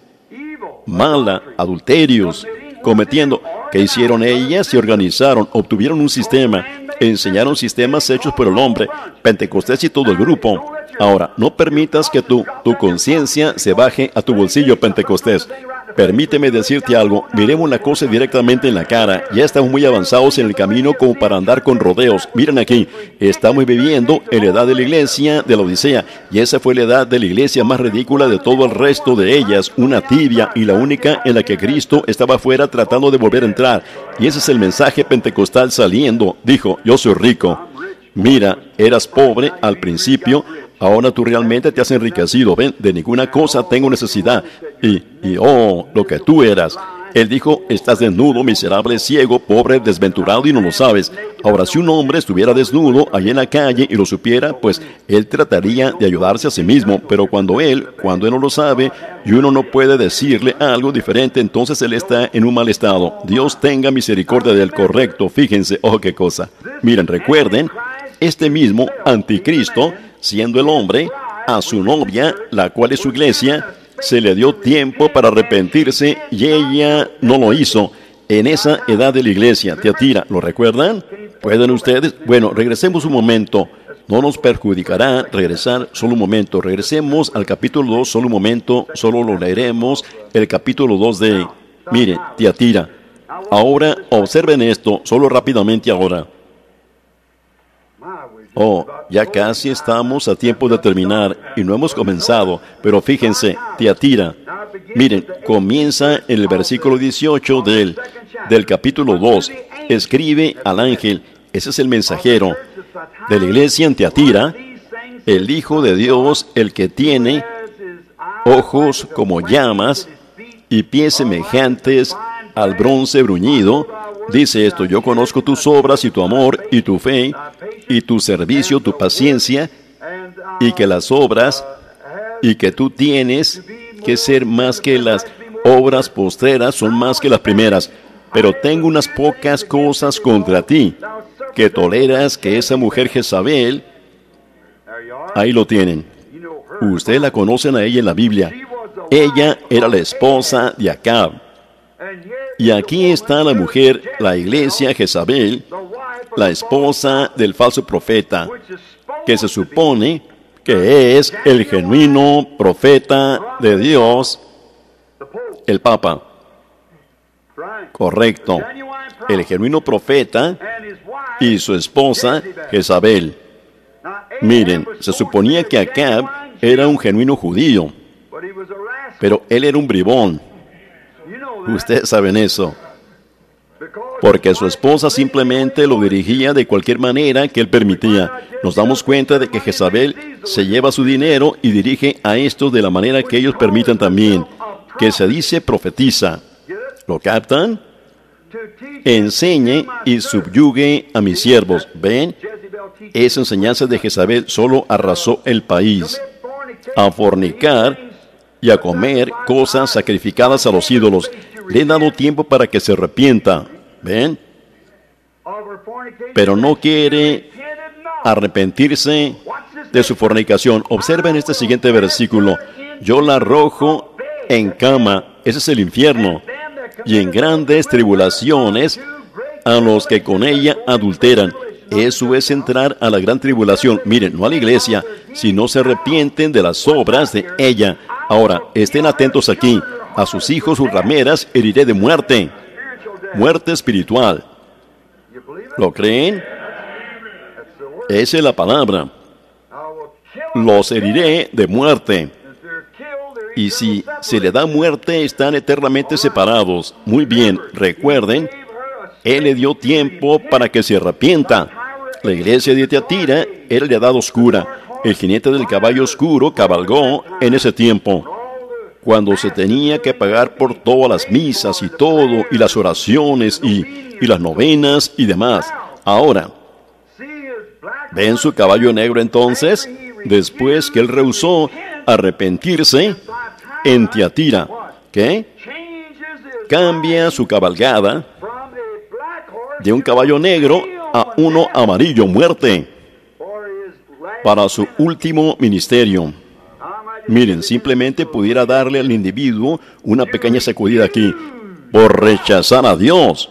mala, adulterios, cometiendo. ¿Qué hicieron ellas? Se organizaron, obtuvieron un sistema, enseñaron sistemas hechos por el hombre, Pentecostés y todo el grupo. Ahora, no permitas que tu, tu conciencia se baje a tu bolsillo, Pentecostés. Permíteme decirte algo, miremos la cosa directamente en la cara. Ya estamos muy avanzados en el camino como para andar con rodeos. Miren aquí, estamos viviendo en la edad de la iglesia de la Odisea, y esa fue la edad de la iglesia más ridícula de todo el resto de ellas, una tibia y la única en la que Cristo estaba afuera tratando de volver a entrar. Y ese es el mensaje pentecostal saliendo. Dijo, yo soy rico. Mira, eras pobre al principio, ahora tú realmente te has enriquecido. Ven, de ninguna cosa tengo necesidad. Y, y oh, lo que tú eras. Él dijo, estás desnudo, miserable, ciego, pobre, desventurado y no lo sabes. Ahora, si un hombre estuviera desnudo allí en la calle y lo supiera, pues él trataría de ayudarse a sí mismo. Pero cuando él, cuando él no lo sabe y uno no puede decirle algo diferente, entonces él está en un mal estado. Dios tenga misericordia del correcto. Fíjense, oh, qué cosa. Miren, recuerden, este mismo anticristo, siendo el hombre, a su novia, la cual es su iglesia, se le dio tiempo para arrepentirse y ella no lo hizo en esa edad de la iglesia. Tiatira, ¿lo recuerdan? ¿Pueden ustedes? Bueno, regresemos un momento. No nos perjudicará regresar solo un momento. Regresemos al capítulo dos solo un momento. Solo lo leeremos. El capítulo dos de... Mire, Tiatira. Ahora, observen esto, solo rápidamente ahora. Oh, ya casi estamos a tiempo de terminar y no hemos comenzado, pero fíjense, Tiatira, miren, comienza en el versículo dieciocho del, del capítulo dos, escribe al ángel, ese es el mensajero de la iglesia en Tiatira, el Hijo de Dios, el que tiene ojos como llamas y pies semejantes al bronce bruñido, dice esto, yo conozco tus obras y tu amor y tu fe y tu servicio, tu paciencia, y que las obras y que tú tienes que ser más que las obras postreras son más que las primeras. Pero tengo unas pocas cosas contra ti, que toleras que esa mujer Jezabel, ahí lo tienen. Ustedes la conocen a ella en la Biblia. Ella era la esposa de Acab. Y aquí está la mujer, la iglesia Jezabel, la esposa del falso profeta, que se supone que es el genuino profeta de Dios, el Papa. Correcto. El genuino profeta y su esposa Jezabel. Miren, se suponía que Acab era un genuino judío, pero él era un bribón. Ustedes saben eso. Porque su esposa simplemente lo dirigía de cualquier manera que él permitía. Nos damos cuenta de que Jezabel se lleva su dinero y dirige a estos de la manera que ellos permitan también. Que se dice profetiza. ¿Lo captan? Enseñe y subyugue a mis siervos. ¿Ven? Esa enseñanza de Jezabel solo arrasó el país. A fornicar y a comer cosas sacrificadas a los ídolos. Le he dado tiempo para que se arrepienta. ¿Ven? Pero no quiere arrepentirse de su fornicación. Observen este siguiente versículo. Yo la arrojo en cama, ese es el infierno, y en grandes tribulaciones a los que con ella adulteran. Eso es entrar a la gran tribulación. Miren, no a la iglesia, si no se arrepienten de las obras de ella. Ahora, estén atentos aquí. A sus hijos, sus rameras, heriré de muerte. Muerte espiritual. ¿Lo creen? Esa es la palabra. Los heriré de muerte. Y si se le da muerte, están eternamente separados. Muy bien, recuerden, Él le dio tiempo para que se arrepienta. La iglesia de Tiatira era la edad oscura. El jinete del caballo oscuro cabalgó en ese tiempo, cuando se tenía que pagar por todas las misas y todo, y las oraciones y, y las novenas y demás. Ahora, ¿ven su caballo negro entonces? Después que él rehusó arrepentirse en Tiatira, ¿qué? Cambia su cabalgada de un caballo negro a uno amarillo, muerte, para su último ministerio. Miren, simplemente pudiera darle al individuo una pequeña sacudida aquí, por rechazar a Dios,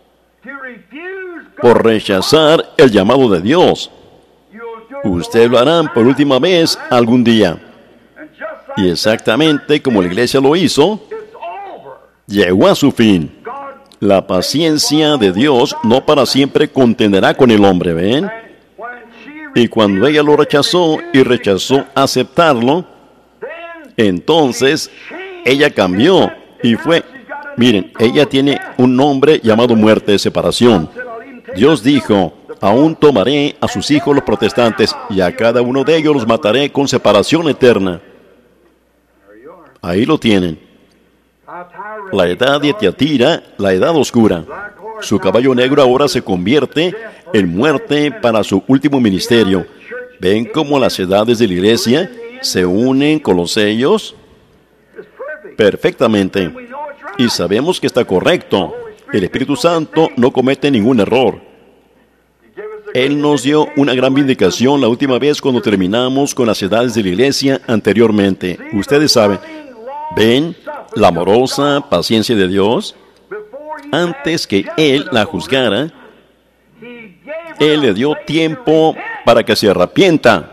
por rechazar el llamado de Dios. Ustedes lo harán por última vez algún día. Y exactamente como la iglesia lo hizo, llegó a su fin. La paciencia de Dios no para siempre contenderá con el hombre, ¿ven? Y cuando ella lo rechazó y rechazó aceptarlo, entonces ella cambió y fue. Miren, ella tiene un nombre llamado muerte de separación. Dios dijo: aún tomaré a sus hijos los protestantes y a cada uno de ellos los mataré con separación eterna. Ahí lo tienen. La edad de Tiatira, la edad oscura. Su caballo negro ahora se convierte en muerte para su último ministerio. ¿Ven cómo las edades de la iglesia se unen con los sellos? Perfectamente. Y sabemos que está correcto. El Espíritu Santo no comete ningún error. Él nos dio una gran vindicación la última vez cuando terminamos con las edades de la iglesia anteriormente. Ustedes saben, ¿ven la amorosa paciencia de Dios? Antes que Él la juzgara, Él le dio tiempo para que se arrepienta.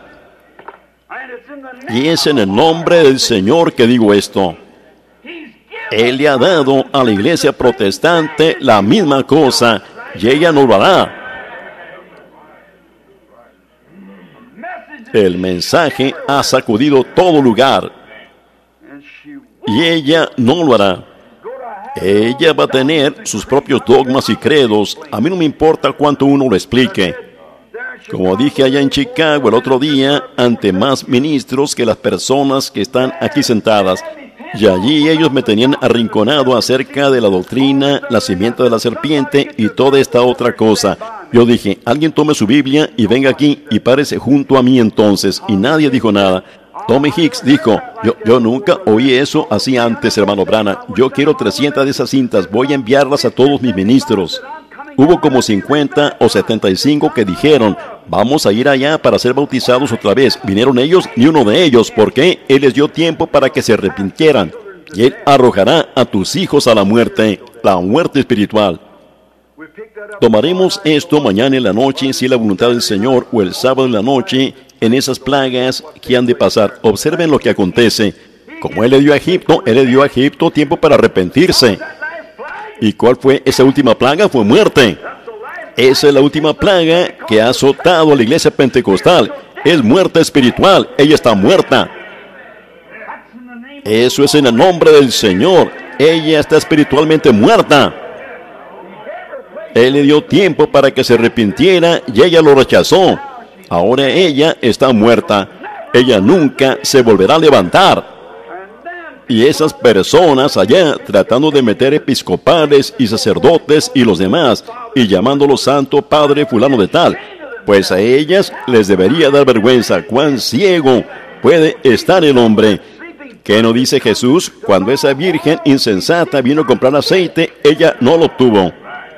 Y es en el nombre del Señor que digo esto. Él le ha dado a la iglesia protestante la misma cosa, y ella no lo hará. El mensaje ha sacudido todo lugar, y ella no lo hará. Ella va a tener sus propios dogmas y credos. A mí no me importa cuánto uno lo explique. Como dije allá en Chicago el otro día, ante más ministros que las personas que están aquí sentadas. Y allí ellos me tenían arrinconado acerca de la doctrina, la simiente de la serpiente y toda esta otra cosa. Yo dije: alguien tome su Biblia y venga aquí y párese junto a mí entonces. Y nadie dijo nada. Tommy Hicks dijo: yo, yo nunca oí eso así antes, hermano Branham. Yo quiero trescientas de esas cintas. Voy a enviarlas a todos mis ministros. Hubo como cincuenta o setenta y cinco que dijeron: vamos a ir allá para ser bautizados otra vez. Vinieron ellos, ni uno de ellos, porque Él les dio tiempo para que se arrepintieran. Y Él arrojará a tus hijos a la muerte, la muerte espiritual. Tomaremos esto mañana en la noche, si es la voluntad del Señor, o el sábado en la noche, en esas plagas que han de pasar. Observen lo que acontece. Como Él le dio a Egipto, Él le dio a Egipto tiempo para arrepentirse. ¿Y cuál fue esa última plaga? Fue muerte. Esa es la última plaga que ha azotado a la iglesia pentecostal. Es muerte espiritual. Ella está muerta. Eso es en el nombre del Señor. Ella está espiritualmente muerta. Él le dio tiempo para que se arrepintiera y ella lo rechazó. Ahora ella está muerta. Ella nunca se volverá a levantar. Y esas personas allá tratando de meter episcopales y sacerdotes y los demás, y llamándolos santo padre fulano de tal, pues a ellas les debería dar vergüenza. Cuán ciego puede estar el hombre. ¿Qué no dice Jesús? Cuando esa virgen insensata vino a comprar aceite, ella no lo obtuvo.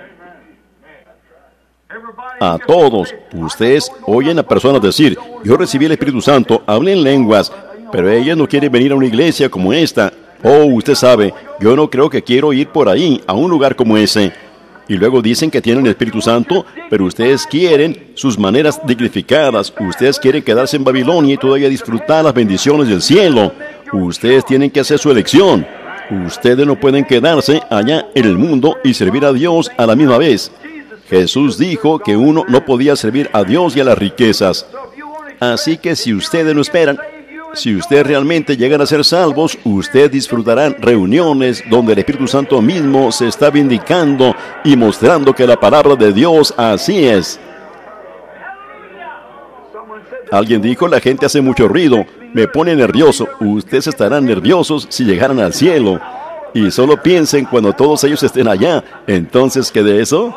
A todos, ustedes oyen a personas decir: yo recibí el Espíritu Santo, hablé en lenguas, pero ellas no quieren venir a una iglesia como esta. Oh, usted sabe, yo no creo que quiero ir por ahí, a un lugar como ese. Y luego dicen que tienen el Espíritu Santo, pero ustedes quieren sus maneras dignificadas. Ustedes quieren quedarse en Babilonia y todavía disfrutar las bendiciones del cielo. Ustedes tienen que hacer su elección. Ustedes no pueden quedarse allá en el mundo y servir a Dios a la misma vez. Jesús dijo que uno no podía servir a Dios y a las riquezas. Así que si ustedes lo esperan, si ustedes realmente llegan a ser salvos, ustedes disfrutarán reuniones donde el Espíritu Santo mismo se está vindicando y mostrando que la palabra de Dios así es. Alguien dijo, la gente hace mucho ruido, me pone nervioso. Ustedes estarán nerviosos si llegaran al cielo. Y solo piensen cuando todos ellos estén allá. Entonces, ¿qué de eso?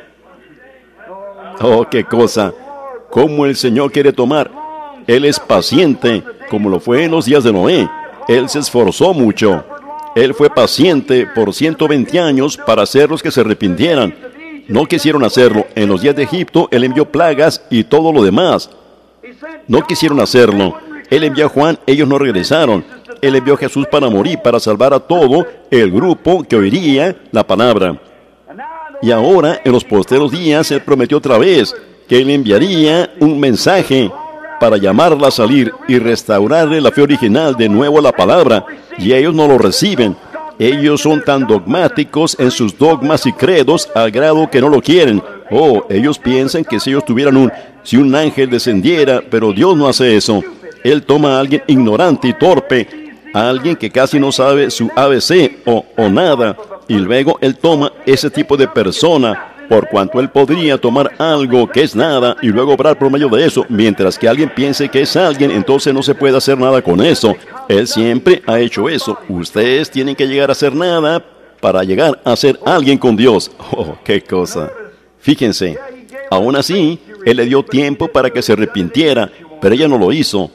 Oh, qué cosa. Cómo el Señor quiere tomar. Él es paciente, como lo fue en los días de Noé. Él se esforzó mucho. Él fue paciente por ciento veinte años para hacerlos que se arrepintieran. No quisieron hacerlo. En los días de Egipto, Él envió plagas y todo lo demás. No quisieron hacerlo. Él envió a Juan, ellos no regresaron. Él envió a Jesús para morir, para salvar a todo el grupo que oiría la palabra. Y ahora, en los posteros días, Él prometió otra vez que Él enviaría un mensaje para llamarla a salir y restaurarle la fe original de nuevo a la palabra. Y ellos no lo reciben. Ellos son tan dogmáticos en sus dogmas y credos al grado que no lo quieren. Oh, ellos piensan que si ellos tuvieran un... si un ángel descendiera, pero Dios no hace eso. Él toma a alguien ignorante y torpe, a alguien que casi no sabe su A B C o, o nada, y luego Él toma ese tipo de persona, por cuanto Él podría tomar algo que es nada y luego obrar por medio de eso, mientras que alguien piense que es alguien, entonces no se puede hacer nada con eso. Él siempre ha hecho eso. Ustedes tienen que llegar a hacer nada para llegar a ser alguien con Dios. Oh, qué cosa. Fíjense, aún así, Él le dio tiempo para que se arrepintiera, pero ella no lo hizo.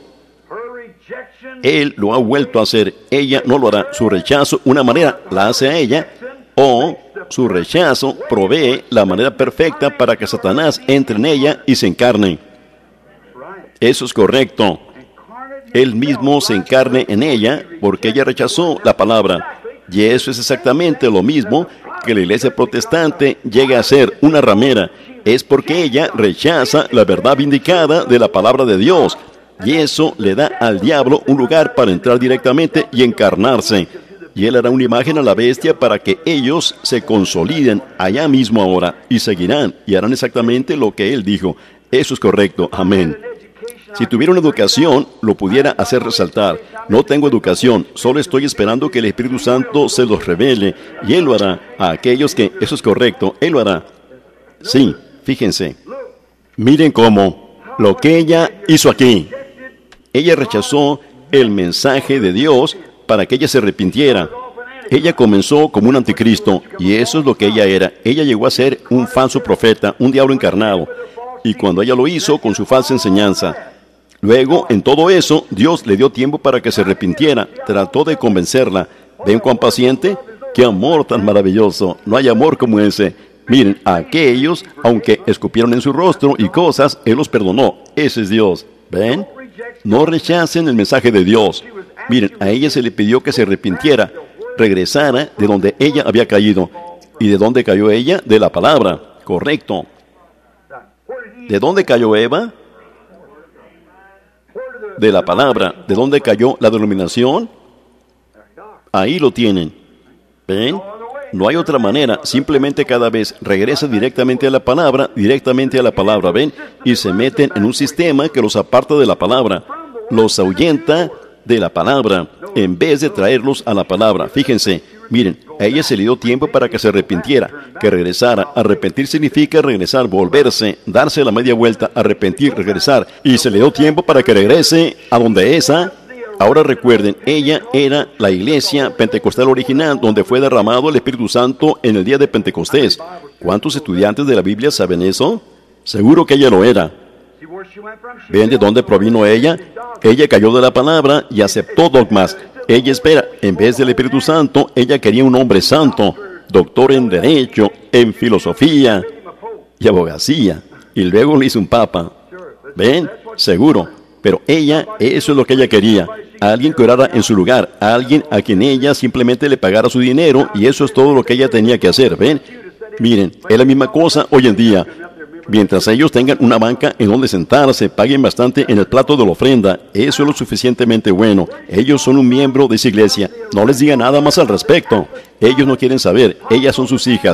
Él lo ha vuelto a hacer, ella no lo hará. Su rechazo, una manera, la hace a ella, o su rechazo provee la manera perfecta para que Satanás entre en ella y se encarne. Eso es correcto. Él mismo se encarne en ella porque ella rechazó la palabra. Y eso es exactamente lo mismo que la iglesia protestante llegue a ser una ramera. Es porque ella rechaza la verdad vindicada de la palabra de Dios. Y eso le da al diablo un lugar para entrar directamente y encarnarse. Y él hará una imagen a la bestia para que ellos se consoliden allá mismo ahora. Y seguirán y harán exactamente lo que él dijo. Eso es correcto. Amén. Si tuviera una educación, lo pudiera hacer resaltar. No tengo educación, solo estoy esperando que el Espíritu Santo se los revele. Y Él lo hará a aquellos que... Eso es correcto, Él lo hará. Sí, fíjense. Miren cómo lo que ella hizo aquí. Ella rechazó el mensaje de Dios para que ella se arrepintiera. Ella comenzó como un anticristo, y eso es lo que ella era. Ella llegó a ser un falso profeta, un diablo encarnado. Y cuando ella lo hizo con su falsa enseñanza, luego, en todo eso, Dios le dio tiempo para que se arrepintiera. Trató de convencerla. ¿Ven cuán paciente? ¡Qué amor tan maravilloso! No hay amor como ese. Miren, a aquellos, aunque escupieron en su rostro y cosas, Él los perdonó. Ese es Dios. ¿Ven? No rechacen el mensaje de Dios. Miren, a ella se le pidió que se arrepintiera, regresara de donde ella había caído. ¿Y de dónde cayó ella? De la palabra. Correcto. ¿De dónde cayó Eva? De la palabra. ¿De dónde cayó la denominación? Ahí lo tienen. ¿Ven? No hay otra manera. Simplemente cada vez regresa directamente a la palabra, directamente a la palabra, ¿ven? Y se meten en un sistema que los aparta de la palabra. Los ahuyenta de la palabra, en vez de traerlos a la palabra. Fíjense, miren, a ella se le dio tiempo para que se arrepintiera, que regresara. Arrepentir significa regresar, volverse, darse la media vuelta, arrepentir, regresar. Y se le dio tiempo para que regrese a donde esa. Ahora recuerden, ella era la iglesia pentecostal original donde fue derramado el Espíritu Santo en el día de Pentecostés. ¿Cuántos estudiantes de la Biblia saben eso? Seguro que ella lo era. ¿Ven de dónde provino ella? Ella cayó de la palabra y aceptó dogmas. Ella espera, en vez del Espíritu Santo, ella quería un hombre santo, doctor en derecho, en filosofía y abogacía. Y luego le hizo un papa. ¿Ven? Seguro. Pero ella, eso es lo que ella quería. Alguien que orara en su lugar, alguien a quien ella simplemente le pagara su dinero, y eso es todo lo que ella tenía que hacer. ¿Ven? Miren, es la misma cosa hoy en día. Mientras ellos tengan una banca en donde sentarse, paguen bastante en el plato de la ofrenda, eso es lo suficientemente bueno. Ellos son un miembro de esa iglesia. No les diga nada más al respecto. Ellos no quieren saber. Ellas son sus hijas.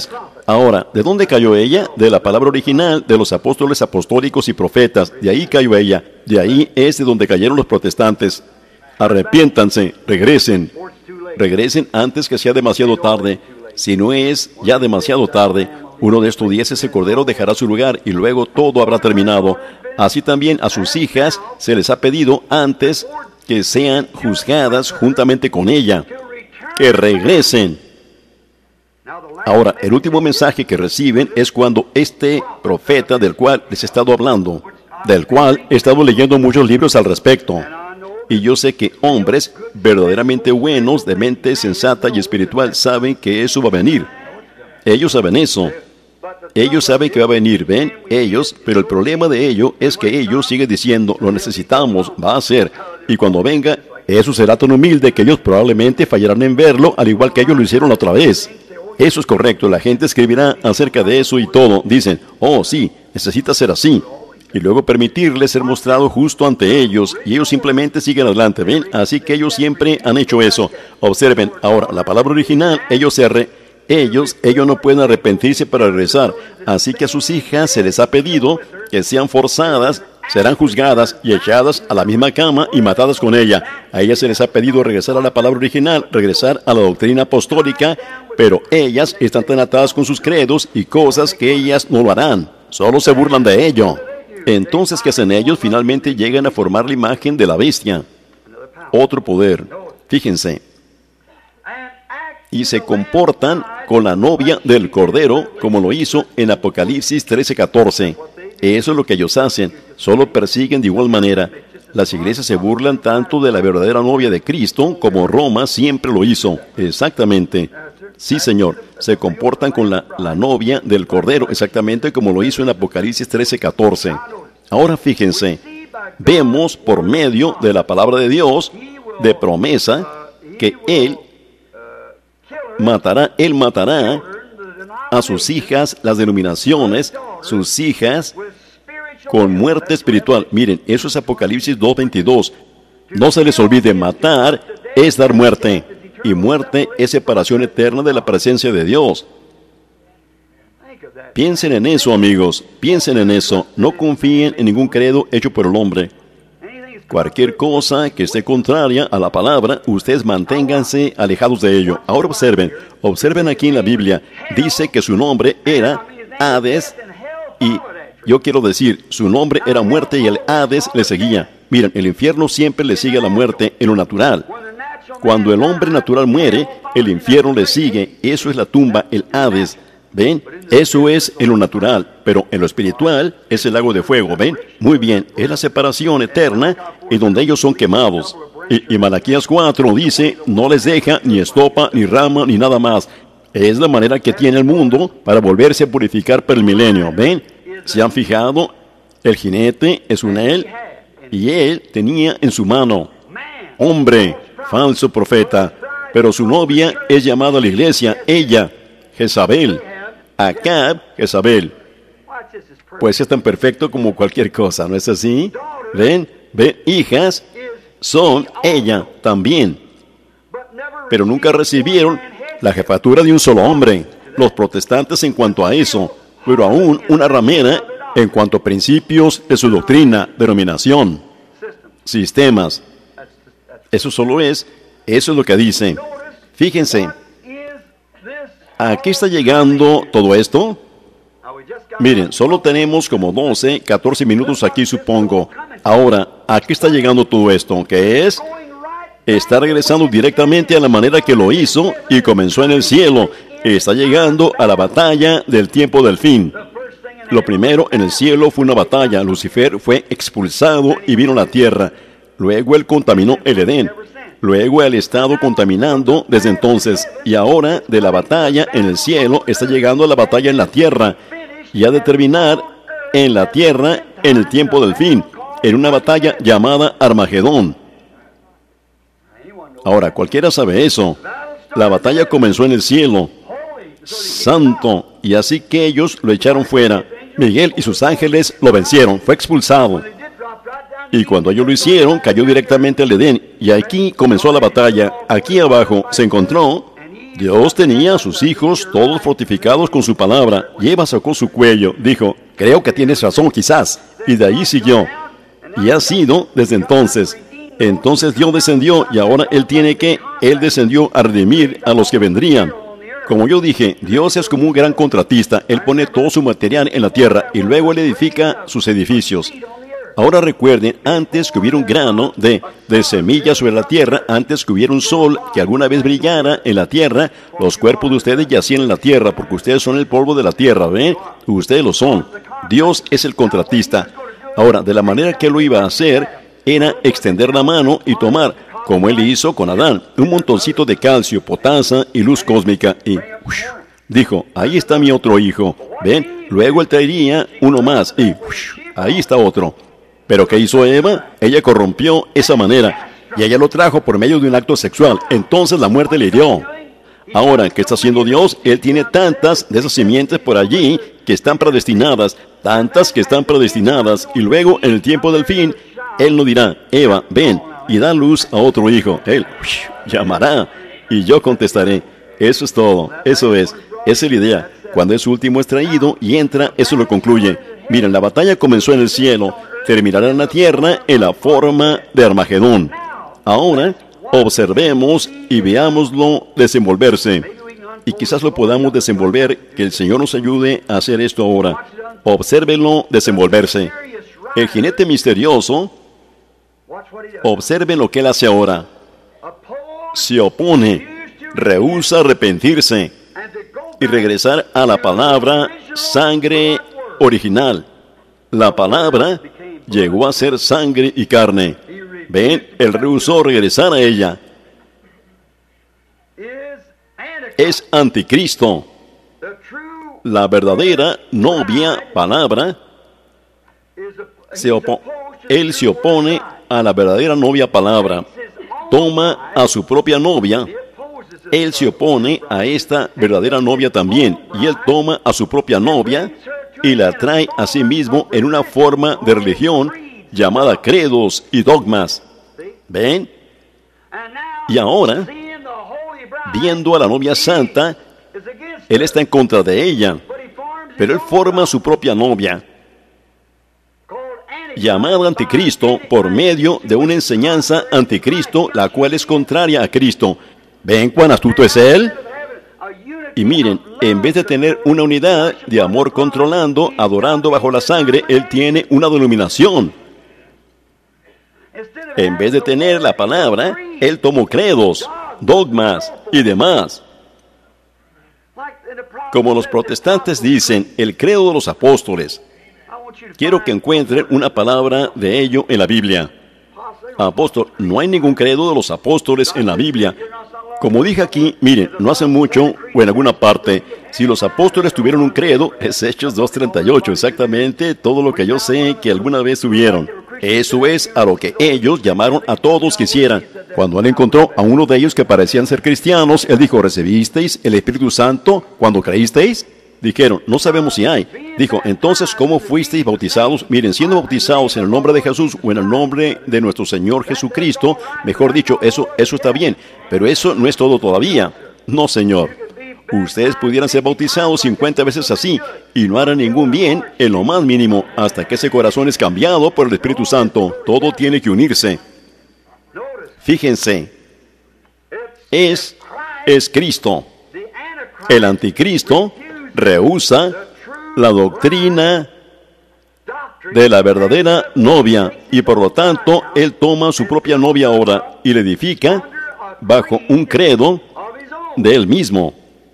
Ahora, ¿de dónde cayó ella? De la palabra original de los apóstoles apostólicos y profetas. De ahí cayó ella. De ahí es de donde cayeron los protestantes. Arrepiéntanse, regresen. Regresen antes que sea demasiado tarde. Si no es ya demasiado tarde, uno de estos días ese cordero dejará su lugar y luego todo habrá terminado. Así también a sus hijas se les ha pedido antes que sean juzgadas juntamente con ella, que regresen. Ahora, el último mensaje que reciben es cuando este profeta del cual les he estado hablando, del cual he estado leyendo muchos libros al respecto. Y yo sé que hombres verdaderamente buenos, de mente sensata y espiritual, saben que eso va a venir. Ellos saben eso. Ellos saben que va a venir, ¿ven? Ellos, pero el problema de ello es que ellos siguen diciendo, lo necesitamos, va a ser. Y cuando venga, eso será tan humilde que ellos probablemente fallarán en verlo, al igual que ellos lo hicieron otra vez. Eso es correcto, la gente escribirá acerca de eso y todo. Dicen, oh sí, necesita ser así. Y luego permitirle ser mostrado justo ante ellos, y ellos simplemente siguen adelante, ¿ven? Así que ellos siempre han hecho eso. Observen, ahora, la palabra original, ellos se arre... Ellos, ellos no pueden arrepentirse para regresar. Así que a sus hijas se les ha pedido que sean forzadas, serán juzgadas y echadas a la misma cama y matadas con ella. A ellas se les ha pedido regresar a la palabra original, regresar a la doctrina apostólica, pero ellas están tan atadas con sus credos y cosas que ellas no lo harán. Solo se burlan de ello. Entonces, ¿qué hacen ellos? Finalmente llegan a formar la imagen de la bestia. Otro poder. Fíjense. Y se comportan con la novia del Cordero, como lo hizo en Apocalipsis trece catorce. Eso es lo que ellos hacen, solo persiguen de igual manera. Las iglesias se burlan tanto de la verdadera novia de Cristo como Roma siempre lo hizo. Exactamente. Sí, Señor, se comportan con la, la novia del Cordero, exactamente como lo hizo en Apocalipsis trece catorce. Ahora fíjense, vemos por medio de la palabra de Dios, de promesa, que Él matará, Él matará a sus hijas, las denominaciones, sus hijas, con muerte espiritual. Miren, eso es Apocalipsis dos veintidós. No se les olvide, matar es dar muerte, y muerte es separación eterna de la presencia de Dios. Piensen en eso, amigos, piensen en eso. No confíen en ningún credo hecho por el hombre. Cualquier cosa que esté contraria a la palabra, ustedes manténganse alejados de ello. Ahora observen, observen aquí en la Biblia, dice que su nombre era Hades, y yo quiero decir, su nombre era muerte y el Hades le seguía. Miren, el infierno siempre le sigue a la muerte en lo natural. Cuando el hombre natural muere, el infierno le sigue. Eso es la tumba, el Hades. ¿Ven? Eso es en lo natural, pero en lo espiritual es el lago de fuego, ¿ven? Muy bien, es la separación eterna y donde ellos son quemados. Y, y Malaquías cuatro dice, no les deja ni estopa, ni rama, ni nada más. Es la manera que tiene el mundo para volverse a purificar por el milenio, ¿ven? ¿Se han fijado? El jinete es un él, y él tenía en su mano, hombre, falso profeta, pero su novia es llamada a la iglesia, ella, Jezabel. Acab, Jezabel. Pues es tan perfecto como cualquier cosa, ¿no es así? ¿Ven? ¿Ven? Hijas son ella también. Pero nunca recibieron la jefatura de un solo hombre. Los protestantes en cuanto a eso, pero aún una ramera en cuanto a principios de su doctrina, denominación, sistemas. Eso solo es, eso es lo que dice. Fíjense. ¿A qué está llegando todo esto? Miren, solo tenemos como doce, catorce minutos aquí, supongo. Ahora, ¿a qué está llegando todo esto? ¿Qué es? Está regresando directamente a la manera que lo hizo y comenzó en el cielo. Está llegando a la batalla del tiempo del fin. Lo primero en el cielo fue una batalla. Lucifer fue expulsado y vino a la tierra. Luego él contaminó el Edén. Luego él ha estado contaminando desde entonces, y ahora de la batalla en el cielo está llegando a la batalla en la tierra, y ha de terminar en la tierra en el tiempo del fin, en una batalla llamada Armagedón. Ahora, cualquiera sabe eso. La batalla comenzó en el cielo, santo, y así que ellos lo echaron fuera. Miguel y sus ángeles lo vencieron, fue expulsado. Y cuando ellos lo hicieron, cayó directamente al Edén. Y aquí comenzó la batalla. Aquí abajo se encontró Dios tenía a sus hijos todos fortificados con su palabra, y Eva sacó su cuello, dijo, creo que tienes razón quizás, y de ahí siguió. Y ha sido desde entonces. Entonces Dios descendió, y ahora Él tiene que, Él descendió a redimir a los que vendrían. Como yo dije, Dios es como un gran contratista. Él pone todo su material en la tierra, y luego Él edifica sus edificios. Ahora recuerden, antes que hubiera un grano de, de semilla sobre la tierra, antes que hubiera un sol que alguna vez brillara en la tierra, los cuerpos de ustedes yacían en la tierra, porque ustedes son el polvo de la tierra, ¿ven? Ustedes lo son. Dios es el contratista. Ahora, de la manera que Él lo iba a hacer, era extender la mano y tomar, como Él hizo con Adán, un montoncito de calcio, potasa y luz cósmica, y uff, dijo, ahí está mi otro hijo. ¿Ven? Luego Él traería uno más, y uff, ahí está otro. ¿Pero qué hizo Eva? Ella corrompió esa manera, y ella lo trajo por medio de un acto sexual. Entonces la muerte le hirió. Ahora, ¿qué está haciendo Dios? Él tiene tantas de esas simientes por allí que están predestinadas, tantas que están predestinadas, y luego, en el tiempo del fin, Él no dirá, Eva, ven, y da luz a otro hijo. Él uff, llamará, y yo contestaré. Eso es todo, eso es, esa es la idea. Cuando ese último es traído y entra, eso lo concluye. Miren, la batalla comenzó en el cielo, terminará en la tierra en la forma de Armagedón. Ahora, observemos y veámoslo desenvolverse. Y quizás lo podamos desenvolver, que el Señor nos ayude a hacer esto ahora. Obsérvenlo desenvolverse. El jinete misterioso, observen lo que él hace ahora. Se opone, rehúsa arrepentirse y regresar a la palabra sangre original. La palabra llegó a ser sangre y carne. Ven, él rehusó regresar a ella. Es anticristo. La verdadera novia palabra, se opo- él se opone a la verdadera novia palabra. Toma a su propia novia. Él se opone a esta verdadera novia también. Y él toma a su propia novia y la trae a sí mismo en una forma de religión llamada credos y dogmas. ¿Ven? Y ahora, viendo a la novia santa, él está en contra de ella, pero él forma su propia novia, llamada anticristo, por medio de una enseñanza anticristo, la cual es contraria a Cristo. ¿Ven cuán astuto es él? Y miren, en vez de tener una unidad de amor controlando, adorando bajo la sangre, él tiene una denominación. En vez de tener la palabra, él tomó credos, dogmas y demás. Como los protestantes dicen, el credo de los apóstoles. Quiero que encuentren una palabra de ello en la Biblia. Apóstol, no hay ningún credo de los apóstoles en la Biblia. Como dije aquí, miren, no hace mucho o en alguna parte, si los apóstoles tuvieron un credo, es Hechos dos treinta y ocho, exactamente todo lo que yo sé que alguna vez tuvieron. Eso es a lo que ellos llamaron a todos que hicieran. Cuando él encontró a uno de ellos que parecían ser cristianos, él dijo, ¿recibisteis el Espíritu Santo cuando creísteis? Dijeron, no sabemos si hay. Dijo, entonces, ¿cómo fuisteis bautizados? Miren, siendo bautizados en el nombre de Jesús o en el nombre de nuestro Señor Jesucristo, mejor dicho, eso, eso está bien. Pero eso no es todo todavía. No, Señor. Ustedes pudieran ser bautizados cincuenta veces así y no harán ningún bien en lo más mínimo hasta que ese corazón es cambiado por el Espíritu Santo. Todo tiene que unirse. Fíjense. Es, es Cristo. El anticristo rehúsa la doctrina de la verdadera novia y por lo tanto él toma su propia novia ahora y la edifica bajo un credo de él mismo.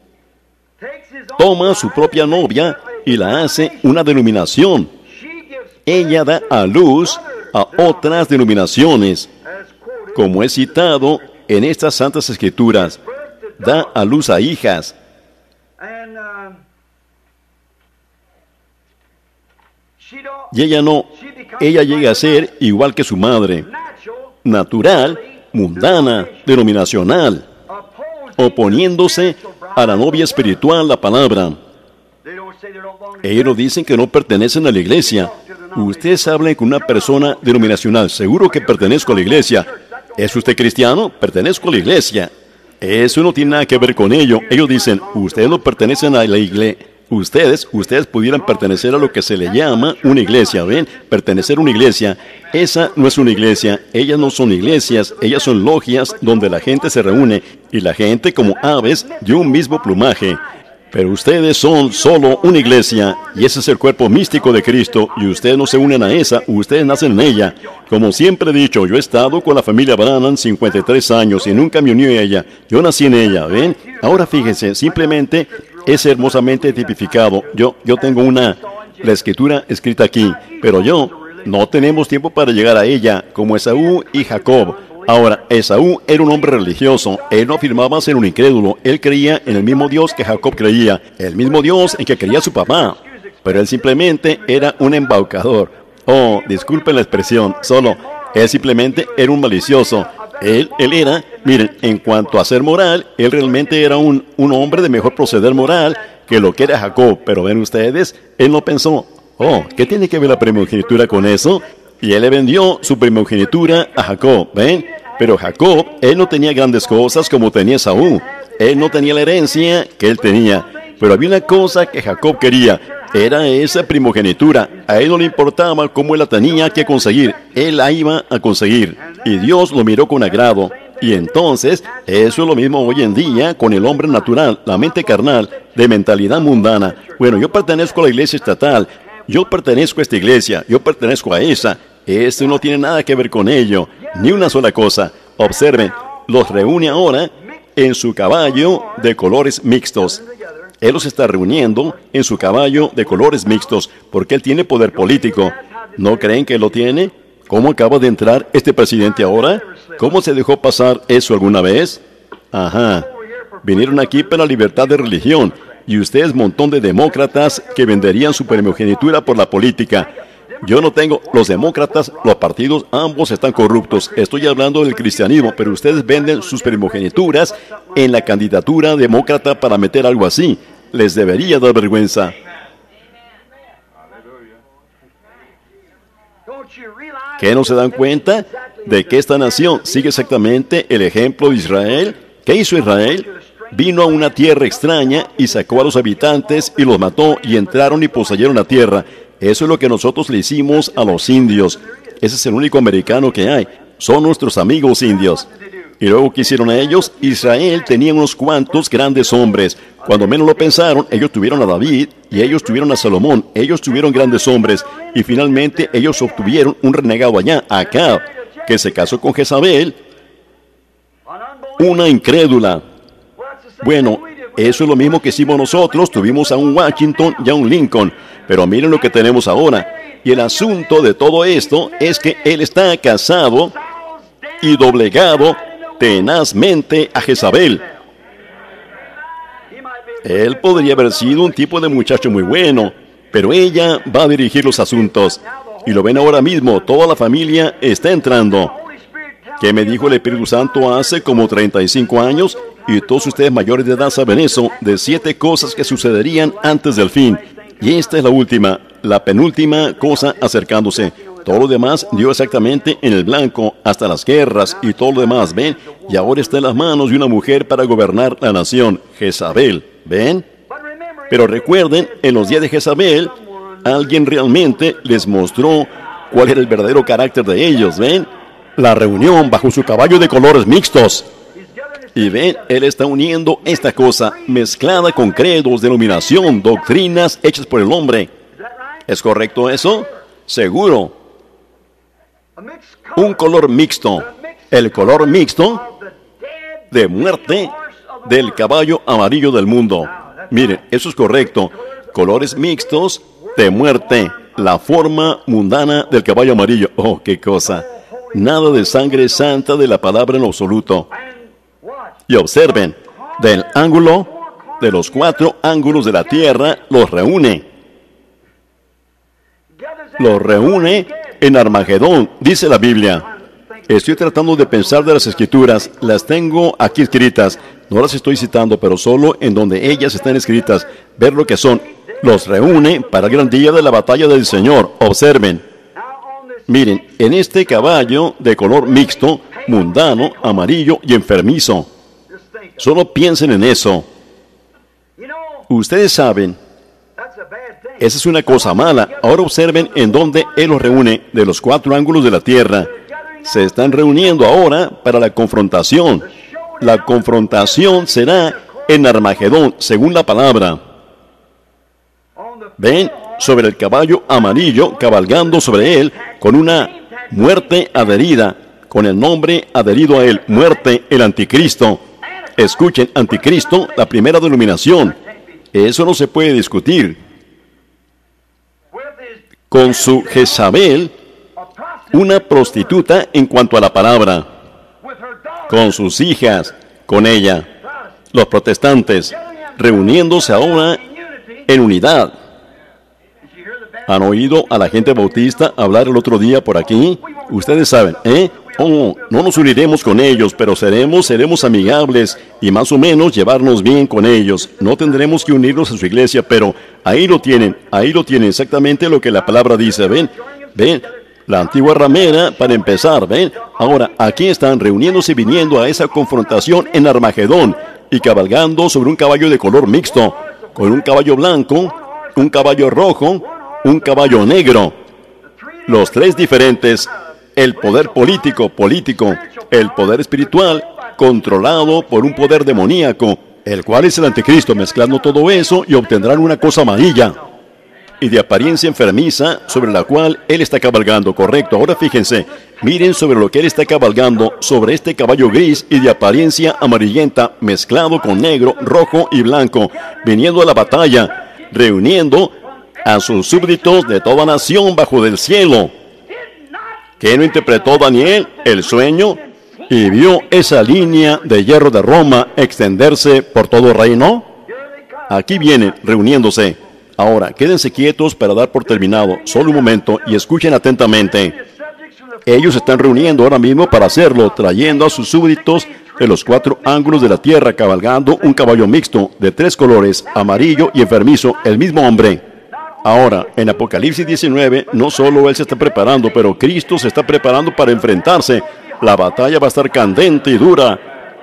Toma su propia novia y la hace una denominación. Ella da a luz a otras denominaciones, como es citado en estas santas escrituras. Da a luz a hijas. Y ella no, ella llega a ser igual que su madre, natural, mundana, denominacional, oponiéndose a la novia espiritual, la palabra. Ellos dicen que no pertenecen a la iglesia. Ustedes hablan con una persona denominacional, seguro que pertenezco a la iglesia. ¿Es usted cristiano? Pertenezco a la iglesia. Eso no tiene nada que ver con ello. Ellos dicen, ustedes no pertenecen a la iglesia. Ustedes, ustedes pudieran pertenecer a lo que se le llama una iglesia, ¿ven? Pertenecer a una iglesia. Esa no es una iglesia. Ellas no son iglesias. Ellas son logias donde la gente se reúne. Y la gente como aves de un mismo plumaje. Pero ustedes son solo una iglesia, y ese es el cuerpo místico de Cristo, y ustedes no se unen a esa, ustedes nacen en ella. Como siempre he dicho, yo he estado con la familia Branham cincuenta y tres años, y nunca me uní a ella. Yo nací en ella, ¿ven? Ahora fíjense, simplemente es hermosamente tipificado. Yo, yo tengo una, la escritura escrita aquí, pero yo, no tenemos tiempo para llegar a ella, como Esaú y Jacob. Ahora, Esaú era un hombre religioso. Él no afirmaba ser un incrédulo. Él creía en el mismo Dios que Jacob creía, el mismo Dios en que creía su papá. Pero él simplemente era un embaucador. Oh, disculpen la expresión, solo, él simplemente era un malicioso. Él, él era, miren, en cuanto a ser moral, él realmente era un, un hombre de mejor proceder moral que lo que era Jacob. Pero ven ustedes, él no pensó, oh, ¿qué tiene que ver la primogenitura con eso? Y él le vendió su primogenitura a Jacob, ¿ven? Pero Jacob, él no tenía grandes cosas como tenía Esaú. Él no tenía la herencia que él tenía. Pero había una cosa que Jacob quería. Era esa primogenitura. A él no le importaba cómo él la tenía que conseguir. Él la iba a conseguir. Y Dios lo miró con agrado. Y entonces, eso es lo mismo hoy en día con el hombre natural, la mente carnal, de mentalidad mundana. Bueno, yo pertenezco a la iglesia estatal. Yo pertenezco a esta iglesia. Yo pertenezco a esa. Esto no tiene nada que ver con ello, ni una sola cosa. Observen, los reúne ahora en su caballo de colores mixtos. Él los está reuniendo en su caballo de colores mixtos, porque él tiene poder político. ¿No creen que lo tiene? ¿Cómo acaba de entrar este presidente ahora? ¿Cómo se dejó pasar eso alguna vez? Ajá. Vinieron aquí para la libertad de religión, y ustedes montón de demócratas que venderían su primogenitura por la política. Yo no tengo, los demócratas, los partidos, ambos están corruptos. Estoy hablando del cristianismo, pero ustedes venden sus primogenituras en la candidatura demócrata para meter algo así. Les debería dar vergüenza. ¿Qué no se dan cuenta de que esta nación sigue exactamente el ejemplo de Israel? ¿Qué hizo Israel? Vino a una tierra extraña y sacó a los habitantes y los mató y entraron y poseyeron la tierra. Eso es lo que nosotros le hicimos a los indios. Ese es el único americano que hay. Son nuestros amigos indios. Y luego, ¿qué hicieron ellos? Israel tenía unos cuantos grandes hombres. Cuando menos lo pensaron, ellos tuvieron a David y ellos tuvieron a Salomón. Ellos tuvieron grandes hombres. Y finalmente ellos obtuvieron un renegado allá, Acab, que se casó con Jezabel, una incrédula. Bueno, eso es lo mismo que hicimos nosotros. Tuvimos a un Washington y a un Lincoln. Pero miren lo que tenemos ahora. Y el asunto de todo esto es que él está casado y doblegado tenazmente a Jezabel. Él podría haber sido un tipo de muchacho muy bueno, pero ella va a dirigir los asuntos. Y lo ven ahora mismo, toda la familia está entrando. ¿Qué me dijo el Espíritu Santo hace como treinta y cinco años? Y todos ustedes mayores de edad saben eso, de siete cosas que sucederían antes del fin. Y esta es la última, la penúltima cosa acercándose. Todo lo demás dio exactamente en el blanco, hasta las guerras y todo lo demás, ¿ven? Y ahora está en las manos de una mujer para gobernar la nación, Jezabel, ¿ven? Pero recuerden, en los días de Jezabel, alguien realmente les mostró cuál era el verdadero carácter de ellos, ¿ven? La reunión bajo su caballo de colores mixtos. Y ven, él está uniendo esta cosa mezclada con credos, denominación, doctrinas hechas por el hombre. ¿Es correcto eso? Seguro. Un color mixto. El color mixto de muerte del caballo amarillo del mundo. Miren, eso es correcto. Colores mixtos de muerte. La forma mundana del caballo amarillo. Oh, qué cosa. Nada de sangre santa de la palabra en absoluto. Y observen, del ángulo, de los cuatro ángulos de la tierra, los reúne. Los reúne en Armagedón, dice la Biblia. Estoy tratando de pensar de las escrituras, las tengo aquí escritas. No las estoy citando, pero solo en donde ellas están escritas. Ver lo que son. Los reúne para el gran día de la batalla del Señor. Observen. Miren, en este caballo de color mixto, mundano, amarillo y enfermizo. Solo piensen en eso. Ustedes saben, esa es una cosa mala. Ahora observen en dónde Él los reúne de los cuatro ángulos de la tierra. Se están reuniendo ahora para la confrontación. La confrontación será en Armagedón, según la palabra. ¿Ven? Sobre el caballo amarillo, cabalgando sobre él, con una muerte adherida, con el nombre adherido a él, muerte, el anticristo. Escuchen, anticristo, la primera denominación. Eso no se puede discutir. Con su Jezabel, una prostituta en cuanto a la palabra. Con sus hijas, con ella. Los protestantes, reuniéndose ahora en unidad. ¿Han oído a la gente bautista hablar el otro día por aquí? Ustedes saben, ¿eh? Oh, no nos uniremos con ellos, pero seremos, seremos amigables y más o menos llevarnos bien con ellos. No tendremos que unirnos a su iglesia, pero ahí lo tienen, ahí lo tienen exactamente lo que la palabra dice. ¿Ven? ¿Ven? La antigua ramera, para empezar, ¿ven? Ahora, aquí están reuniéndose y viniendo a esa confrontación en Armagedón y cabalgando sobre un caballo de color mixto, con un caballo blanco, un caballo rojo, un caballo negro. Los tres diferentes. El poder político, político, el poder espiritual, controlado por un poder demoníaco, el cual es el anticristo, mezclando todo eso y obtendrán una cosa amarilla y de apariencia enfermiza sobre la cual él está cabalgando, correcto. Ahora fíjense, miren sobre lo que él está cabalgando, sobre este caballo gris y de apariencia amarillenta, mezclado con negro, rojo y blanco, viniendo a la batalla, reuniendo a sus súbditos de toda nación bajo del cielo. ¿Qué no interpretó Daniel el sueño y vio esa línea de hierro de Roma extenderse por todo el reino? Aquí vienen reuniéndose. Ahora, quédense quietos para dar por terminado. Solo un momento y escuchen atentamente. Ellos se están reuniendo ahora mismo para hacerlo, trayendo a sus súbditos de los cuatro ángulos de la tierra, cabalgando un caballo mixto de tres colores, amarillo y enfermizo, el mismo hombre. Ahora, en Apocalipsis diecinueve, no solo Él se está preparando, pero Cristo se está preparando para enfrentarse. La batalla va a estar candente y dura.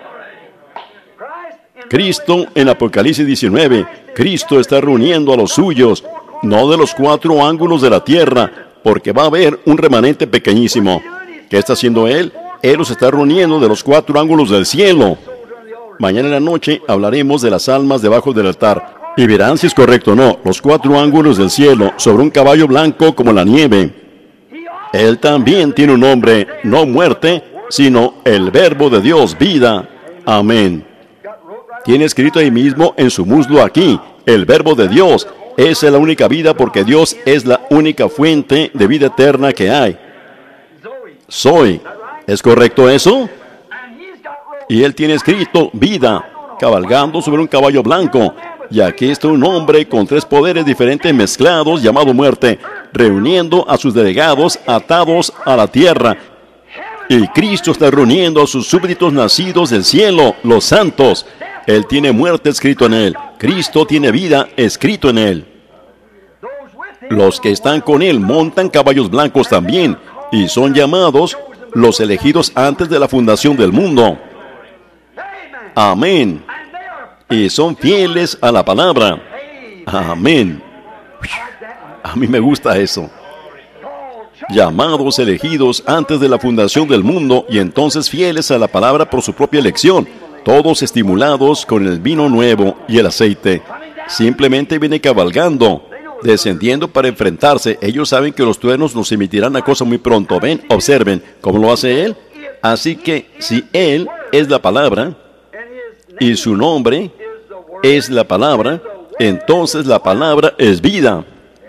Cristo en Apocalipsis diecinueve, Cristo está reuniendo a los suyos, no de los cuatro ángulos de la tierra, porque va a haber un remanente pequeñísimo. ¿Qué está haciendo Él? Él los está reuniendo de los cuatro ángulos del cielo. Mañana en la noche hablaremos de las almas debajo del altar. Y verán si es correcto o no, los cuatro ángulos del cielo, sobre un caballo blanco como la nieve. Él también tiene un nombre, no muerte, sino el Verbo de Dios, vida. Amén. Tiene escrito ahí mismo en su muslo aquí, el Verbo de Dios. Esa es la única vida porque Dios es la única fuente de vida eterna que hay. Soy. ¿Es correcto eso? Y Él tiene escrito vida, cabalgando sobre un caballo blanco. Y aquí está un hombre con tres poderes diferentes mezclados, llamado muerte, reuniendo a sus delegados atados a la tierra. Y Cristo está reuniendo a sus súbditos nacidos del cielo, los santos. Él tiene muerte escrito en Él. Cristo tiene vida escrito en Él. Los que están con Él montan caballos blancos también, y son llamados los elegidos antes de la fundación del mundo. Amén. Y son fieles a la palabra. Amén. A mí me gusta eso. Llamados, elegidos antes de la fundación del mundo y entonces fieles a la palabra por su propia elección. Todos estimulados con el vino nuevo y el aceite. Simplemente viene cabalgando, descendiendo para enfrentarse. Ellos saben que los truenos nos emitirán a cosa muy pronto. Ven, observen cómo lo hace Él. Así que si Él es la palabra y su nombre es la palabra, entonces la palabra es vida.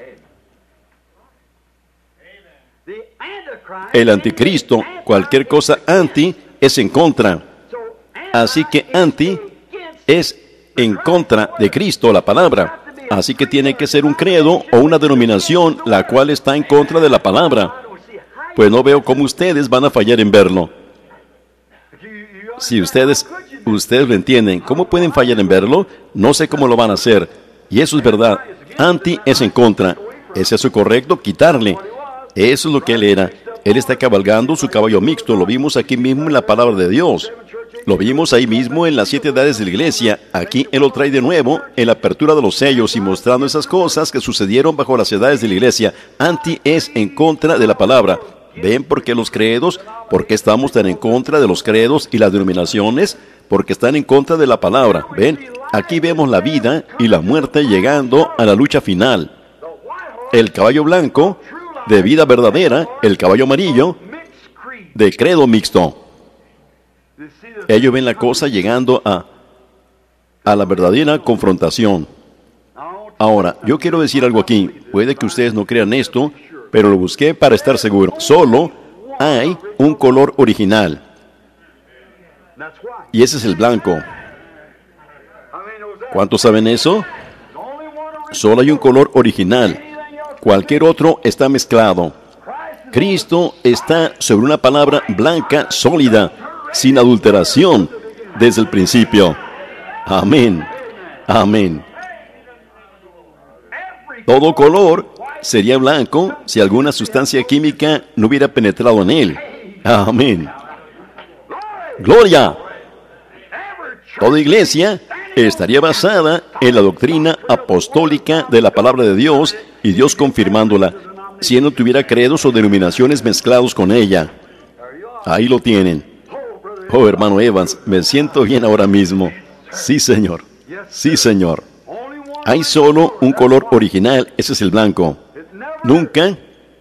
El anticristo, cualquier cosa anti, es en contra. Así que anti es en contra de Cristo, la palabra. Así que tiene que ser un credo o una denominación la cual está en contra de la palabra. Pues no veo cómo ustedes van a fallar en verlo. Si ustedes, ustedes lo entienden, ¿cómo pueden fallar en verlo? No sé cómo lo van a hacer. Y eso es verdad. Anti es en contra. ¿Es eso correcto? Quitarle. Eso es lo que Él era. Él está cabalgando su caballo mixto. Lo vimos aquí mismo en la palabra de Dios. Lo vimos ahí mismo en las siete edades de la iglesia. Aquí Él lo trae de nuevo en la apertura de los sellos y mostrando esas cosas que sucedieron bajo las edades de la iglesia. Anti es en contra de la palabra. ¿Ven por qué los credos? ¿Por qué estamos tan en contra de los credos y las denominaciones? Porque están en contra de la palabra. ¿Ven? Aquí vemos la vida y la muerte llegando a la lucha final. El caballo blanco, de vida verdadera, el caballo amarillo, de credo mixto. Ellos ven la cosa llegando a, a la verdadera confrontación. Ahora, yo quiero decir algo aquí. Puede que ustedes no crean esto, pero lo busqué para estar seguro. Solo hay un color original. Y ese es el blanco. ¿Cuántos saben eso? Solo hay un color original. Cualquier otro está mezclado. Cristo está sobre una palabra blanca, sólida, sin adulteración, desde el principio. Amén. Amén. Todo color sería blanco si alguna sustancia química no hubiera penetrado en él. Amén. ¡Gloria! Toda iglesia estaría basada en la doctrina apostólica de la palabra de Dios y Dios confirmándola, si él no tuviera credos o denominaciones mezclados con ella. Ahí lo tienen. Oh, hermano Evans, me siento bien ahora mismo. Sí, Señor. Sí, Señor. Hay solo un color original, ese es el blanco. Nunca,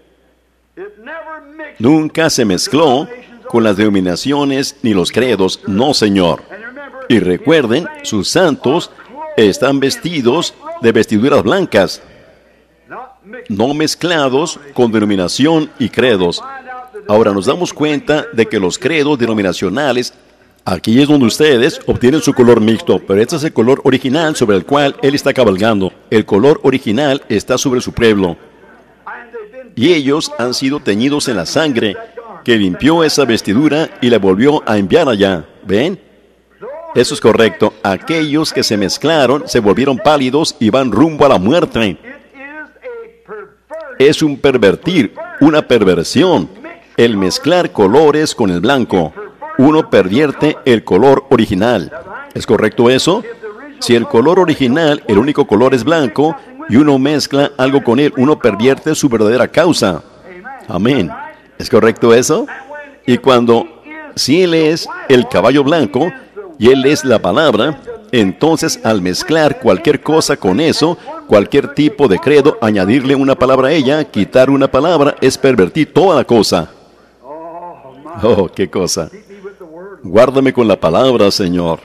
nunca se mezcló con las denominaciones ni los credos, no, Señor. Y recuerden, sus santos están vestidos de vestiduras blancas, no mezclados con denominación y credos. Ahora nos damos cuenta de que los credos denominacionales, aquí es donde ustedes obtienen su color mixto, pero este es el color original sobre el cual Él está cabalgando. El color original está sobre su pueblo. Y ellos han sido teñidos en la sangre que limpió esa vestidura y la volvió a enviar allá. ¿Ven? Eso es correcto. Aquellos que se mezclaron se volvieron pálidos y van rumbo a la muerte. Es un pervertir, una perversión, el mezclar colores con el blanco. Uno pervierte el color original. ¿Es correcto eso? Si el color original, el único color es blanco, y uno mezcla algo con él, uno pervierte su verdadera causa. Amén. ¿Es correcto eso? Y cuando, si Él es el caballo blanco, y Él es la palabra, entonces al mezclar cualquier cosa con eso, cualquier tipo de credo, añadirle una palabra a ella, quitar una palabra, es pervertir toda la cosa. Oh, qué cosa. Guárdame con la palabra, Señor.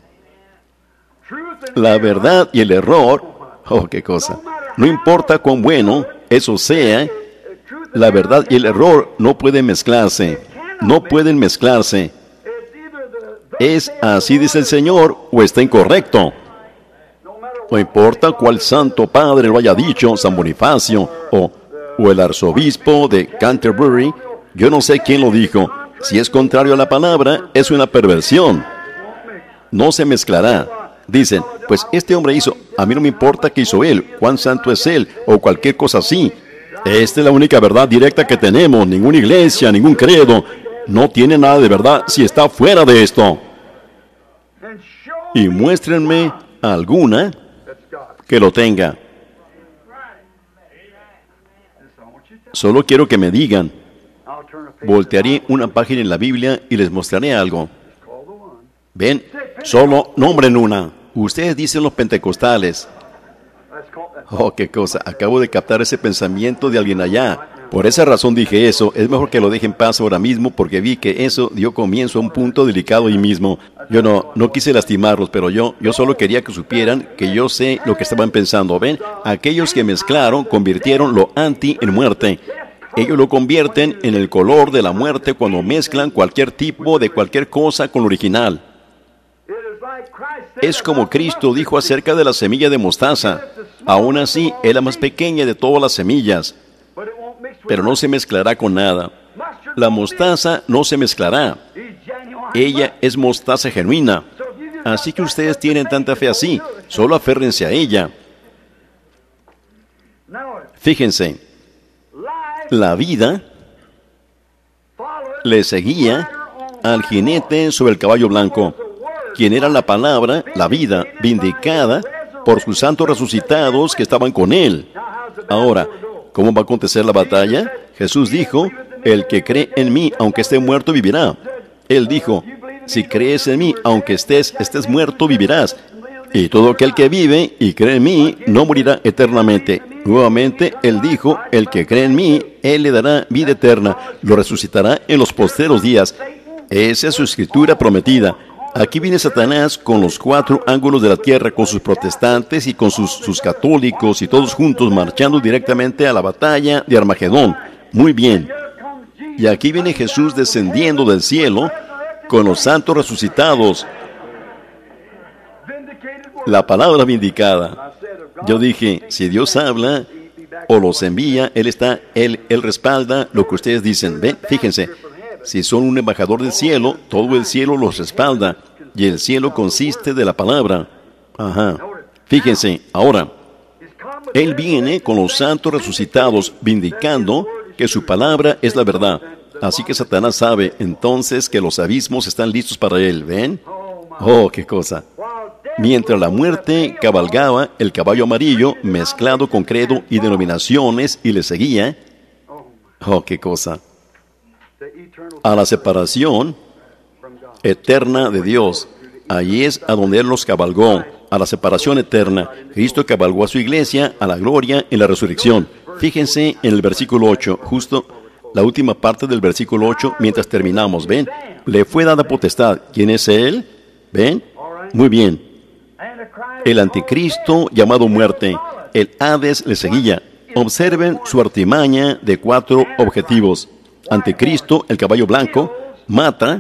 La verdad y el error, oh, qué cosa. No importa cuán bueno eso sea, la verdad y el error no pueden mezclarse. No pueden mezclarse. Es así dice el Señor o está incorrecto. No importa cuál santo padre lo haya dicho, San Bonifacio o, o el arzobispo de Canterbury, yo no sé quién lo dijo. Si es contrario a la palabra, es una perversión. No se mezclará. Dicen, pues este hombre hizo, a mí no me importa qué hizo él, cuán santo es él, o cualquier cosa así. Esta es la única verdad directa que tenemos, ninguna iglesia, ningún credo. No tiene nada de verdad si está fuera de esto. Y muéstrenme alguna que lo tenga. Solo quiero que me digan. Voltearé una página en la Biblia y les mostraré algo. Ven, solo nombren una. Ustedes dicen los pentecostales. Oh, qué cosa. Acabo de captar ese pensamiento de alguien allá. Por esa razón dije eso. Es mejor que lo deje en paz ahora mismo porque vi que eso dio comienzo a un punto delicado ahí mismo. Yo no, no quise lastimarlos, pero yo, yo solo quería que supieran que yo sé lo que estaban pensando. ¿Ven? Aquellos que mezclaron convirtieron lo anti en muerte. Ellos lo convierten en el color de la muerte cuando mezclan cualquier tipo de cualquier cosa con lo original. Es como Cristo dijo acerca de la semilla de mostaza. Aún así, es la más pequeña de todas las semillas, pero no se mezclará con nada. La mostaza no se mezclará. Ella es mostaza genuina. Así que ustedes tienen tanta fe así. Solo aférrense a ella. Fíjense. La vida le seguía al jinete sobre el caballo blanco, quien era la palabra, la vida, vindicada por sus santos resucitados que estaban con él. Ahora, ¿cómo va a acontecer la batalla? Jesús dijo, el que cree en mí, aunque esté muerto, vivirá. Él dijo, si crees en mí, aunque estés, estés muerto, vivirás. Y todo aquel que vive y cree en mí, no morirá eternamente. Nuevamente, Él dijo, el que cree en mí, Él le dará vida eterna, lo resucitará en los postreros días. Esa es su escritura prometida. Aquí viene Satanás con los cuatro ángulos de la tierra, con sus protestantes y con sus, sus católicos, y todos juntos marchando directamente a la batalla de Armagedón. Muy bien. Y aquí viene Jesús descendiendo del cielo con los santos resucitados. La palabra vindicada. Yo dije, si Dios habla o los envía, Él está, Él, Él respalda lo que ustedes dicen. Ven, fíjense, si son un embajador del cielo, todo el cielo los respalda. Y el cielo consiste de la palabra. Ajá. Fíjense, ahora, Él viene con los santos resucitados, vindicando que su palabra es la verdad. Así que Satanás sabe entonces que los abismos están listos para Él. ¿Ven? Oh, qué cosa. Mientras la muerte cabalgaba el caballo amarillo, mezclado con credo y denominaciones, y le seguía. Oh, qué cosa. A la separación eterna de Dios. Allí es a donde Él los cabalgó, a la separación eterna. Cristo cabalgó a su iglesia, a la gloria en la resurrección. Fíjense en el versículo ocho, justo la última parte del versículo ocho, mientras terminamos. ¿Ven? Le fue dada potestad. ¿Quién es Él? ¿Ven? Muy bien. El anticristo llamado muerte, el Hades le seguía. Observen su artimaña de cuatro objetivos. Anticristo, el caballo blanco, mata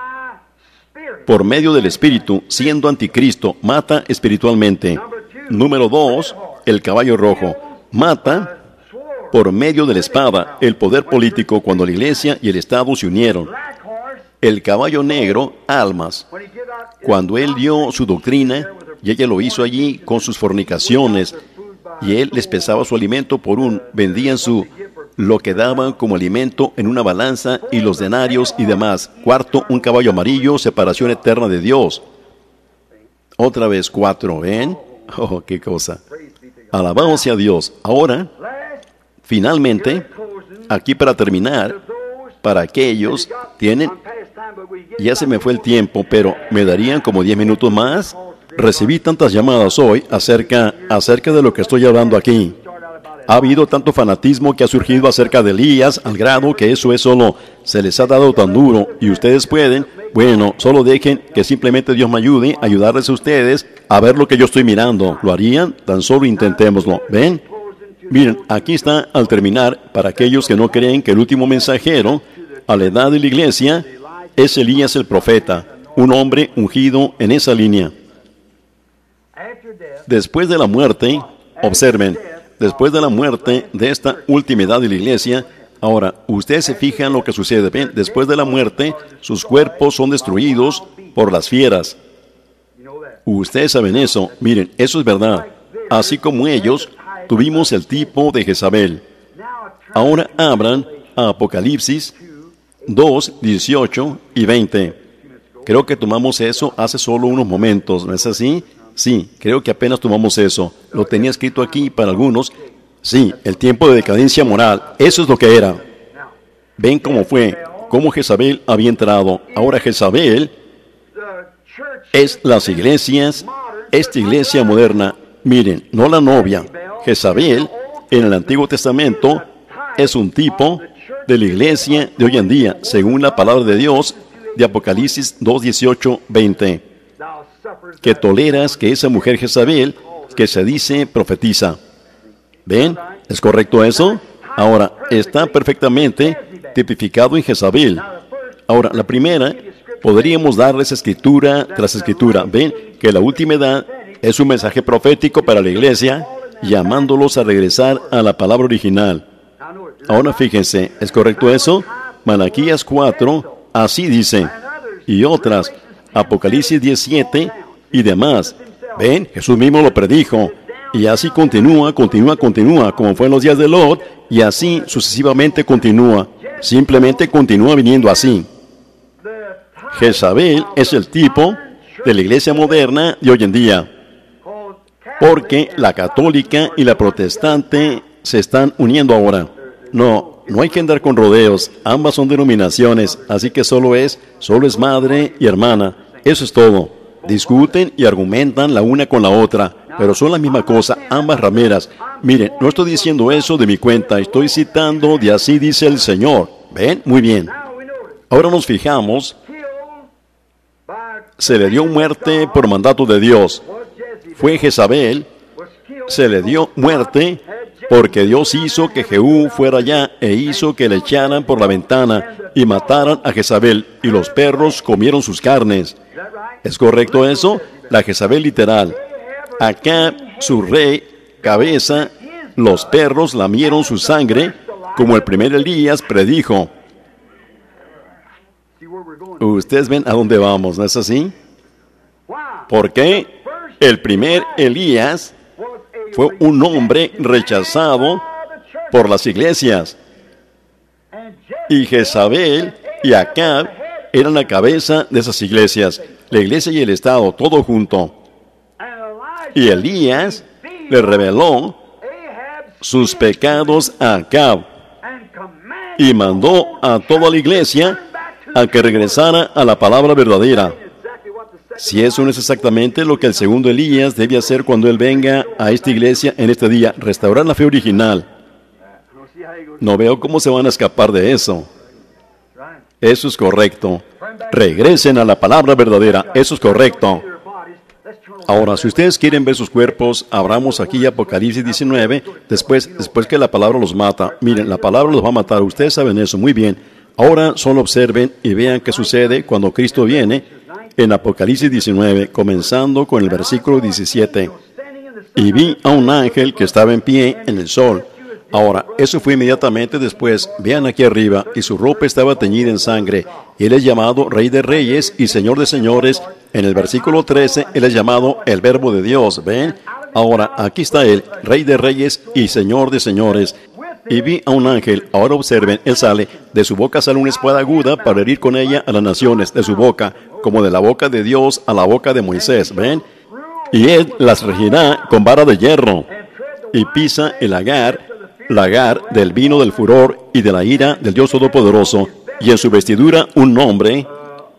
por medio del espíritu, siendo anticristo, mata espiritualmente. Número dos, el caballo rojo, mata por medio de la espada, el poder político, cuando la iglesia y el Estado se unieron. El caballo negro, almas, cuando él dio su doctrina, y ella lo hizo allí con sus fornicaciones, y él les pesaba su alimento por un, vendían su, lo que daban como alimento en una balanza, y los denarios y demás. Cuarto, un caballo amarillo, separación eterna de Dios. Otra vez cuatro, ¿ven? Oh, qué cosa. Alabado sea Dios. Ahora, finalmente, aquí para terminar, para aquellos, tienen, ya se me fue el tiempo, pero me darían como diez minutos más. Recibí tantas llamadas hoy acerca, acerca de lo que estoy hablando aquí. Ha habido tanto fanatismo que ha surgido acerca de Elías, al grado que eso es solo, se les ha dado tan duro, y ustedes pueden, bueno, solo dejen que simplemente Dios me ayude, ayudarles a ustedes a ver lo que yo estoy mirando. ¿Lo harían? Tan solo intentémoslo. ¿Ven? Miren, aquí está al terminar, para aquellos que no creen que el último mensajero a la edad de la iglesia es Elías el profeta, un hombre ungido en esa línea. Después de la muerte, observen, después de la muerte de esta última edad de la iglesia, ahora, ustedes se fijan lo que sucede. ¿Ven? Después de la muerte, sus cuerpos son destruidos por las fieras. Ustedes saben eso. Miren, eso es verdad. Así como ellos, tuvimos el tipo de Jezabel. Ahora abran a Apocalipsis dos, dieciocho y veinte. Creo que tomamos eso hace solo unos momentos, ¿no es así? Sí, creo que apenas tomamos eso. Lo tenía escrito aquí para algunos. Sí, el tiempo de decadencia moral. Eso es lo que era. Ven cómo fue, cómo Jezabel había entrado. Ahora Jezabel es las iglesias, esta iglesia moderna. Miren, no la novia. Jezabel, en el Antiguo Testamento, es un tipo de la iglesia de hoy en día, según la palabra de Dios de Apocalipsis dos, dieciocho, veinte. Que toleras que esa mujer Jezabel, que se dice profetiza. ¿Ven? ¿Es correcto eso? Ahora, está perfectamente tipificado en Jezabel. Ahora, la primera, podríamos darles escritura tras escritura. ¿Ven? Que la última edad es un mensaje profético para la iglesia, llamándolos a regresar a la palabra original. Ahora fíjense, ¿es correcto eso? Malaquías cuatro, así dice. Y otras, Apocalipsis diecisiete y demás. ¿Ven? Jesús mismo lo predijo. Y así continúa, continúa, continúa, como fue en los días de Lot, y así sucesivamente continúa. Simplemente continúa viniendo así. Jezabel es el tipo de la iglesia moderna de hoy en día, porque la católica y la protestante se están uniendo ahora. No, no hay que andar con rodeos, ambas son denominaciones, así que solo es, solo es madre y hermana, eso es todo. Discuten y argumentan la una con la otra, pero son la misma cosa, ambas rameras. Miren, no estoy diciendo eso de mi cuenta, estoy citando de así dice el Señor. ¿Ven? Muy bien. Ahora nos fijamos, se le dio muerte por mandato de Dios. Fue Jezabel, se le dio muerte porque Dios hizo que Jehú fuera allá e hizo que le echaran por la ventana y mataran a Jezabel, y los perros comieron sus carnes. ¿Es correcto eso? La Jezabel literal. Acá, su rey, cabeza, los perros lamieron su sangre, como el primer Elías predijo. Ustedes ven a dónde vamos, ¿no es así? ¿Por qué? El primer Elías fue un hombre rechazado por las iglesias. Y Jezabel y Acab eran la cabeza de esas iglesias. La iglesia y el Estado, todo junto. Y Elías le reveló sus pecados a Acab y mandó a toda la iglesia a que regresara a la palabra verdadera. Si eso no es exactamente lo que el segundo Elías debe hacer cuando él venga a esta iglesia en este día, restaurar la fe original. No veo cómo se van a escapar de eso. Eso es correcto. Regresen a la palabra verdadera. Eso es correcto. Ahora, si ustedes quieren ver sus cuerpos, abramos aquí Apocalipsis diecinueve, después, después que la palabra los mata. Miren, la palabra los va a matar. Ustedes saben eso muy bien. Ahora solo observen y vean qué sucede cuando Cristo viene en Apocalipsis diecinueve, comenzando con el versículo diecisiete. Y vi a un ángel que estaba en pie en el sol. Ahora, eso fue inmediatamente después. Vean aquí arriba, y su ropa estaba teñida en sangre. Y él es llamado Rey de Reyes y Señor de Señores. En el versículo trece, él es llamado el Verbo de Dios. ¿Ven? Ahora, aquí está él, Rey de Reyes y Señor de Señores. Y vi a un ángel. Ahora observen, él sale, de su boca sale una espada aguda para herir con ella a las naciones, de su boca, como de la boca de Dios a la boca de Moisés. ¿Ven? Y él las regirá con vara de hierro, y pisa el lagar, lagar del vino del furor y de la ira del Dios Todopoderoso, y en su vestidura un nombre,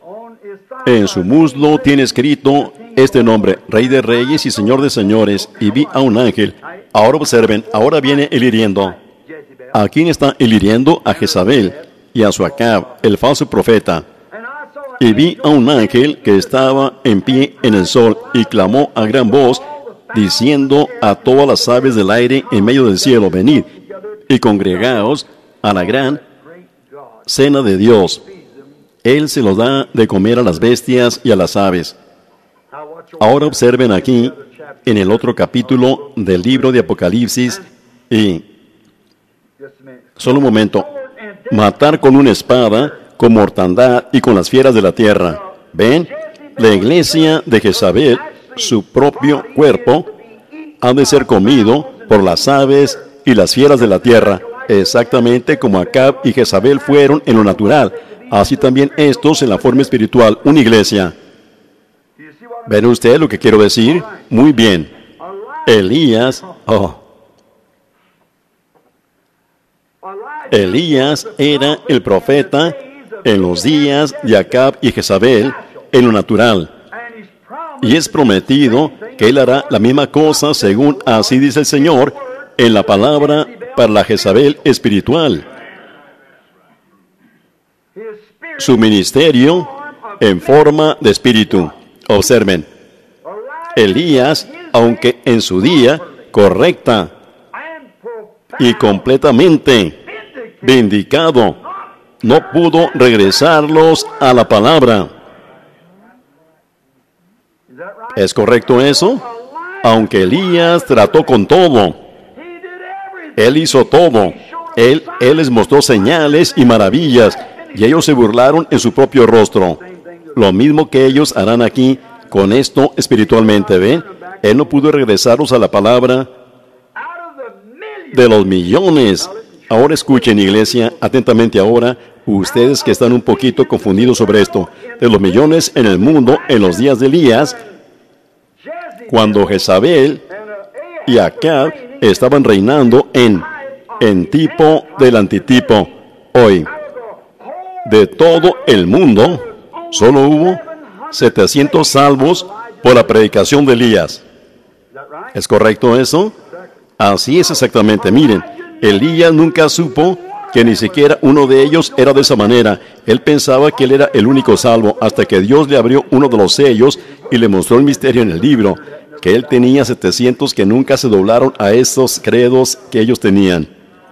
en su muslo tiene escrito este nombre, Rey de Reyes y Señor de Señores. Y vi a un ángel. Ahora observen, ahora viene el hiriendo. ¿A quién está el hiriendo? A Jezabel y a su Acab, el falso profeta. Y vi a un ángel que estaba en pie en el sol y clamó a gran voz, diciendo a todas las aves del aire en medio del cielo, venid y congregaos a la gran cena de Dios. Él se los da de comer a las bestias y a las aves. Ahora observen aquí, en el otro capítulo del libro de Apocalipsis, y solo un momento, matar con una espada, con mortandad y con las fieras de la tierra. ¿Ven? La iglesia de Jezabel, su propio cuerpo, ha de ser comido por las aves y las fieras de la tierra, exactamente como Acab y Jezabel fueron en lo natural. Así también estos en la forma espiritual, una iglesia. ¿Ven ustedes lo que quiero decir? Muy bien. Elías, oh. Elías era el profeta en los días de Acab y Jezabel en lo natural. Y es prometido que él hará la misma cosa según así dice el Señor en la palabra para la Jezabel espiritual. Su ministerio en forma de espíritu. Observen, Elías, aunque en su día correcta y completamente vindicado, no pudo regresarlos a la palabra. ¿Es correcto eso? Aunque Elías trató con todo, él hizo todo, él, él les mostró señales y maravillas, y ellos se burlaron en su propio rostro. Lo mismo que ellos harán aquí con esto espiritualmente, ¿ven? Él no pudo regresarlos a la palabra de los millones. Ahora escuchen, iglesia, atentamente ahora, ustedes que están un poquito confundidos sobre esto, de los millones en el mundo en los días de Elías, cuando Jezabel y Acab estaban reinando en, en tipo del antitipo. Hoy, de todo el mundo, solo hubo setecientos salvos por la predicación de Elías. ¿Es correcto eso? Así es exactamente. Miren, Elías nunca supo que ni siquiera uno de ellos era de esa manera. Él pensaba que él era el único salvo, hasta que Dios le abrió uno de los sellos y le mostró el misterio en el libro, que él tenía setecientos que nunca se doblaron a esos credos que ellos tenían.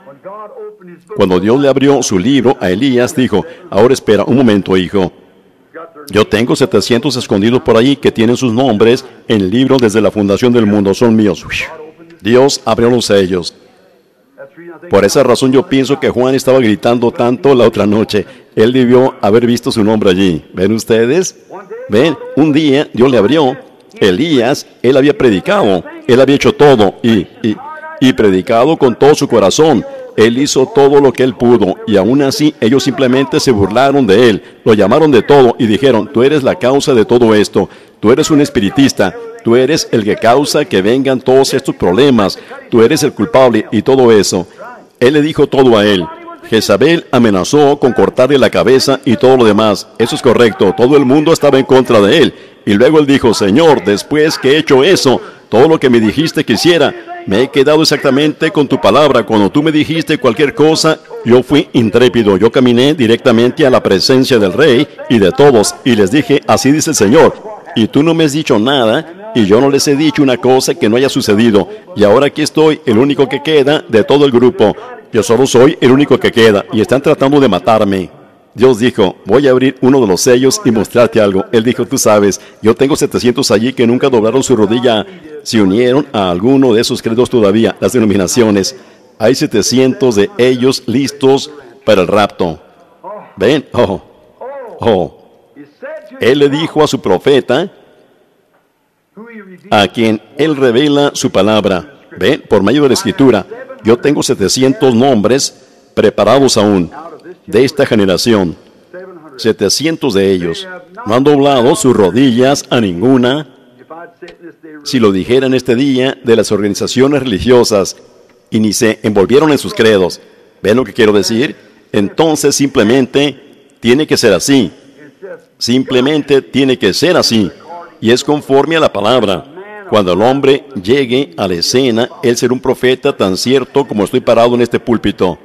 Cuando Dios le abrió su libro a Elías, dijo: ahora espera un momento, hijo. Yo tengo setecientos escondidos por ahí que tienen sus nombres en el libro desde la fundación del mundo, son míos. Dios abrió los sellos. Por esa razón yo pienso que Juan estaba gritando tanto la otra noche. Él debió haber visto su nombre allí. ¿Ven ustedes? ¿Ven? Un día Dios le abrió. Elías, él había predicado. Él había hecho todo y, y, y predicado con todo su corazón. Él hizo todo lo que él pudo, y aún así ellos simplemente se burlaron de él, lo llamaron de todo y dijeron: tú eres la causa de todo esto, tú eres un espiritista, tú eres el que causa que vengan todos estos problemas, tú eres el culpable y todo eso. Él le dijo todo a él. Jezabel amenazó con cortarle la cabeza y todo lo demás. Eso es correcto, todo el mundo estaba en contra de él. Y luego él dijo: Señor, después que he hecho eso, todo lo que me dijiste que hiciera, me he quedado exactamente con tu palabra. Cuando tú me dijiste cualquier cosa, yo fui intrépido. Yo caminé directamente a la presencia del rey y de todos, y les dije: así dice el Señor. Y tú no me has dicho nada, y yo no les he dicho una cosa que no haya sucedido. Y ahora aquí estoy, el único que queda de todo el grupo. Yo solo soy el único que queda, y están tratando de matarme. Dios dijo: voy a abrir uno de los sellos y mostrarte algo. Él dijo: tú sabes, yo tengo setecientos allí que nunca doblaron su rodilla, se unieron a alguno de esos credos todavía, las denominaciones. Hay setecientos de ellos listos para el rapto. ¿Ven? Oh, oh. Él le dijo a su profeta, a quien él revela su palabra. ¿Ven? Por medio de la escritura. Yo tengo setecientos nombres preparados aún de esta generación. setecientos de ellos no han doblado sus rodillas a ninguna. Si lo dijera en este día, de las organizaciones religiosas, y ni se envolvieron en sus credos. ¿Ven lo que quiero decir? Entonces simplemente tiene que ser así. Simplemente tiene que ser así. Y es conforme a la palabra. Cuando el hombre llegue a la escena, él será un profeta tan cierto como estoy parado en este púlpito.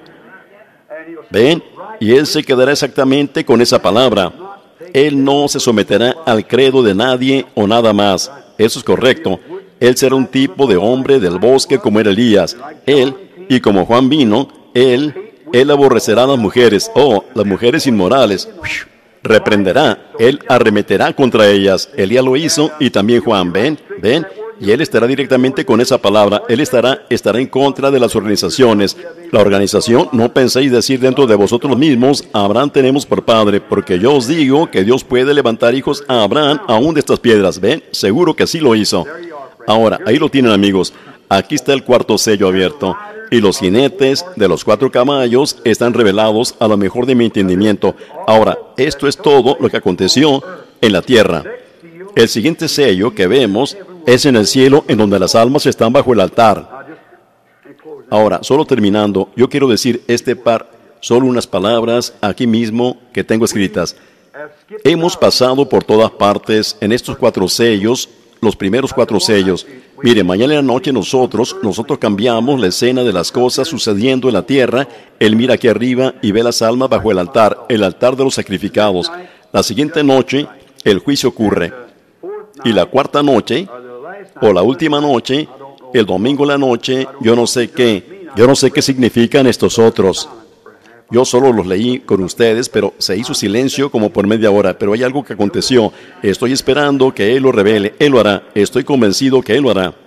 ¿Ven? Y él se quedará exactamente con esa palabra. Él no se someterá al credo de nadie o nada más. Eso es correcto. Él será un tipo de hombre del bosque como era Elías. Él, y como Juan vino, él, él aborrecerá a las mujeres. Oh, las mujeres inmorales. Reprenderá, él arremeterá contra ellas. Elías lo hizo y también Juan. ¿Ven? ¿Ven? Y él estará directamente con esa palabra. Él estará, estará en contra de las organizaciones. La organización, no penséis decir dentro de vosotros mismos: Abraham tenemos por padre, porque yo os digo que Dios puede levantar hijos a Abraham aún de estas piedras. ¿Ven? Seguro que sí lo hizo. Ahora, ahí lo tienen, amigos. Aquí está el cuarto sello abierto. Y los jinetes de los cuatro caballos están revelados a lo mejor de mi entendimiento. Ahora, esto es todo lo que aconteció en la tierra. El siguiente sello que vemos es en el cielo, en donde las almas están bajo el altar. Ahora, solo terminando, yo quiero decir este par, solo unas palabras aquí mismo que tengo escritas. Hemos pasado por todas partes en estos cuatro sellos, los primeros cuatro sellos. Mire, mañana en la noche nosotros, nosotros cambiamos la escena de las cosas sucediendo en la tierra. Él mira aquí arriba y ve las almas bajo el altar, el altar de los sacrificados. La siguiente noche, el juicio ocurre. Y la cuarta noche, o la última noche, el domingo en la noche, yo no sé qué, yo no sé qué significan estos otros. Yo solo los leí con ustedes, pero se hizo silencio como por media hora. Pero hay algo que aconteció. Estoy esperando que Él lo revele. Él lo hará. Estoy convencido que Él lo hará.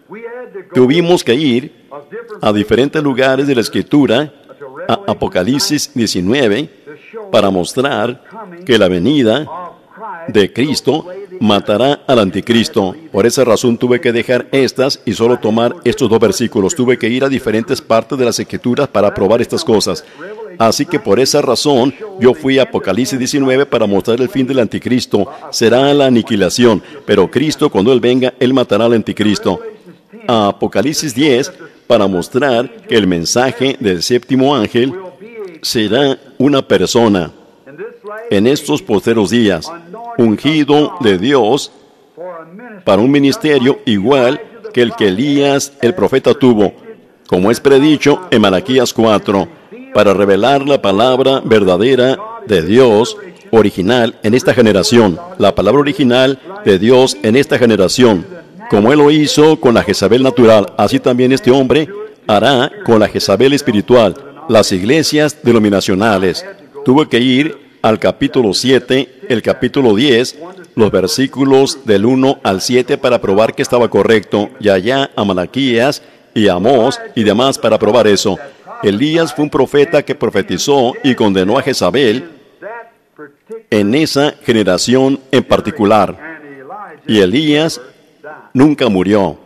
Tuvimos que ir a diferentes lugares de la Escritura, a Apocalipsis diecinueve, para mostrar que la venida de Cristo matará al anticristo. Por esa razón tuve que dejar estas y solo tomar estos dos versículos. Tuve que ir a diferentes partes de las Escrituras para probar estas cosas. Así que por esa razón yo fui a Apocalipsis diecinueve para mostrar el fin del anticristo. Será la aniquilación, pero Cristo, cuando Él venga, Él matará al anticristo. A Apocalipsis diez para mostrar que el mensaje del séptimo ángel será una persona en estos posteros días, ungido de Dios para un ministerio igual que el que Elías, el profeta, tuvo, como es predicho en Malaquías cuatro, para revelar la palabra verdadera de Dios original en esta generación, la palabra original de Dios en esta generación. Como Él lo hizo con la Jezabel natural, así también este hombre hará con la Jezabel espiritual. Las iglesias denominacionales. Tuvo que ir al capítulo siete, el capítulo diez, los versículos del uno al siete para probar que estaba correcto, y allá a Malaquías y a Amós y demás para probar eso. Elías fue un profeta que profetizó y condenó a Jezabel en esa generación en particular. Y Elías nunca murió.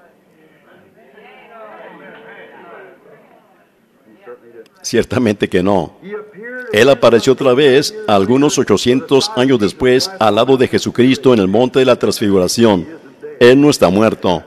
Ciertamente que no. Él apareció otra vez, algunos ochocientos años después, al lado de Jesucristo en el monte de la transfiguración. Él no está muerto.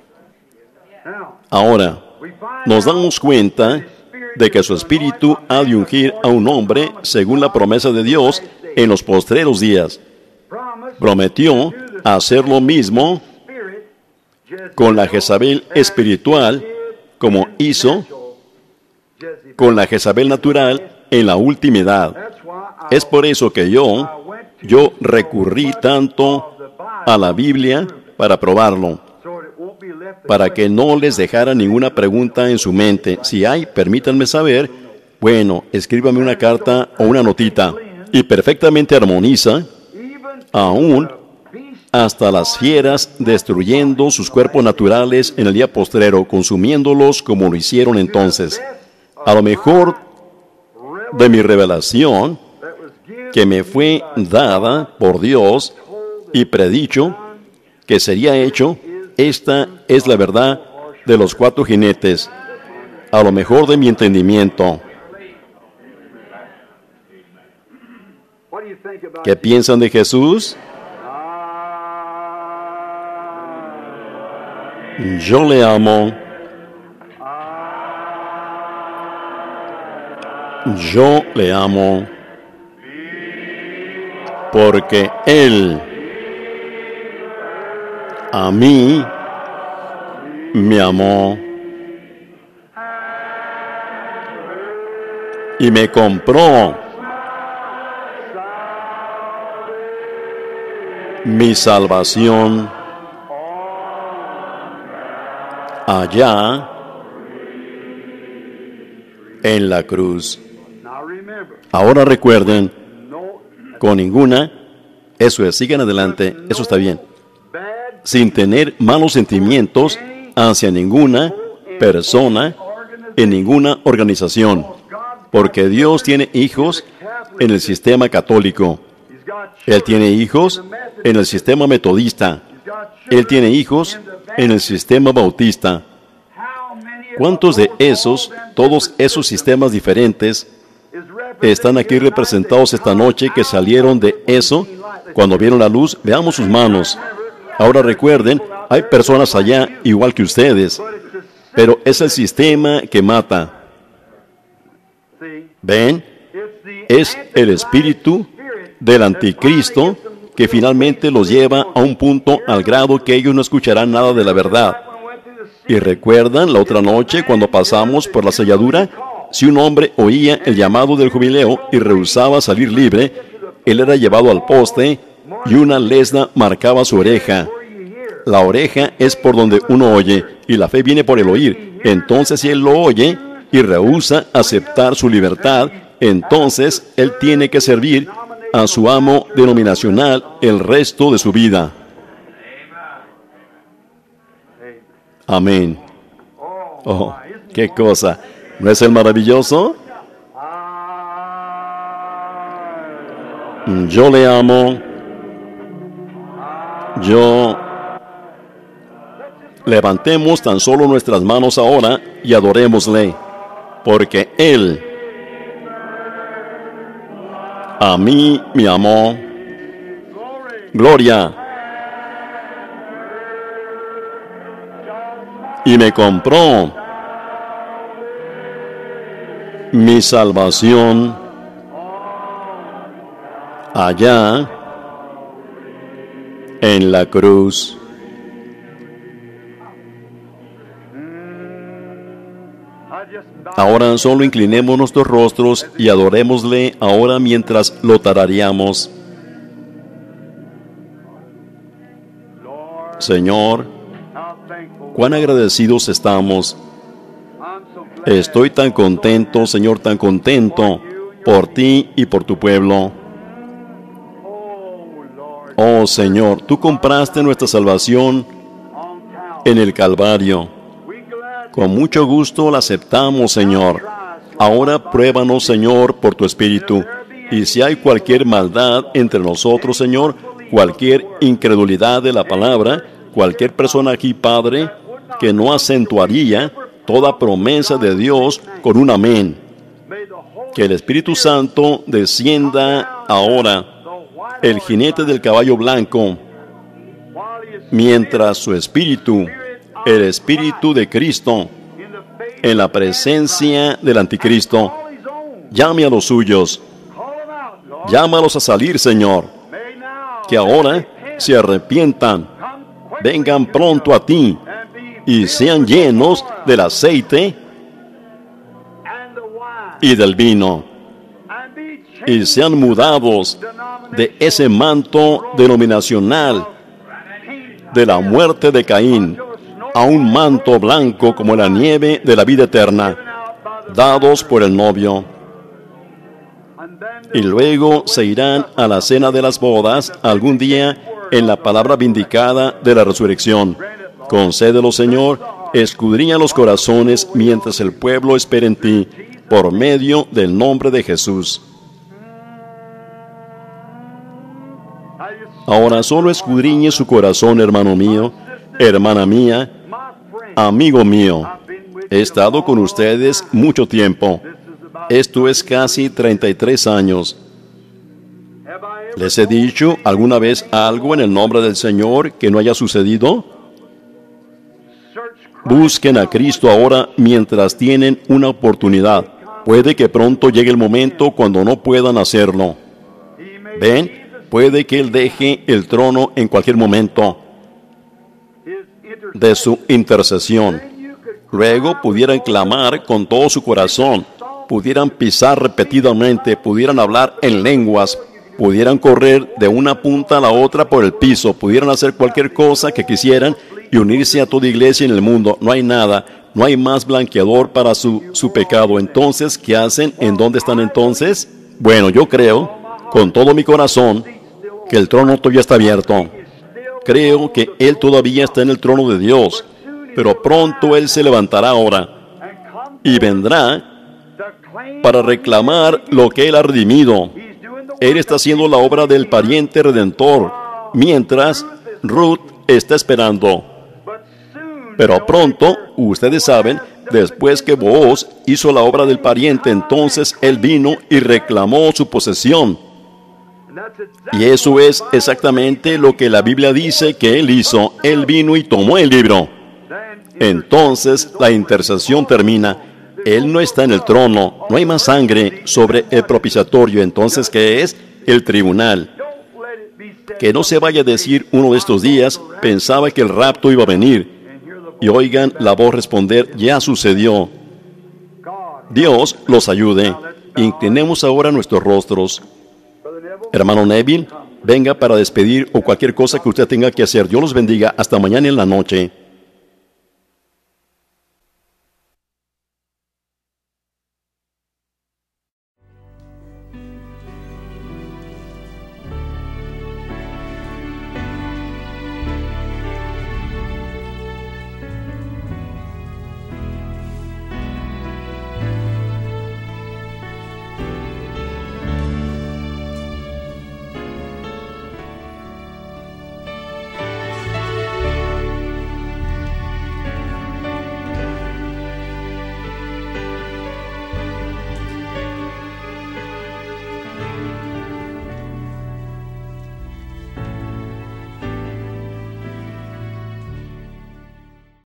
Ahora, nos damos cuenta de que su espíritu ha de ungir a un hombre según la promesa de Dios en los postreros días. Prometió hacer lo mismo con la Jezabel espiritual como hizo con la Jezabel natural en la última edad. Es por eso que yo, yo recurrí tanto a la Biblia para probarlo, para que no les dejara ninguna pregunta en su mente. Si hay, permítanme saber, bueno, escríbame una carta o una notita, y perfectamente armoniza, aún hasta las fieras destruyendo sus cuerpos naturales en el día postrero, consumiéndolos como lo hicieron entonces. A lo mejor de mi revelación que me fue dada por Dios y predicho que sería hecho, esta es la verdad de los cuatro jinetes, a lo mejor de mi entendimiento. ¿Qué piensan de Jesús? Yo le amo. Yo le amo porque Él a mí me amó y me compró mi salvación allá en la cruz. Ahora recuerden, con ninguna, eso es, sigan adelante, eso está bien, sin tener malos sentimientos hacia ninguna persona en ninguna organización, porque Dios tiene hijos en el sistema católico, Él tiene hijos en el sistema metodista, Él tiene hijos en el sistema bautista. ¿Cuántos de esos, todos esos sistemas diferentes, están aquí representados esta noche que salieron de eso cuando vieron la luz? Veamos sus manos. Ahora recuerden, hay personas allá igual que ustedes, pero es el sistema que mata. ¿Ven? Es el espíritu del anticristo que finalmente los lleva a un punto al grado que ellos no escucharán nada de la verdad. ¿Y recuerdan la otra noche cuando pasamos por la selladura? Si un hombre oía el llamado del jubileo y rehusaba salir libre, él era llevado al poste y una lesna marcaba su oreja. La oreja es por donde uno oye y la fe viene por el oír. Entonces, si él lo oye y rehúsa aceptar su libertad, entonces él tiene que servir a su amo denominacional el resto de su vida. Amén. Oh, qué cosa. ¿No es el maravilloso? Yo le amo. Yo. Levantemos tan solo nuestras manos ahora y adorémosle, porque Él A mí me amó. Gloria. Y me compró mi salvación allá en la cruz. Ahora solo inclinemos nuestros rostros y adorémosle ahora mientras lo tarareamos. Señor, cuán agradecidos estamos. Estoy tan contento, Señor, tan contento por ti y por tu pueblo. Oh, Señor, tú compraste nuestra salvación en el Calvario. Con mucho gusto la aceptamos, Señor. Ahora pruébanos, Señor, por tu Espíritu. Y si hay cualquier maldad entre nosotros, Señor, cualquier incredulidad de la palabra, cualquier persona aquí, Padre, que no acentuaría toda promesa de Dios con un amén. Que el Espíritu Santo descienda ahora, el jinete del caballo blanco, mientras su Espíritu, el Espíritu de Cristo, en la presencia del Anticristo, llame a los suyos. Llámalos a salir, Señor. Que ahora se arrepientan, vengan pronto a ti y sean llenos del aceite y del vino, y sean mudados de ese manto denominacional de la muerte de Caín a un manto blanco como la nieve de la vida eterna, dados por el novio. Y luego se irán a la cena de las bodas algún día en la palabra vindicada de la resurrección. Concédelo, Señor, escudriña los corazones mientras el pueblo espera en ti, por medio del nombre de Jesús. Ahora solo escudriñe su corazón, hermano mío, hermana mía, amigo mío. He estado con ustedes mucho tiempo. Esto es casi treinta y tres años. ¿Les he dicho alguna vez algo en el nombre del Señor que no haya sucedido? Busquen a Cristo ahora mientras tienen una oportunidad. Puede que pronto llegue el momento cuando no puedan hacerlo. ¿Ven? Puede que Él deje el trono en cualquier momento de su intercesión. Luego pudieran clamar con todo su corazón, pudieran pisar repetidamente, pudieran hablar en lenguas, pudieran correr de una punta a la otra por el piso, pudieran hacer cualquier cosa que quisieran y unirse a toda iglesia en el mundo. No hay nada, no hay más blanqueador para su, su pecado. Entonces, ¿qué hacen? ¿En dónde están entonces? Bueno, yo creo, con todo mi corazón, que el trono todavía está abierto. Creo que Él todavía está en el trono de Dios, pero pronto Él se levantará ahora y vendrá para reclamar lo que Él ha redimido. Él está haciendo la obra del pariente redentor, mientras Ruth está esperando. Pero pronto, ustedes saben, después que Booz hizo la obra del pariente, entonces Él vino y reclamó su posesión. Y eso es exactamente lo que la Biblia dice que Él hizo. Él vino y tomó el libro. Entonces la intercesión termina. Él no está en el trono. No hay más sangre sobre el propiciatorio. Entonces, ¿qué es? El tribunal. Que no se vaya a decir uno de estos días, pensaba que el rapto iba a venir. Y oigan la voz responder, ya sucedió. Dios los ayude. Inclinemos ahora nuestros rostros. Hermano Neville, venga para despedir o cualquier cosa que usted tenga que hacer. Dios los bendiga. Hasta mañana en la noche.